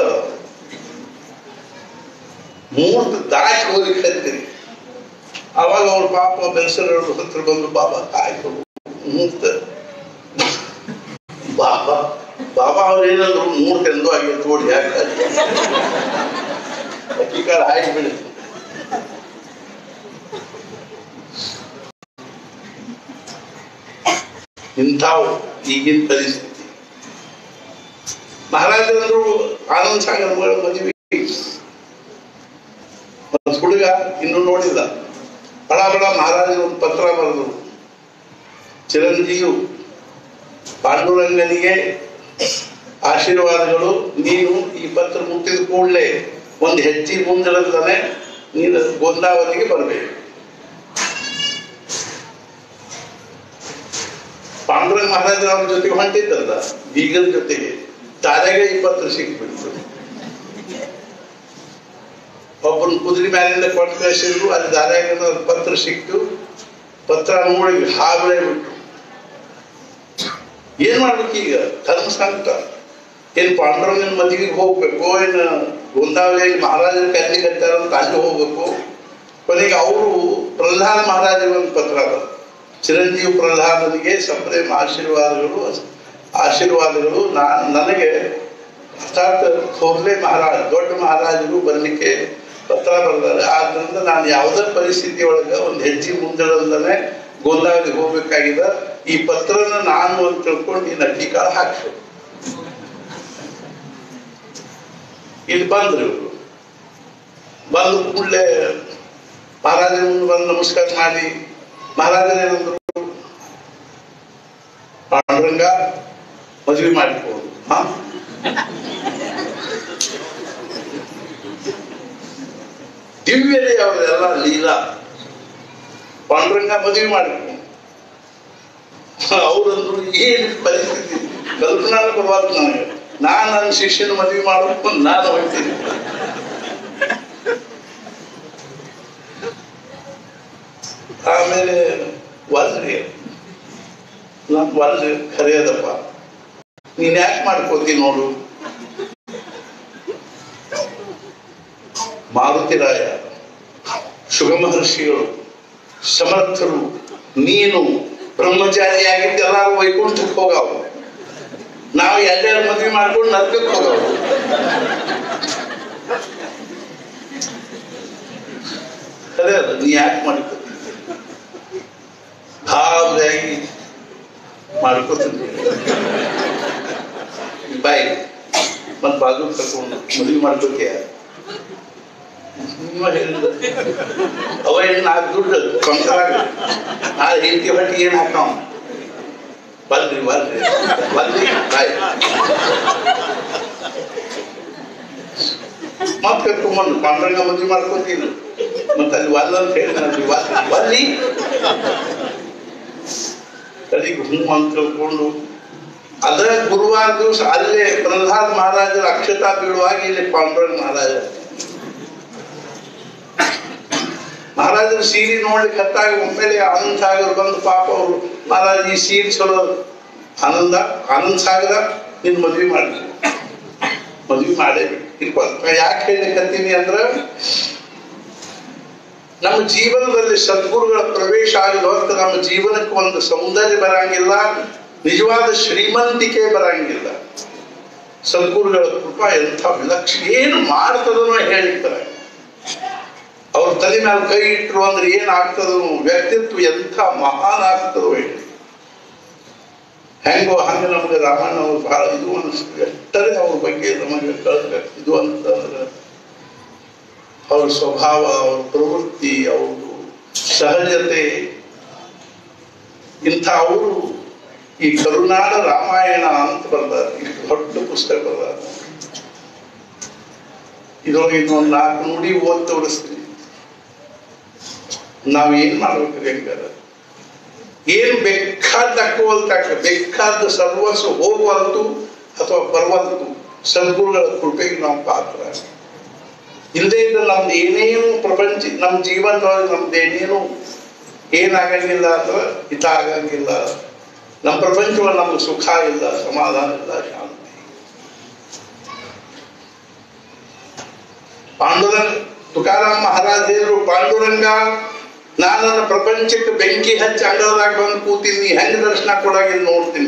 [SPEAKER 1] ಮೂರ್ತ ದಾಟಿ ಹೋಗ್ಲಿಕ್ಕೆ ಹತ್ತೀರಿ. ಅವಾಗ ಅವ್ರ ಪಾಪ ಬೆಲ್ಸರ ಹತ್ರ ಬಂದು ಬಾಬಾ ಕಾಯ್ತು ಮೂರ್ತ ಬಾಬಾ ಬಾಬಾ ಅವ್ರು ಏನಂದ್ರು ಮೂರ್ತ ಎಂದೂ ಆಗಿ ತೋಡಿ ಹಾಕ್ತಾರೆ. ಅಕ್ಕಿಕಾರ ಹಾಕಿ ಬಿಡಿ. ಇಂಥವು ಈಗಿನ ಪರಿಸ್ಥಿತಿ. ಮಹಾರಾಜರಂದ್ರು ಆನಂದ ಸಾಗರ ಮಗಳ ಮದುವೆ. ಹುಡುಗ ಇನ್ನೂ ನೋಡಿಲ್ಲ. ಬಡ ಬಡ ಮಹಾರಾಜರು ಒಂದು ಪತ್ರ ಬರೆದ್ರು. ಚಿರಂಜೀವಿ ಪಾಂಡುರಂಗನಿಗೆ ಆಶೀರ್ವಾದಗಳು. ನೀನು ಈ ಪತ್ರ ಮುಟ್ಟಿದ ಕೂಡಲೇ ಒಂದು ಹೆಜ್ಜೆ ಮುಂದಿಡಲ್ದಾನೆ ನೀನು ಗೋಂದಾವಲಿಗೆ ಬರಬೇಕು. ಪಾಂಡುರಂಗ ಮಹಾರಾಜರ ಅವ್ರ ಜೊತೆಗೆ ಹೊಂಟಿದ್ದಲ್ಲ, ಬೀಗರ ಜೊತೆಗೆ. ತಾರೆಗೆ ಈ ಪತ್ರ ಸಿಕ್ಬಿಡ್ತು. ಒಬ್ಬನ ಕುದುರೆ ಮ್ಯಾಲಿಂದ ಕೊಟ್ಟು ಕಳಿಸಿದ್ರು. ಅಲ್ಲಿ ದಾರ್ಯಾಗ ಪತ್ರ ಸಿಕ್ತು. ಪತ್ರ ನೋಡಿ ಹಾಗಲೇ ಬಿಟ್ಟು ಏನ್ ಮಾಡ್ಬೇಕು ಈಗ? ಧರ್ಮ ಸಂಕಟ. ಏನ್ ಪಾಂಡುರಂಗನ ಮದುವೆಗೆ ಹೋಗ್ಬೇಕು, ಏನ್ ಗೋಂದಾವಲಿಯಲ್ಲಿ ಮಹಾರಾಜರ ಕಲ್ಲಿ ಕಟ್ಟಾರಂತ ಅಲ್ಲಿ ಹೋಗ್ಬೇಕು. ಕೊನೆಗೆ ಅವರು ಪ್ರಹ್ಲಾದ ಮಹಾರಾಜರ ಒಂದು ಪತ್ರ ಅದ. ಚಿರಂಜೀವಿ ಪ್ರಹ್ಲಾದನಿಗೆ ಸಪ್ರೇಮ ಆಶೀರ್ವಾದಗಳು ಆಶೀರ್ವಾದಗಳು ನಾ ನನಗೆ ಅರ್ಥಾತ್ ಹೋಗ್ಲೇ ಮಹಾರಾಜ ದೊಡ್ಡ ಮಹಾರಾಜರು ಬರ್ಲಿಕ್ಕೆ ಪತ್ರ ಬರೆದಾರೆ. ಆದ್ರಿಂದ ನಾನು ಯಾವುದೇ ಪರಿಸ್ಥಿತಿ ಒಳಗೆ ಒಂದು ಹೆಜ್ಜೆ ಮುಂದಿಡಲ್ದನೆ ಗೋಂದಾವಲಿಗೆ ಹೋಗ್ಬೇಕಾಗಿದೆ. ಈ ಪತ್ರನ ನಾನು ಅಂತ ತಿಳ್ಕೊಂಡು ನೀನು ಅಕ್ಕಿ ಕಾಳು ಹಾಕ್ಸು. ಇಲ್ಲಿ ಬಂದ್ರು. ಇವರು ಬಂದು ಕೂಡಲೇ ಮಹಾರಾಜರ ಮುಂದೆ ಬಂದು ನಮಸ್ಕಾರ ಮಾಡಿ ಮಹಾರಾಜರೇನಂದ್ರು, ಪಾಂಡುರಂಗ ಮದುವೆ ಮಾಡಿಕೊಂಡು ಹಾ ದಿವ್ಯತೆ ಅವರೆಲ್ಲ ಲೀಲಾ. ಪಾಂಡುರಂಗ ಮದುವೆ ಮಾಡಿದ್ರು. ಅವ್ರಂದ್ರು ಏನು ಪರಿಸ್ಥಿತಿ ಕಲ್ಪನಾನು ಬರಬಾರ್ದು ನನಗೆ. ನಾನು ನನ್ನ ಶಿಷ್ಯನ ಮದುವೆ ಮಾಡಬೇಕು, ನಾನು ಹೋಗ್ತೀನಿ. ಆಮೇಲೆ ವಲ್ರಿ ನನ್ ವಲ್ರಿ ಖರೆಯದಪ್ಪ, ನೀನ್ ಯಾಕೆ ಮಾಡ್ಕೋತಿ ನೋಡು. ಮಾರುತಿರಾಯ, ಶುಗಮಹರ್ಷಿಗಳು, ಸಮರ್ಥರು, ನೀನು ಬ್ರಹ್ಮಚಾರಿ ಆಗಿದ್ದು ಎಲ್ಲಾರು ವೈಕುಂಠಕ್ಕೆ ಹೋಗಾವ, ನಾವು ಎಲ್ಲಾರು ಮದುವೆ ಮಾಡ್ಕೊಂಡು ನರ್ಕಕ್ಕೆ ಹೋಗಾವ. ಅದೇ ಅದ, ನೀ ಯಾಕೆ ಮಾಡ್ಕೋತಿ ಹಾಗಾಗಿ ಮಾಡ್ಕೋತೀನಿ ಬಾಯ್ ಮತ್ ಬಾಜು ಕರ್ಕೊಂಡು ಮದುವೆ ಮಾಡ್ಕೋತೀಯ. ಅವ ಏನ್ ನಾಲ್ಕು ದುಡ್ಡು ಸಂಸಾರ ಆ ಹೆಂಡತಿ ಹೊಟ್ಟಿ ಏನ್ ಹಾಕಾವ ಬಲ್ರಿ ಬಲ್ರಿ ಬಲ್ರಿ ಬಾಯ್ ಮತ್ ಕರ್ಕೊಂಬಂದು ಪಾಂಡ್ರಂಗ ಮದುವೆ ಮಾಡ್ಕೋತೀನಿ. ಮತ್ತ ಅಲ್ಲಿ ವಲ್ಲ ಅಂತ ಹೇಳಿ ಬಲ್ಲಿ ಅದಕ್ಕೆ ಹೂ ಅಂತ ತಿಳ್ಕೊಂಡು ಅದ ಗುರುವಾರ ದಿವಸ ಅಲ್ಲೇ ಪ್ರಹ್ಲಾದ್ ಮಹಾರಾಜರ ಅಕ್ಷತಾ ಬೀಳುವಾಗ ಇಲ್ಲಿ ಪಾಂಡುರಂಗ ಮಹಾರಾಜ ಮಹಾರಾಜರ ಸೀರೆ ನೋಡ್ಲಿಕ್ಕೆ ಹತ್ತಾಗ ಒಮ್ಮೆಲೆ ಆನಂದ್ ಸಾಗರ್ ಬಂದು ಪಾಪ ಅವರು ಮಹಾರಾಜ್ ಈ ಸೀರೆ ಚಲೋ ಆನಂದ ಆನಂದ್ ಸಾಗರ ನಿನ್ ಮದ್ವಿ ಮಾಡಿ ಮದ್ವಿ ಮಾಡೇಬೇಕು. ಯಾಕೆ ಹೇಳಿಕತ್ತೀನಿ ಅಂದ್ರ ನಮ್ಮ ಜೀವನದಲ್ಲಿ ಸದ್ಗುರುಗಳ ಪ್ರವೇಶ ಆಗಿದ ಹೊರತು ನಮ್ಮ ಜೀವನಕ್ಕೆ ಒಂದು ಸೌಂದರ್ಯ ಬರಂಗಿಲ್ಲ, ನಿಜವಾದ ಶ್ರೀಮಂತಿಕೆ ಬರಂಗಿಲ್ಲ. ಸದ್ಗುರುಗಳ ಕೃಪಾ ಎಂಥ ವಿಲಕ್ಷ ಏನು ಮಾಡ್ತದನೋ ಹೇಳಿರ್ತಾರೆ. ಅವ್ರ ತಲೆ ಮೇಲೆ ಕೈ ಇಟ್ಟರು ಅಂದ್ರೆ ಏನಾಗ್ತದೋ, ವ್ಯಕ್ತಿತ್ವ ಎಂಥ ಮಹಾನ್ ಆಗ್ತದೋ ಹೇಳಿ. ಹೆಂಗೋ ಹಂಗ ನಮ್ಗೆ ರಾಮಾಯಣ ಅವ್ರು ಬಹಳ ಇದು ಅನಿಸ್ತದೆ. ಎಷ್ಟರೇ ಅವ್ರ ಬಗ್ಗೆ ನಮಗೆ ಕಳ್ಬೇಕು ಇದು ಅಂತಂದ್ರೆ ಅವ್ರ ಸ್ವಭಾವ, ಅವ್ರ ಪ್ರವೃತ್ತಿ, ಅವ್ರ ಸಹಜತೆ, ಇಂಥ ಅವರು ಈ ಕರುನಾಡ ರಾಮಾಯಣ ಅಂತ ಬರ್ದಾರ. ಇಷ್ಟು ದೊಡ್ಡ ಪುಸ್ತಕ ಬರ್ದಾರ. ಇದ್ರೊಳಗೆ ಇನ್ನೊಂದು ನಾಲ್ಕು ನುಡಿ ಓದ್ ತೋರಿಸ್ತೀವಿ. ನಾವ್ ಏನ್ ಮಾಡ್ಬೇಕ್ರಿ ಹೆಂಗಾರ ಏನ್ ಬೇಕಾದ ತಕ್ಕೋಲ್ತಾಕ ಬೇಕಾದ ಸರ್ವಸ್ವ ಹೋಗುವಂತು ಅಥವಾ ಬರುವಂತು ಸದ್ಗುರುಗಳ ಕೃಪೆಗೆ ನಾವು ಪಾತ್ರ. ಇಲ್ಲದೆ ಇದ್ದ ನಮ್ದು ಏನೇನು ಪ್ರಪಂಚ ನಮ್ಮ ಜೀವನದೊಳಗೆ ನಮ್ದು ಏನೇನು ಏನಾಗಂಗಿಲ್ಲ ಅಥವಾ ಹಿತ ಆಗಂಗಿಲ್ಲ. ನಮ್ಮ ಪ್ರಪಂಚದಲ್ಲಿ ನಮ್ಗೆ ಸುಖ ಇಲ್ಲ, ಸಮಾಧಾನ ಇಲ್ಲ, ಶಾಂತಿ. ಪಾಂಡುರಂಗ ತುಕಾರಾಮ್ ಮಹಾರಾಜ್ ಹೇಳಿದ್ರು, ಪಾಂಡುರಂಗ ನಾನು ನನ್ನ ಪ್ರಪಂಚಕ್ಕೆ ಬೆಂಕಿ ಹಚ್ಚಿ ಅಂಗಳದಾಗ ಬಂದು ಕೂತೀನಿ, ಹೆಂಗ್ ದರ್ಶನ ಕೊಡಾಗಿದ್ದು ನೋಡ್ತೀನಿ.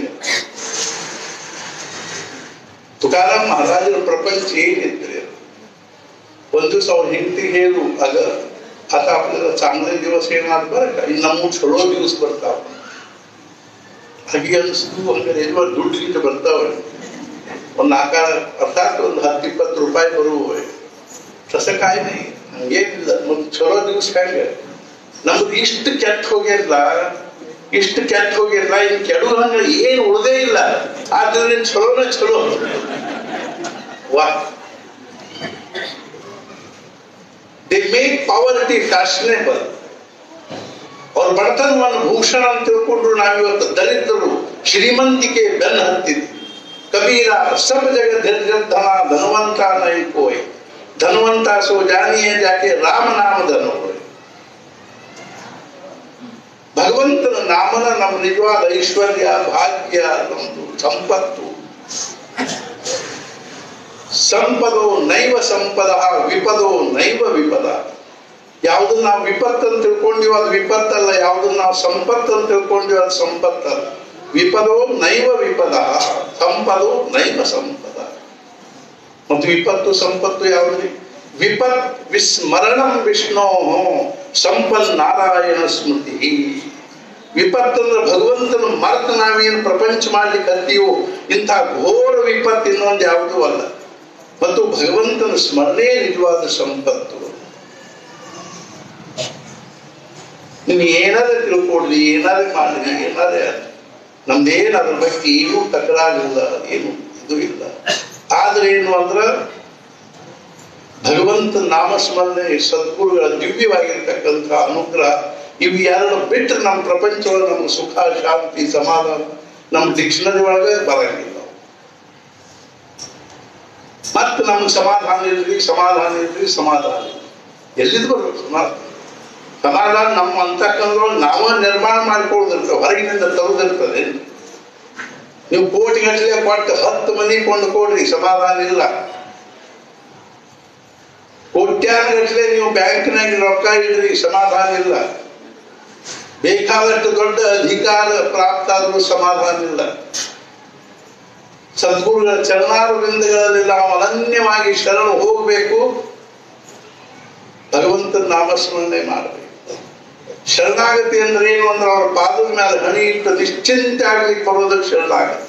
[SPEAKER 1] ತುಕಾರಾಮ್ ಮಹಾರಾಜರ ಪ್ರಪಂಚ ಏನಿದ್ರಿ ಒಂದು ದಿವಸ ಅವ್ರ ಹೆಂಡತಿ ಹೇಳು ಅದ आता आपल्याला चांगले दिवस येणार बरं का, ನಮ್ಮ ಚಲೋ ದಿವಸ ಬರ್ತಾವ. ಹಾಗೆ ಅನಿಸ್ತು ಹಂಗಾರೆ ಎಲ್ವ ದುಡ್ಡು ಗಿಟ್ಟು ಬರ್ತಾವೆ ಒಂದು ನಾಲ್ಕ ಅರ್ಥಾತ್ ಒಂದು ಹತ್ತು ಇಪ್ಪತ್ತು ರೂಪಾಯಿ ಬರುವೆ. तसं काय नाही, ಹಂಗೇನಿಲ್ಲ. ಮತ್ತೆ ಚಲೋ ದಿವಸ ಹೆಂಗೆ ನಮ್ದು ಇಷ್ಟು ಕೆಟ್ಟ ಹೋಗಿರ್ಲ ಇಷ್ಟು ಕೆಟ್ಟ ಹೋಗಿರ್ಲ ಇನ್ ಕೆಡು ಹಂಗ ಏನ್ ಉಳ್ದೇ ಇಲ್ಲ. ಆದ್ರೆ ಚಲೋನ ಚಲೋ ವಾ. They make poverty fashionable. ಅವ್ರ ಬಡತನವನ್ನು ಭೂಷಣ ಅಂತ ತಿಳ್ಕೊಂಡ್ರು ನಾವಿವತ್ತು ದರಿದ್ರರು ಶ್ರೀಮಂತಿಕೆ ಬೆನ್ನ ಹತ್ತಿದ್ವಿ. ಕಬೀರ ಸಬ್ ಜಗತ್ ಧನ ಧನವಂತ ನೈ ಕೋಯ್ ಧನವಂತ ಸೋ ಜಾನಿಯೇ ಜಾಕೆ ರಾಮ ನಾಮ ಧನೋಯ್. ಭಗವಂತನ ನಾಮನ ನಮ್ಮ ನಿಜವಾದ ಐಶ್ವರ್ಯ, ಭಾಗ್ಯ, ನಮ್ದು ಸಂಪತ್ತು. ಸಂಪದೋ ನೈವ ಸಂಪದ ವಿಪದೋ ನೈವ ವಿಪದ. ಯಾವ್ದನ್ನ ನಾವು ವಿಪತ್ತು ಅಂತ ತಿಳ್ಕೊಂಡಿವ ಅದು ವಿಪತ್ತಲ್ಲ, ಯಾವ್ದನ್ನ ನಾವು ಸಂಪತ್ತು ಅಂತ ತಿಳ್ಕೊಂಡಿವ ಅದು ಸಂಪತ್ತಲ್ಲ. ವಿಪದೋ ನೈವ ವಿಪದ ಸಂಪದೋ ನೈವ ಸಂಪದ. ಮತ್ತು ವಿಪತ್ತು ಸಂಪತ್ತು ಯಾವ್ದು? ವಿಪತ್ ವಿಸ್ಮರಣಂ ವಿಷ್ಣೋ ಸಂಪನ್ ನಾರಾಯಣ ಸ್ಮೃತಿ. ವಿಪತ್ತಂದ್ರೆ ಭಗವಂತನ ಮರೆತು ನಾವೇನು ಪ್ರಪಂಚ ಮಾಡ್ಲಿಕ್ಕೆ ಹತ್ತೀವೋ ಇಂಥ ಘೋರ ವಿಪತ್ತು ಇನ್ನೊಂದು ಯಾವುದೂ ಅಲ್ಲ. ಮತ್ತು ಭಗವಂತನ ಸ್ಮರಣೆ ನಿಜವಾದ ಸಂಪತ್ತು. ನೀನು ಏನಾದ್ರೆ ತಿಳ್ಕೊಡ್ಲಿ, ಏನಾದ್ರೆ ಮಾಡಲಿ, ಏನಾದ್ರೆ ನಮ್ದೇನು ಅದ್ರ ಬಗ್ಗೆ ಏನೂ ತಕರಾರಿಲ್ಲ, ಏನು ಇದು ಇಲ್ಲ. ಆದ್ರೆ ಏನು ಅಂದ್ರ ಭಗವಂತ ನಾಮಸ್ಮರಣೆ, ಸದ್ಗುರುಗಳ ದಿವ್ಯವಾಗಿರ್ತಕ್ಕಂಥ ಅನುಗ್ರಹ, ಇವು ಎರಡು ಬಿಟ್ಟರೆ ನಮ್ಮ ಪ್ರಪಂಚವನ್ನು ನಮ್ಗೆ ಸುಖ, ಶಾಂತಿ, ಸಮಾಧಾನ ನಮ್ಮ ಡಿಕ್ಷನರಿ ಒಳಗೆ ಬರಂಗಿಲ್ಲ. ಮತ್ತೆ ನಮ್ಗೆ ಸಮಾಧಾನ ಇರ್ರಿ, ಸಮಾಧಾನ ಇರ್ರಿ, ಸಮಾಧಾನ ಎಲ್ಲಿದ್ದು ಬರ್ಬೇಕು ಸಮಾಧಾನ? ಸಮಾಧಾನ ನಮ್ಮ ಅಂತಕ್ಕಂಥವ್ರು ನಾವೇ ನಿರ್ಮಾಣ ಮಾಡ್ಕೊಳ್ಳೋದಿರ್ತವೆ, ಹೊರಗಿನಿಂದ ತರೋದಿರ್ತದೆ. ನೀವು ಕೋಟಿಗಟ್ಟಲೆ ಕೊಟ್ಟು ಹತ್ತು ಮನೆ ಕೊಂಡುಕೊಡ್ರಿ, ಸಮಾಧಾನ ಇಲ್ಲ. ಕೋಟ್ಯಾನುಗಟ್ಟಲೆ ನೀವು ಬ್ಯಾಂಕ್ನಾಗ ರೊಕ್ಕ ಇಡ್ರಿ, ಸಮಾಧಾನ ಇಲ್ಲ. ಬೇಕಾದಷ್ಟು ದೊಡ್ಡ ಅಧಿಕಾರ ಪ್ರಾಪ್ತ ಆದರೂ ಸಮಾಧಾನ ಇಲ್ಲ. ಸದ್ಗುರುಗಳ ಚರಣಾರವಿಂದಗಳಲ್ಲಿ ನಾವು ಅನನ್ಯವಾಗಿ ಶರಣ ಹೋಗಬೇಕು. ಭಗವಂತನ ನಾಮಸ್ಮರಣೆ ಮಾಡಬೇಕು. ಶರಣಾಗತಿ ಅಂದ್ರೆ ಏನು ಅಂದ್ರೆ ಅವ್ರ ಪಾದದ ಮೇಲೆ ಹಣಿ ಇಟ್ಟು ನಿಶ್ಚಿಂತೆ ಆಗ್ಲಿಕ್ಕೆ ಬರೋದಕ್ಕೆ ಶರಣಾಗತಿ.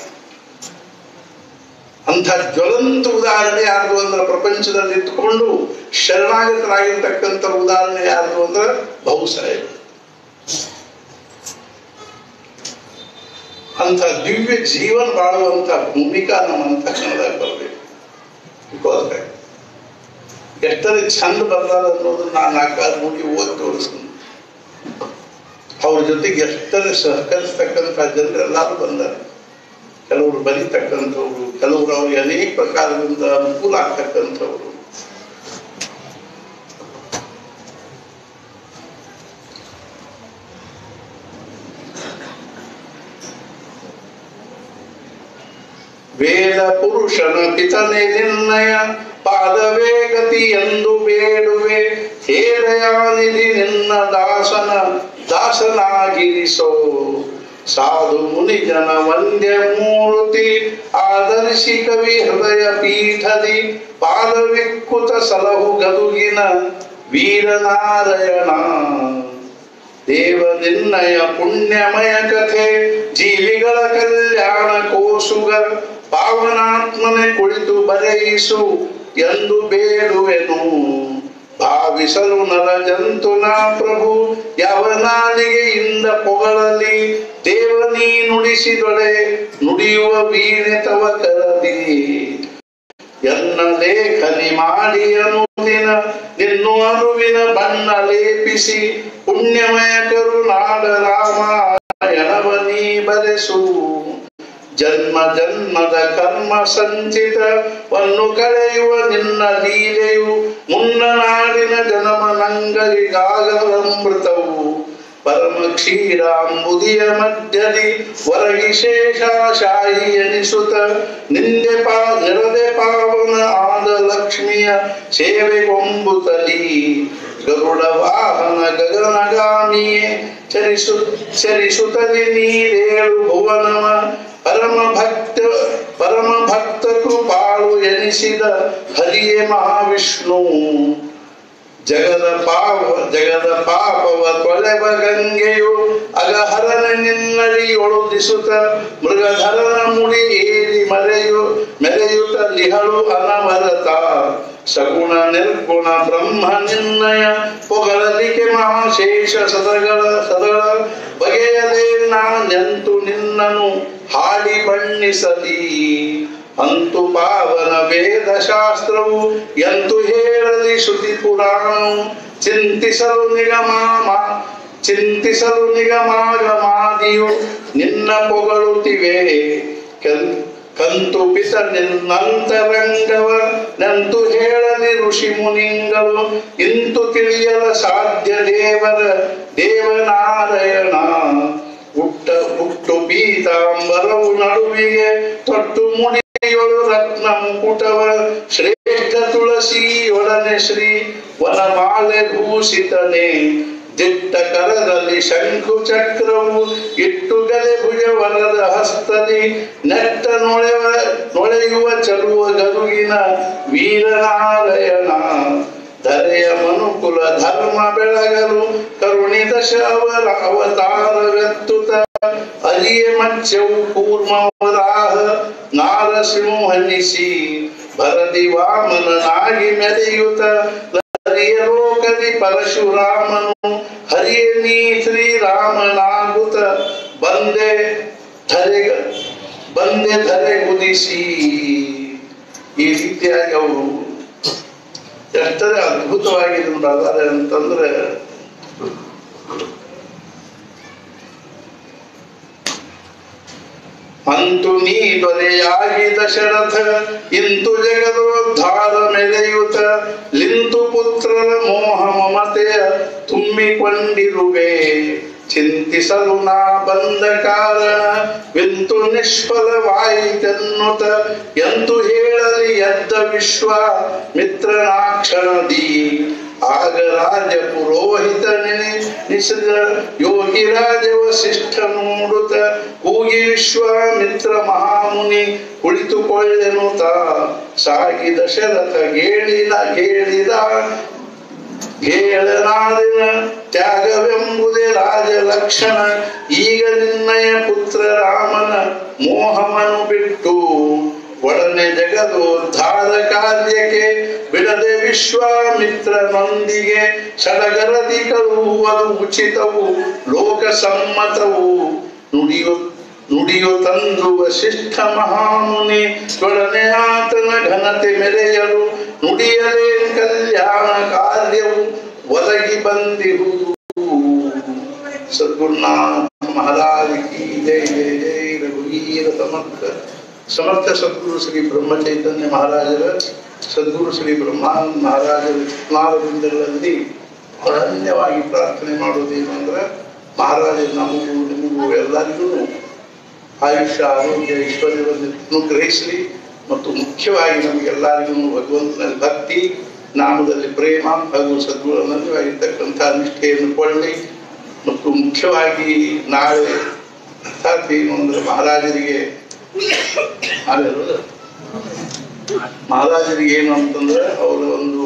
[SPEAKER 1] ಅಂಥ ಜ್ವಲಂತ ಉದಾಹರಣೆ ಯಾರ್ದು ಅಂದ್ರೆ ಪ್ರಪಂಚದಲ್ಲಿ ಇಟ್ಕೊಂಡು ಶರಣಾಗತರಾಗಿರ್ತಕ್ಕಂಥ ಉದಾಹರಣೆ ಯಾರ್ದು ಅಂದ್ರೆ ಬಹುಸಾಹೇಬ್. ಅಂಥ ದಿವ್ಯ ಜೀವನ ಬಾಳುವಂತ ಭೂಮಿಕಾ ನಮ್ಮಂತ ಕನ್ನಡ ಬರಬೇಕು. ಬಿಕಾಸ್ ಎಷ್ಟರೇ ಚಂದ ಬರ್ದಾರ ಅನ್ನೋದು ನಾನು ಆಕಾರ ನೋಡಿ ಓದಿ ತೋರಿಸ್ತೀನಿ. ಅವ್ರ ಜೊತೆಗೆ ಎಷ್ಟರೇ ಸಹಕರಿಸ್ತಕ್ಕಂಥ ಜನರು ಎಲ್ಲರೂ ಬಂದಾರೆ. ಕೆಲವರು ಬರೀತಕ್ಕಂಥವ್ರು, ಕೆಲವರು ಅವ್ರಿಗೆ ಅನೇಕ ಪ್ರಕಾರದಿಂದ ಅನುಕೂಲ ಆಗ್ತಕ್ಕಂಥವ್ರು. ವೇದ ಪುರುಷನ ಪಿತನೆ ನಿರ್ಣಯ ಪಾದವೇ ಗತಿ ಎಂದು ಬೇಡುವೆ. ಹೇ ದಯಾನಿಧಿ ನಿನ್ನ ದಾಸನ ದಾಸನಾಗಿರಿಸೋ. ಸಾಧು ಮುನಿ ಜನ ವಂದ್ಯ ಮೂರ್ತಿ ಆದರ್ಶಿ ಕವಿ ಹೃದಯ ಪೀಠದಿ. ಪಾದವಿಕ್ಕುತ ಸಲಹು ಗದುಗಿನ ವೀರನಾರಾಯಣ. ದೇವ ನಿರ್ಣಯ ಪುಣ್ಯಮಯ ಕಥೆ ಜೀವಿಗಳ ಕಲ್ಯಾಣ ಕೋಸುಗ. ಪಾವನಾತ್ಮನೆ ಕುಳಿತು ಬರೆಯಿಸು ಎಂದು ಬೇಡುವೆನು. ಭಾವಿಸಲು ನರ ಜಂತುನಾ ಪ್ರಭು ಯವನಾಲಿಗೆಯಿಂದ ಪೊಗಳಲಿ. ದೇವನೀ ನುಡಿಸಿದೊಳೆ ನುಡಿಯುವ ವೀಣೆ ತವ ಕರದಿ. ಎನ್ನ ಲೇಖನಿ ಮಾಡಿ ಅನುದಿನ ನಿನ್ನು ಅರುವಿನ ಬಣ್ಣ ಲೇಪಿಸಿ. ಪುಣ್ಯಮಯ ಕರುನಾಡ ರಾಮಾಯಣವನೀ ಬರೆಸು. ಜನ್ಮ ಜನ್ಮದ ಕರ್ಮ ಸಂಚಿತವನ್ನು ಕಳೆಯುವ ನಿನ್ನ ಲೀಲೆಯು. ಮುನ್ನ ನಾಡಿನ ಜನಮ ನಂಗರಿಗಾಗಲಮೃತವು. ಪರಮ ಕ್ಷೀರಾಂಬುದಿಯ ಮಧ್ಯದಿ ವರಗಿ ಶೇಷಾಶಾಹಿ ಎನಿಸುತ್ತ. ನಿಂದೆ ಪಾ ನಿರದೆ ಪಾವನ ಆದ ಲಕ್ಷ್ಮಿಯ ಸೇವೆಗೊಂಬುತ್ತಲಿ. ಗರುಡ ವಾಹನ ಗಗನಗಾಮಿಯೇ ಚರಿಸು ಚರಿಸುತ್ತಲಿ ನೀರೇಳು ಭುವನವ. ಪರಮ ಭಕ್ತ ಪರಮ ಭಕ್ತ ಕೃಪಾಳು ಎನಿಸಿದ ಹರಿಯೇ ಮಹಾವಿಷ್ಣು. ಜಗದ ಪಾಪ ಜಗದ ಪಾಪವ ತೊಳೆವ ಗಂಗೆಯು. ಅಗಹರನ ನಿನ್ನಡಿಯೊಳುದಿಸುತ್ತ ಮೃಗಧರನ ಮುಡಿ ಏರಿ ಮರೆಯು ಮೆರೆಯುತ್ತ ಲಿಹಳು ಅನವರತ. ಸಗುಣ ನಿರ್ಗುಣ ಬ್ರಹ್ಮ ನಿರ್ಣಯ ಪೊಗಳಲಿಕೆ ಮಹಾಶೇಷ ಸದಗಳ ಸದಳ. ಬಗೆಯದೇ ನಾನೆಂತು ನಿನ್ನನು ಹಾಡಿ ಬಣ್ಣಿಸಲಿ. ಅಂತು ಪಾವನ ವೇದ ಶಾಸ್ತ್ರವು ಎಂತು ಹೇಳಲಿ ಶ್ರುತಿ ಪುರಾಣವು. ಚಿಂತಿಸಲು ನಿಗಮ ಚಿಂತಿಸಲು ನಿಗಮಾಗಮಾದಿಯು ನಿನ್ನ ಪೊಗಳುತ್ತಿವೆ. ಕಂತು ಪಿತ ನಿನ್ನಂತರಂಗವ ನಂತು ಹೇಳಲಿ ಋಷಿ ಮುನಿಂಗಳು. ಇಂತು ತಿಳಿಯಲ ಸಾಧ್ಯ ದೇವರ ದೇವನಾರಾಯಣ. ಹುಟ್ಟ ಹುಟ್ಟು ಪೀತಾಂಬರವು ನಡುವಿಗೆ ತೊಟ್ಟು ಮುಡಿಯೊಳು ರತ್ನ ಮುಕುಟವ. ಶ್ರೇಷ್ಠ ತುಳಸಿಯೊಡನೆ ಶ್ರೀ ವನಮಾಲೆ ಭೂಷಿತನೆ. ದಿಟ್ಟ ಕರದಲ್ಲಿ ಶಂಕು ಚಕ್ರವು ಇಟ್ಟು ಗದೆ ಭುಜವರದ ಹಸ್ತದಿ. ನೆಟ್ಟ ನೊಳೆವ ನೊಳೆಯುವ ಚಲುವ ಗದುಗಿನ ವೀರನಾರಾಯಣ. ಧರೆಯ ಮನುಕುಲ ಧರ್ಮ ಬೆಳಗಲು ಕರುಣಿದಶ ಅವರ ಅವತಾರವೆತ್ತುತ. ಅರಿಯ ಮತ್ಸ್ಯವು ಕೂರ್ಮವರಾಹ ನಾರಸಿಂಹನಿಸಿ. ಭರದಿ ವಾಮನನಾಗಿ ಮೆರೆಯುತ ಹರಿಯ ಲೋಕದಿ ಪರಶುರಾಮನು. ಹರಿಯ ನೀ ಶ್ರೀರಾಮನಾಗುತ್ತ ಬಂದೆ ಧರೆ ಬಂದೆ ಧರೆ ಗುದಿಸಿ. ಈ ರೀತಿಯಾಗಿ ಅವರು ಎಷ್ಟೇ ಅದ್ಭುತವಾಗಿ ಇದನ್ನು ಬರೆದಾರೆ ಅಂತಂದ್ರೆ ಅಂತು ನೀ ದೊರೆಯಾಗಿ ದಶರಥ ಇಂತು ಜಗದೋದ್ಧಾರ ಮೆರೆಯುತ ಲಿಂತು ಪುತ್ರರ ಮೋಹ ಮಮತೆಯ ತುಂಬಿಕೊಂಡಿರುವೆ ಚಿಂತಿಸಲು ನಾ ಬಂದ ಕಾರಣ ವಿಂತು ನಿಷ್ಫಲವಾಯಿತೆನ್ನುತ ಎಂತು ಹೇಳಲಿ ಎದ್ದ ವಿಶ್ವ ಮಿತ್ರನಾಕ್ಷಣದಿ ಆಗ ರಾಜ ಪುರೋಹಿತ ನಿಸಿದ ಯೋಗಿ ರಾಜ ವಸಿಷ್ಠ ನೋಡುತ್ತ ಕೂಗಿ ವಿಶ್ವಾಮಿತ್ರ ಮಹಾಮುನಿ ಕುಳಿತುಕೊಳ್ಳೆನುತ ಸಾಗಿ ದಶರಥ ಗೇಳಿದ ಗೇಳಿದ ಹೇಳನಾದಿನ ತ್ಯಾಗವೆಂಬುದೇ ರಾಜ ಲಕ್ಷಣ ಈಗ ನಿನ್ನಯ ಪುತ್ರ ರಾಮನ ಮೋಹವನ್ನು ಬಿಟ್ಟು ಒಡನೆ ಜಗದೋದ್ಧಾರ ಕಾರ್ಯಕ್ಕೆ ಬಿಡದೆ ವಿಶ್ವಾಮಿತ್ರನೊಂದಿಗೆ ಸಡಗರದಿ ಕಳುವುದು ಉಚಿತವು ಲೋಕ ಸಮ್ಮತವು ನುಡಿಯು ನುಡಿಯು ತಂದು ವಸಿಷ್ಠ ಮಹಾಮುನಿ ಒಡನೆ ಆತನ ಘನತೆ ಮೆರೆಯಲು ನುಡಿಯಲೇ ಕಲ್ಯಾಣ ಕಾರ್ಯವು ಒದಗಿ ಬಂದಿರುವುದು. ಸದ್ಗುರುನಾಥ ಮಹಾರಾಜ್ ಕಿ ಜೈ ಜೈ ಜೈ ರಘುವೀರ ಸಮರ್ಥ ಸಮರ್ಥ ಸದ್ಗುರು ಶ್ರೀ ಬ್ರಹ್ಮಚೈತನ್ಯ ಮಹಾರಾಜರ ಸದ್ಗುರು ಶ್ರೀ ಬ್ರಹ್ಮಾನಂದ ಮಹಾರಾಜರ ಸ್ನಾನದಿಂದಗಳಲ್ಲಿ ಅನನ್ಯವಾಗಿ ಪ್ರಾರ್ಥನೆ ಮಾಡುವುದೇನು ಅಂದ್ರೆ ಮಹಾರಾಜ ನಮಗೂ ನಿಮಗೂ ಎಲ್ಲರಿಗೂ ಆಯುಷ್ಯ ಆರೋಗ್ಯ ಐಶ್ವರ್ಯವನ್ನು ಅನುಗ್ರಹಿಸಲಿ ಮತ್ತು ಮುಖ್ಯವಾಗಿ ನಮಗೆಲ್ಲರಿಗೂ ಭಗವಂತನಲ್ಲಿ ಭಕ್ತಿ ನಾಮದಲ್ಲಿ ಪ್ರೇಮ ಹಾಗೂ ಸದ್ಗುಣವಾಗಿರ್ತಕ್ಕಂಥ ನಿಷ್ಠೆಯನ್ನು ಕೊಳ್ಳಿ ಮತ್ತು ಮುಖ್ಯವಾಗಿ ನಾಳೆ ಅರ್ಥಾತ್ ಏನು ಅಂದ್ರೆ ಮಹಾರಾಜರಿಗೆ ಮಹಾರಾಜರಿಗೆ ಏನು ಅಂತಂದ್ರೆ ಅವರ ಒಂದು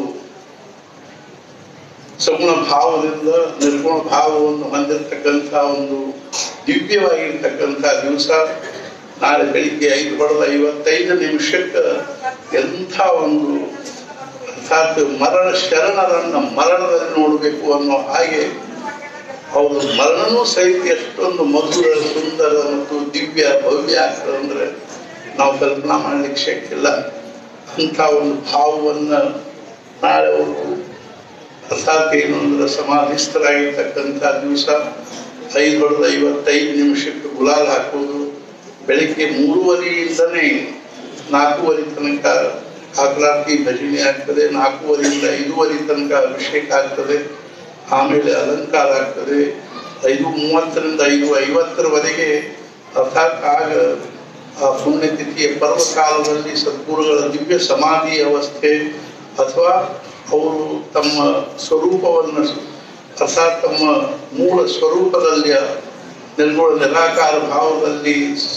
[SPEAKER 1] ಸಗುಣ ಭಾವದಿಂದ ನಿರ್ಗುಣ ಭಾವವನ್ನು ಹೊಂದಿರತಕ್ಕಂಥ ಒಂದು ದಿವ್ಯವಾಗಿರ್ತಕ್ಕಂಥ ದಿವಸ ನಾಳೆ ಬೆಳಿಗ್ಗೆ ಐದು ಹೊಡೆದ ಐವತ್ತೈದು ನಿಮಿಷಕ್ಕೆ ಎಂಥ ಒಂದು ಅರ್ಥಾತ್ ಮರಣ ಶರಣರನ್ನ ಮರಣದಲ್ಲಿ ನೋಡಬೇಕು ಅನ್ನೋ ಹಾಗೆ ಅವರು ಮರಣನೂ ಸಹಿತ ಎಷ್ಟೊಂದು ಮಧುರ ಸುಂದರ ಮತ್ತು ದಿವ್ಯ ಭವ್ಯ ಆಗ್ತದೆ ಅಂದ್ರೆ ನಾವು ಕಲ್ಪನಾ ಮಾಡ್ಲಿಕ್ಕೆ ಶಕ್ತಿಲ್ಲ. ಅಂಥ ಒಂದು ಭಾವವನ್ನ ನಾಳೆ ಅವರು ಅರ್ಥಾತ್ ಏನು ಅಂದ್ರೆ ಸಮಾಧಿಸ್ಥರಾಗಿರ್ತಕ್ಕಂಥ ದಿವಸ ಐದು ಹೊಡೆದ ಐವತ್ತೈದು ನಿಮಿಷಕ್ಕೆ ಗುಲಾಲ್ ಹಾಕೋದು, ಬೆಳಿಗ್ಗೆ ಮೂರುವರೆಯಿಂದನೇ ನಾಲ್ಕೂವರೆ ತನಕ ಆಕಲಾರ್ತಿ ಭಜನೆ ಆಗ್ತದೆ, ನಾಲ್ಕೂವರೆಯಿಂದ ಐದೂವರೆ ತನಕ ಅಭಿಷೇಕ ಆಗ್ತದೆ, ಆಮೇಲೆ ಅಲಂಕಾರ ಆಗ್ತದೆ, ಐದು ಮೂವತ್ತರಿಂದ ಐದು ಐವತ್ತರವರೆಗೆ ಅರ್ಥಾತ್ ಆಗ ಆ ಪುಣ್ಯತಿಥಿಯ ಪರ್ವಕಾಲದಲ್ಲಿ ಸದ್ಗುರುಗಳ ದಿವ್ಯ ಸಮಾಧಿ ಅವಸ್ಥೆ ಅಥವಾ ಅವರು ತಮ್ಮ ಸ್ವರೂಪವನ್ನು ಅರ್ಥಾತ್ ತಮ್ಮ ಮೂಲ ಸ್ವರೂಪದಲ್ಲಿ ನಿರ್ಗುಣ ನಿರಾಕಾರ ಭಾವದಲ್ಲಿ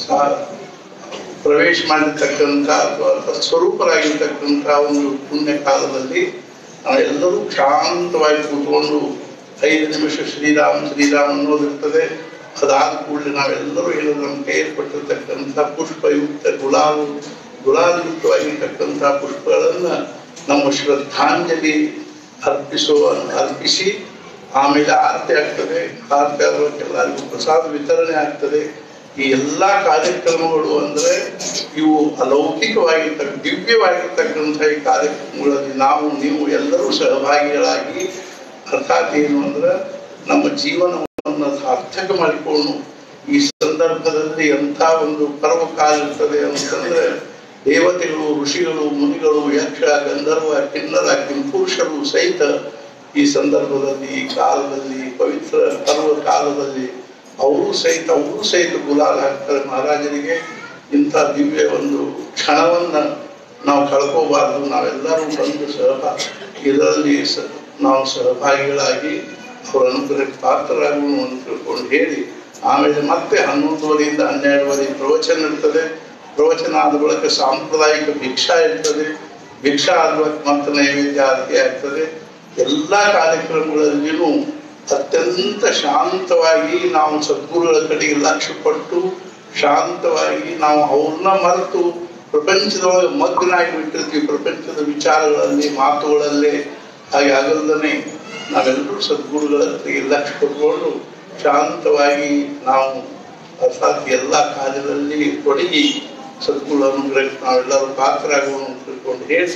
[SPEAKER 1] ಪ್ರವೇಶ ಮಾಡಿರ್ತಕ್ಕಂಥ ಅಥವಾ ಸ್ವರೂಪರಾಗಿರ್ತಕ್ಕಂಥ ಒಂದು ಪುಣ್ಯ ಕಾಲದಲ್ಲಿ ನಾವೆಲ್ಲರೂ ಶಾಂತವಾಗಿ ಕೂತ್ಕೊಂಡು ಐದು ನಿಮಿಷ ಶ್ರೀರಾಮ್ ಶ್ರೀರಾಮ್ ಅನ್ನೋದಿರ್ತದೆ. ಅದಾದ ಕೂಡಲೇ ನಾವೆಲ್ಲರೂ ಹೇಳೋದು ನಮ್ಮ ಕೈಯಲ್ಲಿ ಕೊಟ್ಟಿರ್ತಕ್ಕಂಥ ಪುಷ್ಪಯುಕ್ತ ಗುಲಾಲು ಗುಲಾಲಯುಕ್ತವಾಗಿರ್ತಕ್ಕಂಥ ಪುಷ್ಪಗಳನ್ನ ನಮ್ಮ ಶ್ರದ್ಧಾಂಜಲಿ ಅರ್ಪಿಸುವ ಅರ್ಪಿಸಿ ಆಮೇಲೆ ಆರತಿ ಆಗ್ತದೆ. ಆರತಿ ಆದವಕ್ಕೆಲ್ಲರಿಗೂ ಪ್ರಸಾದ ವಿತರಣೆ ಆಗ್ತದೆ. ಈ ಎಲ್ಲಾ ಕಾರ್ಯಕ್ರಮಗಳು ಅಂದ್ರೆ ಇವು ಅಲೌಕಿಕವಾಗಿರ್ತಕ್ಕ ದಿವ್ಯವಾಗಿರ್ತಕ್ಕಂಥ ಈ ಕಾರ್ಯಕ್ರಮಗಳಲ್ಲಿ ನಾವು ನೀವು ಎಲ್ಲರೂ ಸಹಭಾಗಿಗಳಾಗಿ ಅರ್ಥಾತ್ ಏನು ಅಂದ್ರೆ ನಮ್ಮ ಜೀವನವನ್ನು ಸಾರ್ಥಕ ಮಾಡಿಕೊಂಡು ಈ ಸಂದರ್ಭದಲ್ಲಿ ಎಂಥ ಒಂದು ಪರ್ವಕಾಲ ಇರ್ತದೆ ಅಂತಂದ್ರೆ ದೇವತೆಗಳು ಋಷಿಗಳು ಮುನಿಗಳು ಯಕ್ಷ ಗಂಧರ್ವ ಕಿನ್ನರ ಕಿಂಪುರುಷರು ಸಹಿತ ಈ ಸಂದರ್ಭದಲ್ಲಿ ಈ ಕಾಲದಲ್ಲಿ ಪವಿತ್ರ ಪರ್ವ ಕಾಲದಲ್ಲಿ ಅವರು ಸಹಿತ ಅವರು ಸಹಿತ ಗುಲಾಲ್ ಹಾಕ್ತಾರೆ ಮಹಾರಾಜರಿಗೆ. ಇಂಥ ದಿವ್ಯ ಒಂದು ಕ್ಷಣವನ್ನ ನಾವು ಕಳ್ಕೋಬಾರ್ದು. ನಾವೆಲ್ಲರೂ ಬಂದು ಸಹಭಾಗ ಇದರಲ್ಲಿ ಸ ನಾವು ಸಹಭಾಗಿಗಳಾಗಿ ಅವರ ಅನುಗ್ರಹಕ್ಕೆ ಪಾತ್ರರಾಗುವ ಅಂತ ತಿಳ್ಕೊಂಡು ಹೇಳಿ ಆಮೇಲೆ ಮತ್ತೆ ಹನ್ನೊಂದುವರೆಯಿಂದ ಹನ್ನೆರಡುವರೆ ಪ್ರವಚನ ಇರ್ತದೆ. ಪ್ರವಚನ ಆದ ಬಳಿಕ ಸಾಂಪ್ರದಾಯಿಕ ಭಿಕ್ಷಾ ಇರ್ತದೆ. ಭಿಕ್ಷಾ ಆದ ಬಳಿಕ ಮತ್ತೆ ನೈವೇದ್ಯ ಆರತಿ ಆಗ್ತದೆ. ಎಲ್ಲ ಕಾರ್ಯಕ್ರಮಗಳಲ್ಲಿಯೂ ಅತ್ಯಂತ ಶಾಂತವಾಗಿ ನಾವು ಸದ್ಗುರುಗಳ ಕಡೆಗೆ ಲಕ್ಷ್ಯ ಕೊಟ್ಟು ಶಾಂತವಾಗಿ ನಾವು ಅವ್ರನ್ನ ಮರೆತು ಪ್ರಪಂಚದೊಳಗೆ ಮಗ್ನಾಗಿ ಬಿಟ್ಟಿರ್ತೀವಿ. ಪ್ರಪಂಚದ ವಿಚಾರಗಳಲ್ಲಿ ಮಾತುಗಳಲ್ಲೇ ಹಾಗೆ ಆಗಲ್ದನೆ ನಾವೆಲ್ಲರೂ ಸದ್ಗುರುಗಳ ಕಡೆಗೆ ಲಕ್ಷ್ಯ ಕೊಟ್ಕೊಂಡು ಶಾಂತವಾಗಿ ನಾವು ಅರ್ಥಾತ್ ಎಲ್ಲ ಕಾರ್ಯದಲ್ಲಿ ತೊಡಗಿ ಸದ್ಗುರು ಅನುಗ್ರಹಕ್ಕೆ ನಾವೆಲ್ಲರೂ ಪಾತ್ರರಾಗುವ ಅಂತ ತಿಳ್ಕೊಂಡು ಹೇಳಿ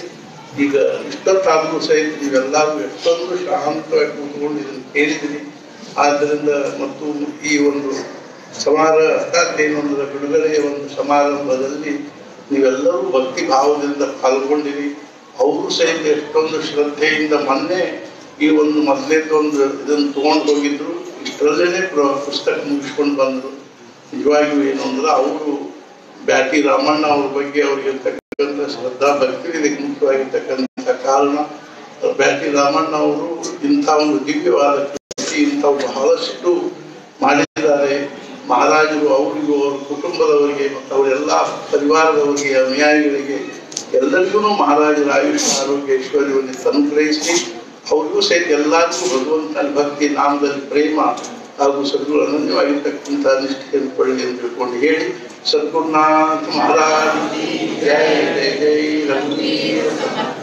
[SPEAKER 1] ಈಗ ಇಷ್ಟೊತ್ತಾದರೂ ಸಹಿತ ನೀವೆಲ್ಲರೂ ಎಷ್ಟೊಂದು ಶಾಂತವಾಗಿ ಕೂತ್ಕೊಂಡು ಇದನ್ನು ಕೇಳಿದಿರಿ. ಆದ್ದರಿಂದ ಮತ್ತು ಈ ಒಂದು ಸಮಾರಂಭ ಅರ್ಥಾತ್ ಏನೊಂದರ ಬಿಡುಗಡೆಯ ಒಂದು ಸಮಾರಂಭದಲ್ಲಿ ನೀವೆಲ್ಲರೂ ಭಕ್ತಿ ಭಾವದಿಂದ ಪಾಲ್ಗೊಂಡಿರಿ. ಅವರು ಸಹಿತ ಎಷ್ಟೊಂದು ಶ್ರದ್ಧೆಯಿಂದ ಮೊನ್ನೆ ಈ ಒಂದು ಮೊದಲೇದೊಂದು ಇದನ್ನು ತೊಗೊಂಡು ಹೋಗಿದ್ರು, ಇಷ್ಟರಲ್ಲೇ ಪುಸ್ತಕ ಮುಗಿಸ್ಕೊಂಡು ಬಂದರು. ನಿಜವಾಗಿಯೂ ಏನು ಅಂದ್ರೆ ಅವರು ಬ್ಯಾಟಿ ರಾಮಣ್ಣ ಅವ್ರ ಬಗ್ಗೆ ಅವ್ರಿಗೆ ಇರ್ತಕ್ಕಂಥ ಶ್ರದ್ಧಾ ಭಕ್ತಿ ಇದಕ್ಕೆ ಮುಖ್ಯವಾಗಿರ್ತಕ್ಕಂಥ ಕಾರಣ. ಬ್ಯಾಟಿ ರಾಮಣ್ಣ ಅವರು ಇಂಥ ಒಂದು ದಿವ್ಯವಾದ ಕೃತಿ ಇಂಥವು ಬಹಳಷ್ಟು ಮಾಡಿದ್ದಾರೆ. ಮಹಾರಾಜರು ಅವರಿಗೂ ಅವ್ರ ಕುಟುಂಬದವರಿಗೆ ಮತ್ತು ಅವರೆಲ್ಲ ಪರಿವಾರದವರಿಗೆ ಅನುಯಾಯಿಗಳಿಗೆ ಎಲ್ಲರಿಗೂ ಮಹಾರಾಜರ ಆಯುಷ್ಯ ಆರೋಗ್ಯ ಐಶ್ವರ್ಯವನ್ನು ಅನುಗ್ರಹಿಸಿ ಅವ್ರಿಗೂ ಸಹಿತ ಎಲ್ಲರಿಗೂ ಭಗವಂತನ ಭಕ್ತಿ ನಾಮದಲ್ಲಿ ಪ್ರೇಮ ಹಾಗೂ ಸದ್ಗುರು ಅನನ್ಯವಾಗಿರ್ತಕ್ಕಂಥ ನಿಷ್ಠೆಯನ್ನು ಕೊಳ್ಳಿ ಅಂತ ತಿಳ್ಕೊಂಡು ಹೇಳಿ, ಸದ್ಗುರುನಾಥ ಮಹಾರಾಜ ಜೈ ಜೈ ಜೈ ರಘುವೀರ